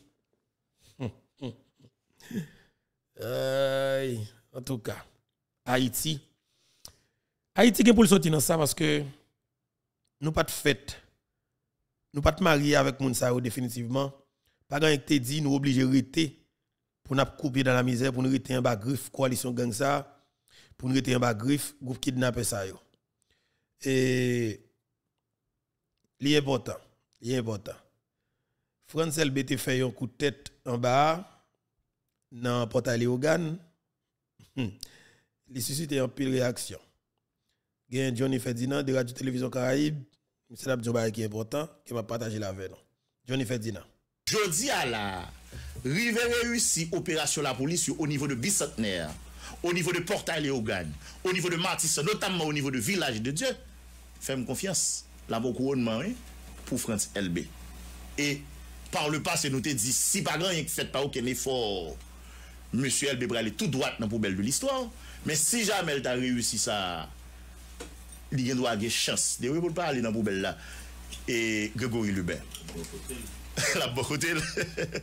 En tout cas, Haïti est pour le sortir dans ça parce que nous pas de fête. Nous pas de marier avec moun sa définitivement. Pas grand te dit nous obligés de rester pour nous couper dans la misère, pour nous rester en bas griffe coalition gang ça, pour nous rester en bas griffe groupe kidnapper ça yo. Et l'important. France LBT fait un coup de tête en bas dans portail Léogane. Il suscite un pile réaction. Gen Johnny Ferdinand de Radio Télévision Caraïbe, c'est un job qui est important qui m'a partagé la veille. Johnny Ferdinand.
Jodi à la rive réussi opération la police au niveau de Bicentenaire, au niveau de Portail Léogane, au niveau de Martisse, notamment au niveau de Village de Dieu. Fais-moi confiance, la bon couronnement pour France LB. Et par le passé, nous te dit, si pas grand, faites pas aucun effort, monsieur LB va aller tout droit dans la poubelle de l'histoire. Mais si jamais elle a réussi ça, il doit avoir chance de ne pas aller dans la poubelle là. Et Grégory Lubin. La bonne côté.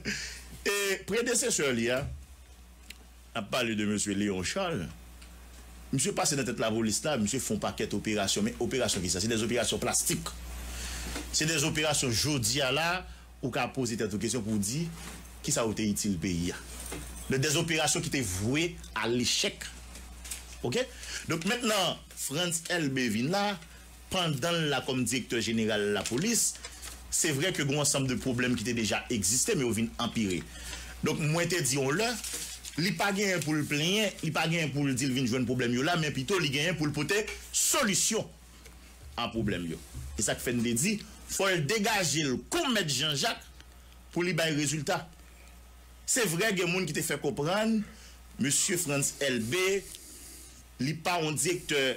Et prédécesseur, a parlé de monsieur Léon Charles. monsieur passe dans tête la police là, monsieur font paquet d'opérations, mais opérations qui ça, c'est des opérations plastiques. C'est des opérations jodia là, ou qu'a posé cette question pour dire qui ça a été utile pays. Des opérations qui étaient vouées à l'échec. OK? Donc maintenant, Frantz LB vient là, pendant là comme directeur général de la police, c'est vrai que un ensemble de problèmes qui étaient déjà existés, mais on vient empirer. Donc moi te dis on là, il pas gain pour le plaindre, il pas gain pour le dire vinn jouer un problème yo là, mais plutôt il gain pour le porter solution à problème yo. Et ça que fait nous dit, faut le dégager le commettre Jean-Jacques pour lui bailler résultat. C'est vrai qu'il y a des gens qui te fait comprendre, monsieur Frantz LB, il pas un directeur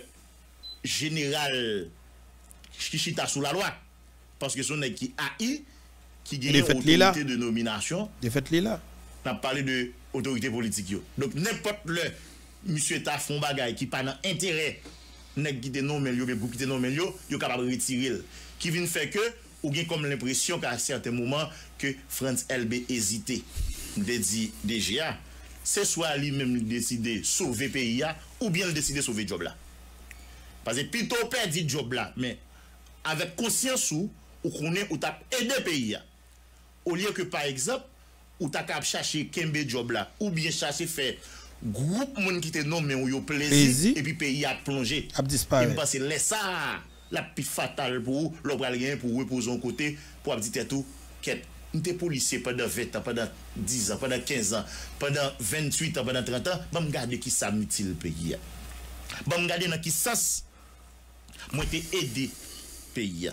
général qui chita sous la loi. Parce que son qui AI, qui gagne autorité de nomination.
De fait, là.
On a parlé de autorité politique. Donc, n'importe le monsieur ta fond bagay qui pas dans intérêt, nèg qui te nommé yo, mais groupe qui te nommé yo capable de retirer. Qui vient faire que, ou bien comme l'impression qu'à certains moments, que Frantz LB hésitait. De dit DGA, c'est soit lui-même décider sauver pays ou bien le décider sauver job là. Parce que plutôt perdre job là, mais avec conscience ou connaît ou t'a aidé pays au lieu que par exemple ou t'a cap chercher kembe job là ou bien chercher faire groupe monde qui te nommé ou yo plaisir et puis pays a plongé
a disparu.
Et parce que laisse ça la plus fatale pour l'obral gain pour reposer en côté pour dire tout quête t'es policier pendant 20 ans, pendant 10 ans, pendant 15 ans, pendant 28 ans, pendant 30 ans, je regarde qui ça m'utile le pays. Je regarde dans qui sens moi t'ai aidé pays.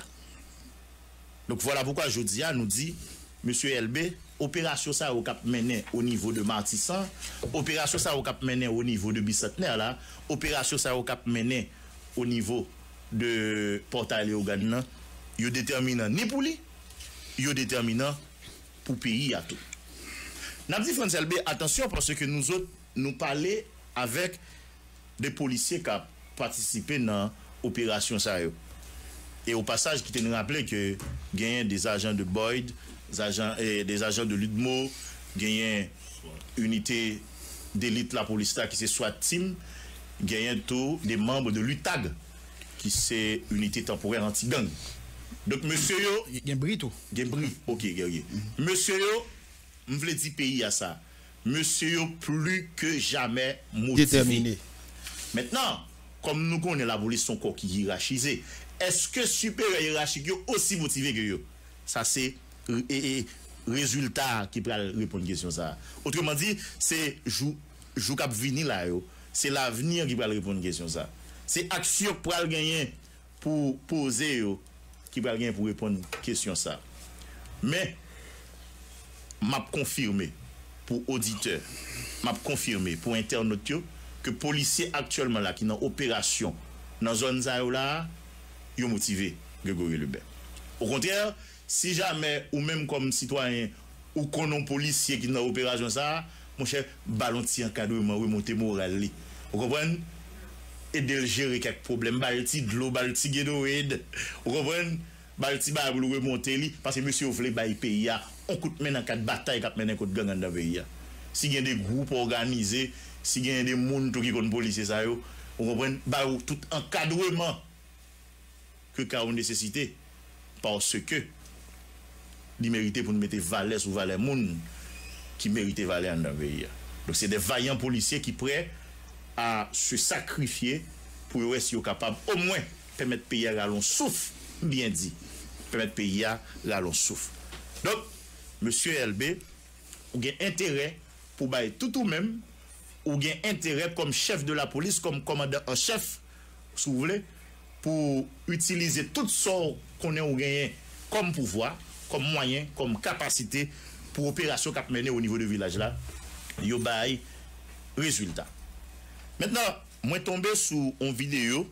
Donc voilà pourquoi je dis nous dit monsieur LB, opération ça au cap mené au niveau de Martissan, opération ça au cap mené au niveau de Bicentenaire là, opération ça au cap mené au niveau de Portail-Léogane, yo déterminant ni pour lui, yo déterminant pour pays à tout. N'a dit Frantz LB, attention parce que nous autres nous parler avec des policiers qui ont participé dans l'opération ça. Et au passage qui te nous rappeler que gagne des agents de Boyd, des agents de l'UDMO, gagne unité d'élite la police qui c'est SWAT team, gagne tout des membres de l'UTAG qui c'est unité temporaire anti-gang. Donc, monsieur yo...
Gembri tout.
Gembri, ok, guerrier. Monsieur yo, je veux dire pays à ça. Monsieur yo, plus que jamais motivé.
Déterminé.
Maintenant, comme nous connaissons la police, son corps qui est hiérarchisé, est-ce que supérieur hiérarchique yo aussi motivé que yo? Ça, c'est résultat qui peut répondre à la question ça. Autrement dit, c'est jou cap vini là yo. C'est l'avenir qui peut répondre à la question ça. C'est action pour gagner pour poser yo. Qui va rien pour répondre à la question ça. Mais, m'a confirmé pour auditeurs, m'a confirmé pour internautes que policiers actuellement là qui dans opération dans zone là, ils motivé Grégory Lebert. Au contraire, si jamais ou même comme citoyen ou qu'on policier qui dans opération ça, mon cher ballon ti encadrement remonter moral li. Vous comprenez? Et de gérer quelques problèmes, balti de l'eau, balti guédoïde, vous comprenez? Balti ba pour remonter li parce que monsieur voulait bailler pays on coûte maintenant quatre batailles cap mener contre gang dans pays. Si il y a des groupes organisés, si il y a des monde qui contre policier ça yo, vous comprenez? Ba tout encadrement que qu'a nécessité parce que il méritait pour nous mettre valeur sous valeur monde qui méritait valeur dans pays. Donc c'est des vaillants policiers qui prêts à se sacrifier pour être capable au moins permettre pays à long souffle, bien dit, permettre pays à long souffle. Donc monsieur LB, ou gen intérêt pour bailler tout ou même, ou gen intérêt comme chef de la police, comme commandant en chef, si vous voulez, pour utiliser tout ce qu'on a ou gagné comme pouvoir, comme moyen, comme capacité pour opération qu'a mené au niveau du village là, yo bail résultat. Maintenant, moi tombé sous une vidéo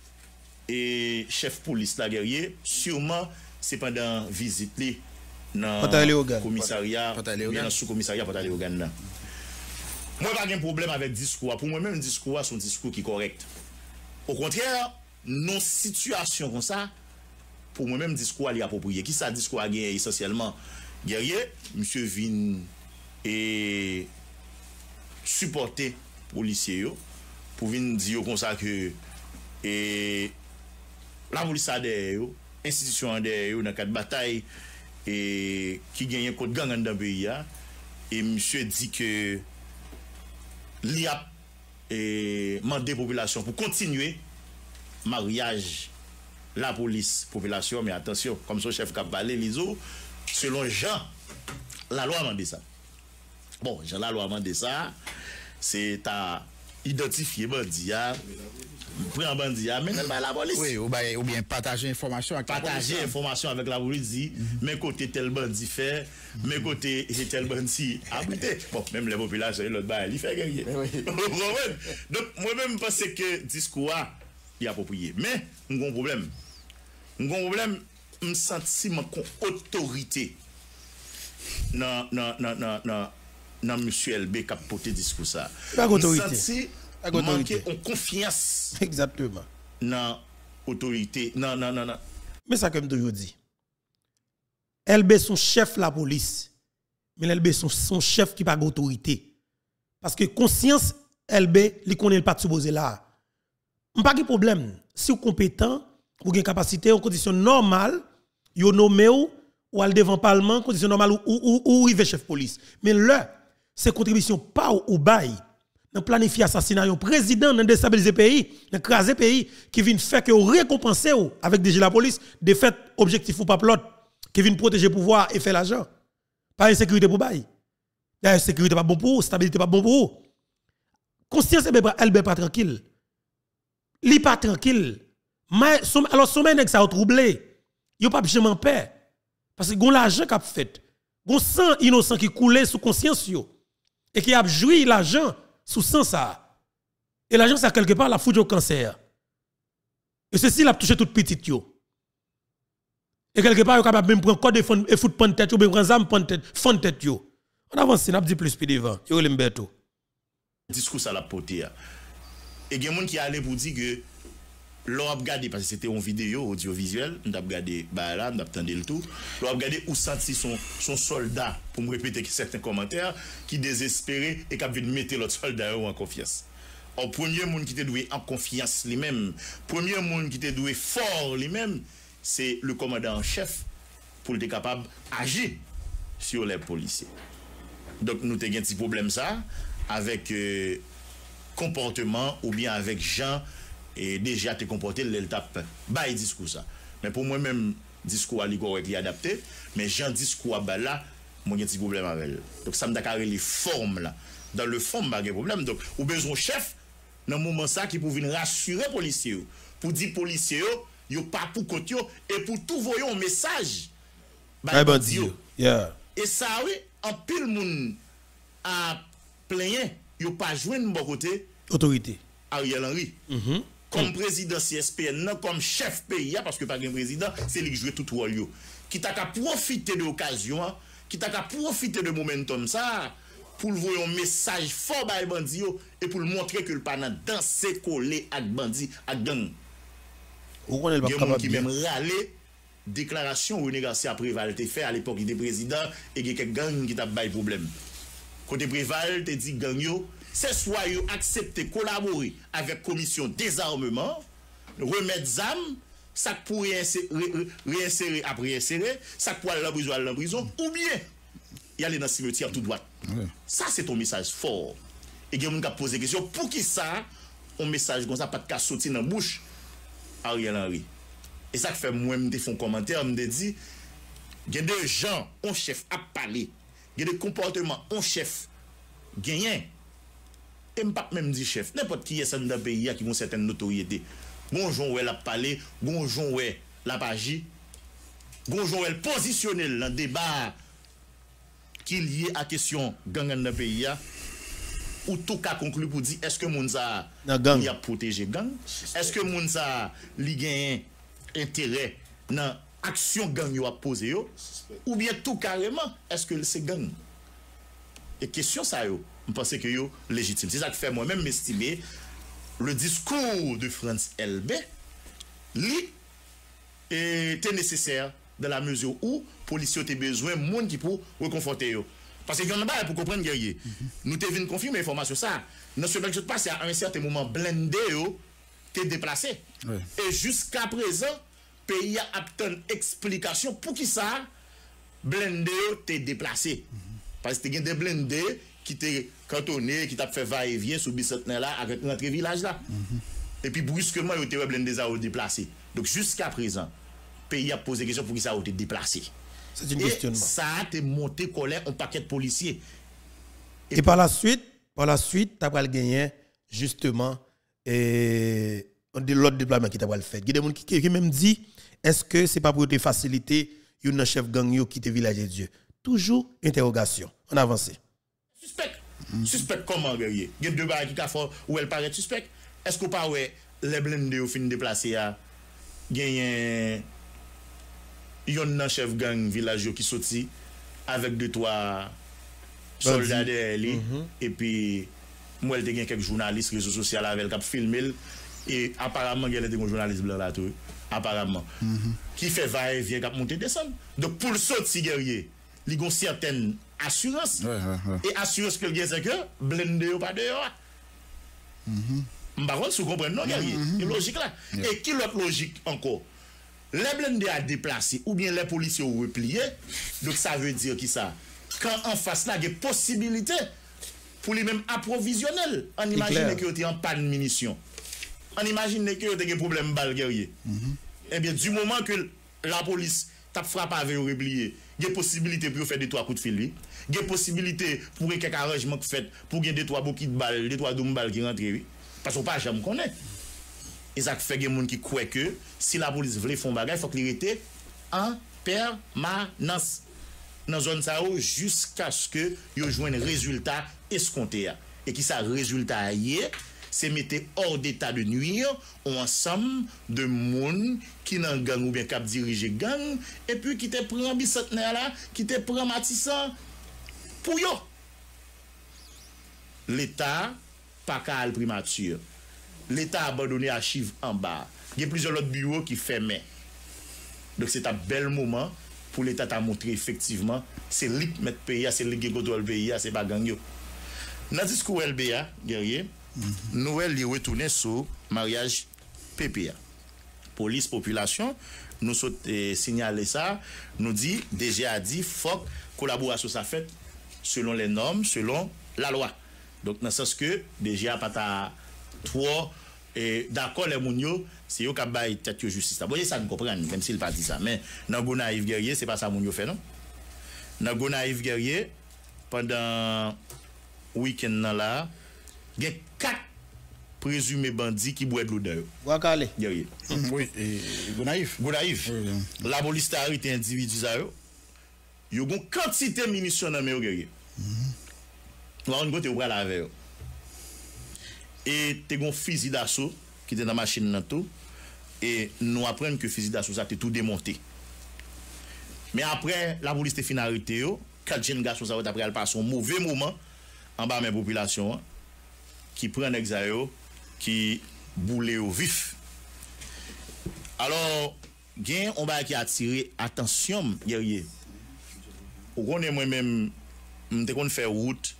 et chef police la guerrier, sûrement c'est pendant visite li dans commissariat, bien sous commissariat Portail-Léogane. Moi pas de problème avec discours. Pour moi même discours son discours qui est correct. Au contraire, nos situations comme ça, pour moi même discours est approprié. Qui ça discours a gagné essentiellement guerrier, monsieur Vin et supporter policiers yo pour venir dire comme ça que et la police a derrière institution derrière dans cadre bataille et qui gagne contre gang dans le pays et monsieur dit que il a demandé population pour continuer mariage la police population mais attention comme son chef qui a parlé l'ISO selon Jean la loi a demandé ça bon Jean la loi a demandé ça c'est à identifier bandit prend bandit mais la police
oui ou bien partager information avec
la police dit mais côté tel bandit fait mais côté tel bandit abrité bon même les populations l'autre bail il fait gagner donc moi même pense que discours il est approprié mais un problème me senti mon autorité non monsieur LB qui a porté discours ça
pas autorité
manquer en confiance
exactement
dans autorité non
mais ça comme toujours dit LB son chef la police mais LB son chef qui pas d'autorité parce que conscience LB li connaît pas supposé là pas de problème si vous compétent ou une capacité en condition normale yo nommé ou al devant parlement condition normale ou rive chef police mais là c'est contribution pas ou bail dans planifier assassinat un président dans déstabiliser pays dans craser pays qui vient faire que récompenser avec déjà la police des faits objectifs ou pas l'autre qui vient protéger pouvoir et faire l'argent pas insécurité pour bail la sécurité pas bon pour stabilité pas bon pour conscience elle pas tranquille li pas tranquille mais alors son nèg ça a troublé yo pas jamais en paix parce que gon l'argent qu'a fait gon sang innocent qui coulait sous conscience yo et qui a joui l'argent sous sang ça et l'argent ça quelque part la fouille au cancer et ceci l'a touché toute petite yo et quelque part yo capable même prendre code de fond et foot prendre tête ou bien prendre zam prendre tête fond tête yo on avance n'a dit plus puis devant yo lembeto
discours ça la porté et il y a des gens qui allaient pour dire que l'on a regardé parce que c'était une vidéo audiovisuelle, on a regardé là, on a entendu le tout. L'on a regardé où senti son soldat pour me répéter certains commentaires qui désespéré et qui a mettre l'autre soldat en confiance. Au premier monde qui était doué en confiance lui-même, premier monde qui était doué fort lui-même, c'est le commandant en chef pour être capable d'agir sur les policiers. Donc nous avons un petit problème ça avec comportement ou bien avec gens et déjà te comporter l'étape bah discours ça mais pour moi même discours ali correct li adapté mais gens discours bah là moi j'ai un petit problème avec donc ça me d'accord les formes là dans le fond pas de problème donc ou besoin chef dans moment ça qui pour venir rassurer policiers pour dire policiers yo pas pour côté et pour tout voyer un message
bah bandit yeah
et ça oui en pile monde a plaigné yo pas joindre bon côté
autorité
Ariel Henry comme président CSPN non comme chef pays parce que pas un président c'est lui qui joue tout rôle yo qui t'a qu'à profiter de l'occasion qui t'a qu'à profiter de momentum ça pour voyer un message fort ba bandi yo et pour montrer que le pas dans danser coller avec bandi avec gang
ou connaît pas capable
qui même râler déclaration ou négociation après Val te fait à l'époque il était président et il y a quelques gang qui t'a bail problème côté Préval te dit gang yo c'est soit yo accepter collaborer avec commission désarmement remettre zam ça pour réinsérer après insérer ça pour aller dans la prison ou bien y aller dans le cimetière tout droit ça c'est ton message fort et quelqu'un qui pose question pour qui ça un message comme ça pas de sortir dans bouche Ariel Henry et ça fait moi me font commentaire me dit il y a des gens un chef à parler il y a des comportements un chef gagné et pas même dit chef n'importe qui est dans le pays qui ont certaine notoriété bonjour ouais la parler bonjour ouais la page bonjour elle positionner dans débat qui lié à question gang dans le pays ou tout cas conclu pour dire est-ce que Mounza il a protégé gang est-ce que Mounza li gagne intérêt dans action gang yo a posé yo ou bien tout carrément est-ce que c'est gang et question ça yo je pense que yo légitime c'est ça que fait moi-même m'estimer le discours de France LB lui était nécessaire dans la mesure où policiers ont besoin monde qui pour reconforter yo Parce que y en a pas pour comprendre guerrier. Nous te vinn confirmer information ça. Dans ce qui se passe à un certain moment blindé yo t'es déplacé.
Oui.
Et jusqu'à présent, pays a obtenu explication pour qui ça blindé yo t'es déplacé. Parce que y a des blindés qui t'es cantonné, qui t'a fait va-et-vient sous bicentenaire là avec notre village là. Et puis brusquement yo t'es blindé à déplacé. Donc jusqu'à présent, pays a posé question pour qui ça a été déplacé.
C'est un
Et
questionnement.
ça a été monté colère un paquet de policiers.
Et par la suite, tu as gagné justement l'autre déploiement qui t'a fait. Il y a des gens qui même dit, est-ce que c'est pas pour te faciliter un chef gang qui quitte le village de Dieu? Toujours interrogation. On avance.
Suspect. Suspect comment, guerrier? Il y a deux barres qui font où elle paraît suspect. Est-ce qu'on pas ouais les blindés au fin de déplacer à gagner un chef gang village qui sorti avec 2-3 soldats derrière lui et puis moi il y a quelques journalistes réseaux sociaux avec qui filmé et apparemment il y a des journalistes blancs là tout apparemment qui fait va-et-vient qui monter descendre. Donc pour le sortir guerrier, il y a une certaine assurance. Et assurance que le c'est que blindé ou pas dehors. Par contre, si vous comprenez, non, guerrier. C'est logique là. Et qui l'autre logique encore? Les blindés à déplacer ou bien les policiers ont replié. Donc ça veut dire qui ça? Quand en face là, il y a possibilité pour les mêmes approvisionnels. On imagine que vous êtes en panne de munitions. On imagine que vous avez un problème balle guerrier. Eh bien, du moment que la police tape frappe avec vous replié, il y a possibilité pour faire 2-3 coups de fil. Il y a possibilité pour quelques arrangements fait pour gagner 2-3 bouquets de balles, 2-3 doubles balles qui rentrent. Parce qu'on pas jamais connaît. Et ça fait des gens qui croient que si la police veut faire un bagage, il faut qu'il reste en permanence dans la zone ça jusqu'à ce que ils joignent un résultat escompté. Et qui ça résultat hier, c'est mettre hors d'état de nuire un ensemble de monde qui n'ont gang ou bien cap diriger gang et puis qui te prend bicentenaire là, qui te prend matissant pour yo. L'État pas qu'à le primature. L'État a abandonné archives en bas. Il y a plusieurs autres bureaux qui ferment. Donc c'est un bel moment pour l'État à montrer effectivement c'est lui qui met le pays, c'est lui qui contrôle le pays, c'est pas gang yo. Dans le discours LBA, guerrier, Noël est retourné sur mariage PPA. Police, population, nous signalé ça, nous dit, déjà a dit, faut collaboration ça fait selon les normes, selon la loi. Donc, dans ce sens que, déjà, pas ta trop, d'accord, les mounio, c'est eux qui ont tête de justice. Vous voyez, ça nous comprend, même s'il pas dit ça. Mais, dans Gonaïve Guerrier, c'est pas ça mounio fait, non? Dans Gonaïve Guerrier, pendant le week-end là, il y a 4 présumés bandits qui boivent de l'odeur.
Wakale.
Guerrier.
Oui, et Gonaïve.
Gonaïve. La police a arrêté individu ça. Il y a une quantité de munitions dans le guerrier. On va côté ou la avec. Et tu as un fusil d'assaut qui était dans la machine dans tout. Et nous apprenons que le fusil d'assaut ça a tout démonté. Mais après, la police a fini arrêté. 4 jeunes garçons ça après elle passe un mauvais moment en bas de la population qui prennent l'exayo, qui boule au vif. Alors, gen on va qui attirer attention guerrier. Ou connaît moi-même m'te kon faire route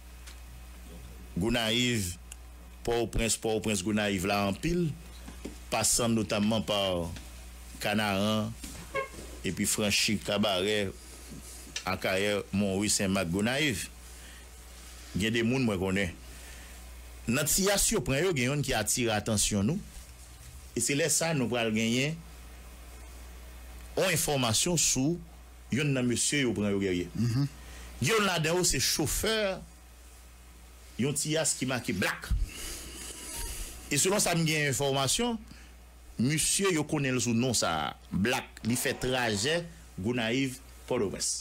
Gonaïve Port-au-Prince Gonaïve là en pile, passant notamment par Canaran et puis franchi Cabaret à Carrière Montrouge Saint-Marc Gonaïve. Il y a des gens moi connais. Notre situation prend yo gen qui attire attention nous et c'est là ça nous pral gagner on information sur yon nan monsieur yo prend yo guerrier. Yon là-dedans c'est chauffeur yon tias qui marqué black. Et selon ça m'gagne information, monsieur yo connaît le sous nom ça black, il fait trajet Gonaïve Port-au-Prince.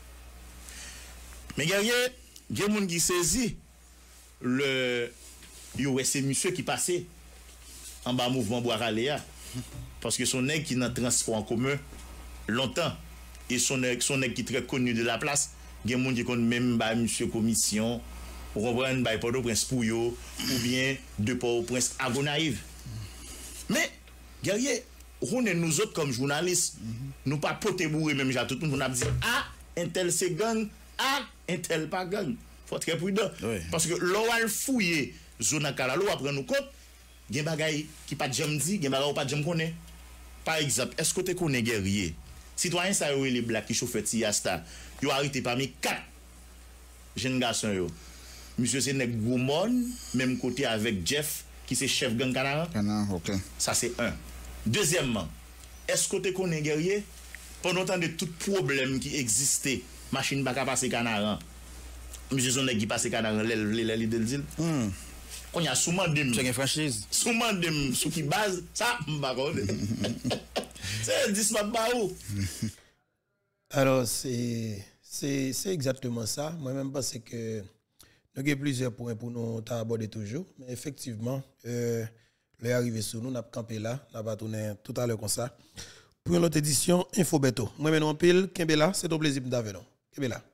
Mais guerrier, gen moun qui saisi le yo c'est monsieur qui passait en bas mouvement Bois-Raléa parce que son nèg qui dans transport en commun longtemps et son nèg qui très connu de la place, gen moun qui connaît même ba monsieur commission pour comprendre ba Port-au-Prince pour yo ou bien de Port-au-Prince à Gonaïve. Mais guerrier, on est nous autres comme journalistes, nous pas poter bourrer même tout le monde a dit ah un tel c'est gang, ah un tel pas gang. Faut être très prudent.
Oui.
Parce que l'on va fouiller zone Kalalo après nous compte, il y a des bagailles qui pas de jam dit, il y a des bagailles pas de jam connaît. Par exemple, est-ce que tu connais guerrier? Citoyen ça les blacks qui chauffent Tiasta, ils ont arrêté parmi 4 jeunes garçons yo. Monsieur c'est nèg gros monde, même côté avec Jeff qui c'est chef gang Canaran.
OK.
Ça c'est un. Deuxièmement, est-ce que tu connais guerrier? Pendant tant de tout problème qui existait, machine pas passer Canaran. Monsieur son nèg qui passe Canaran les de dire. On y a souvent des
C'est une franchise.
souvent des sous qui base ça m'pa connait. C'est 10 pas où.
Alors, c'est exactement ça. Moi-même, je pense que nous avons plusieurs points pour nous aborder toujours. Mais effectivement, l'arrivée sur nous, nous avons campé là, nous avons tourné tout à l'heure comme ça. Pour une autre édition, Info Beto. Moi-même, en pile, Kembela, c'est ton plaisir d'avoir. Kembela.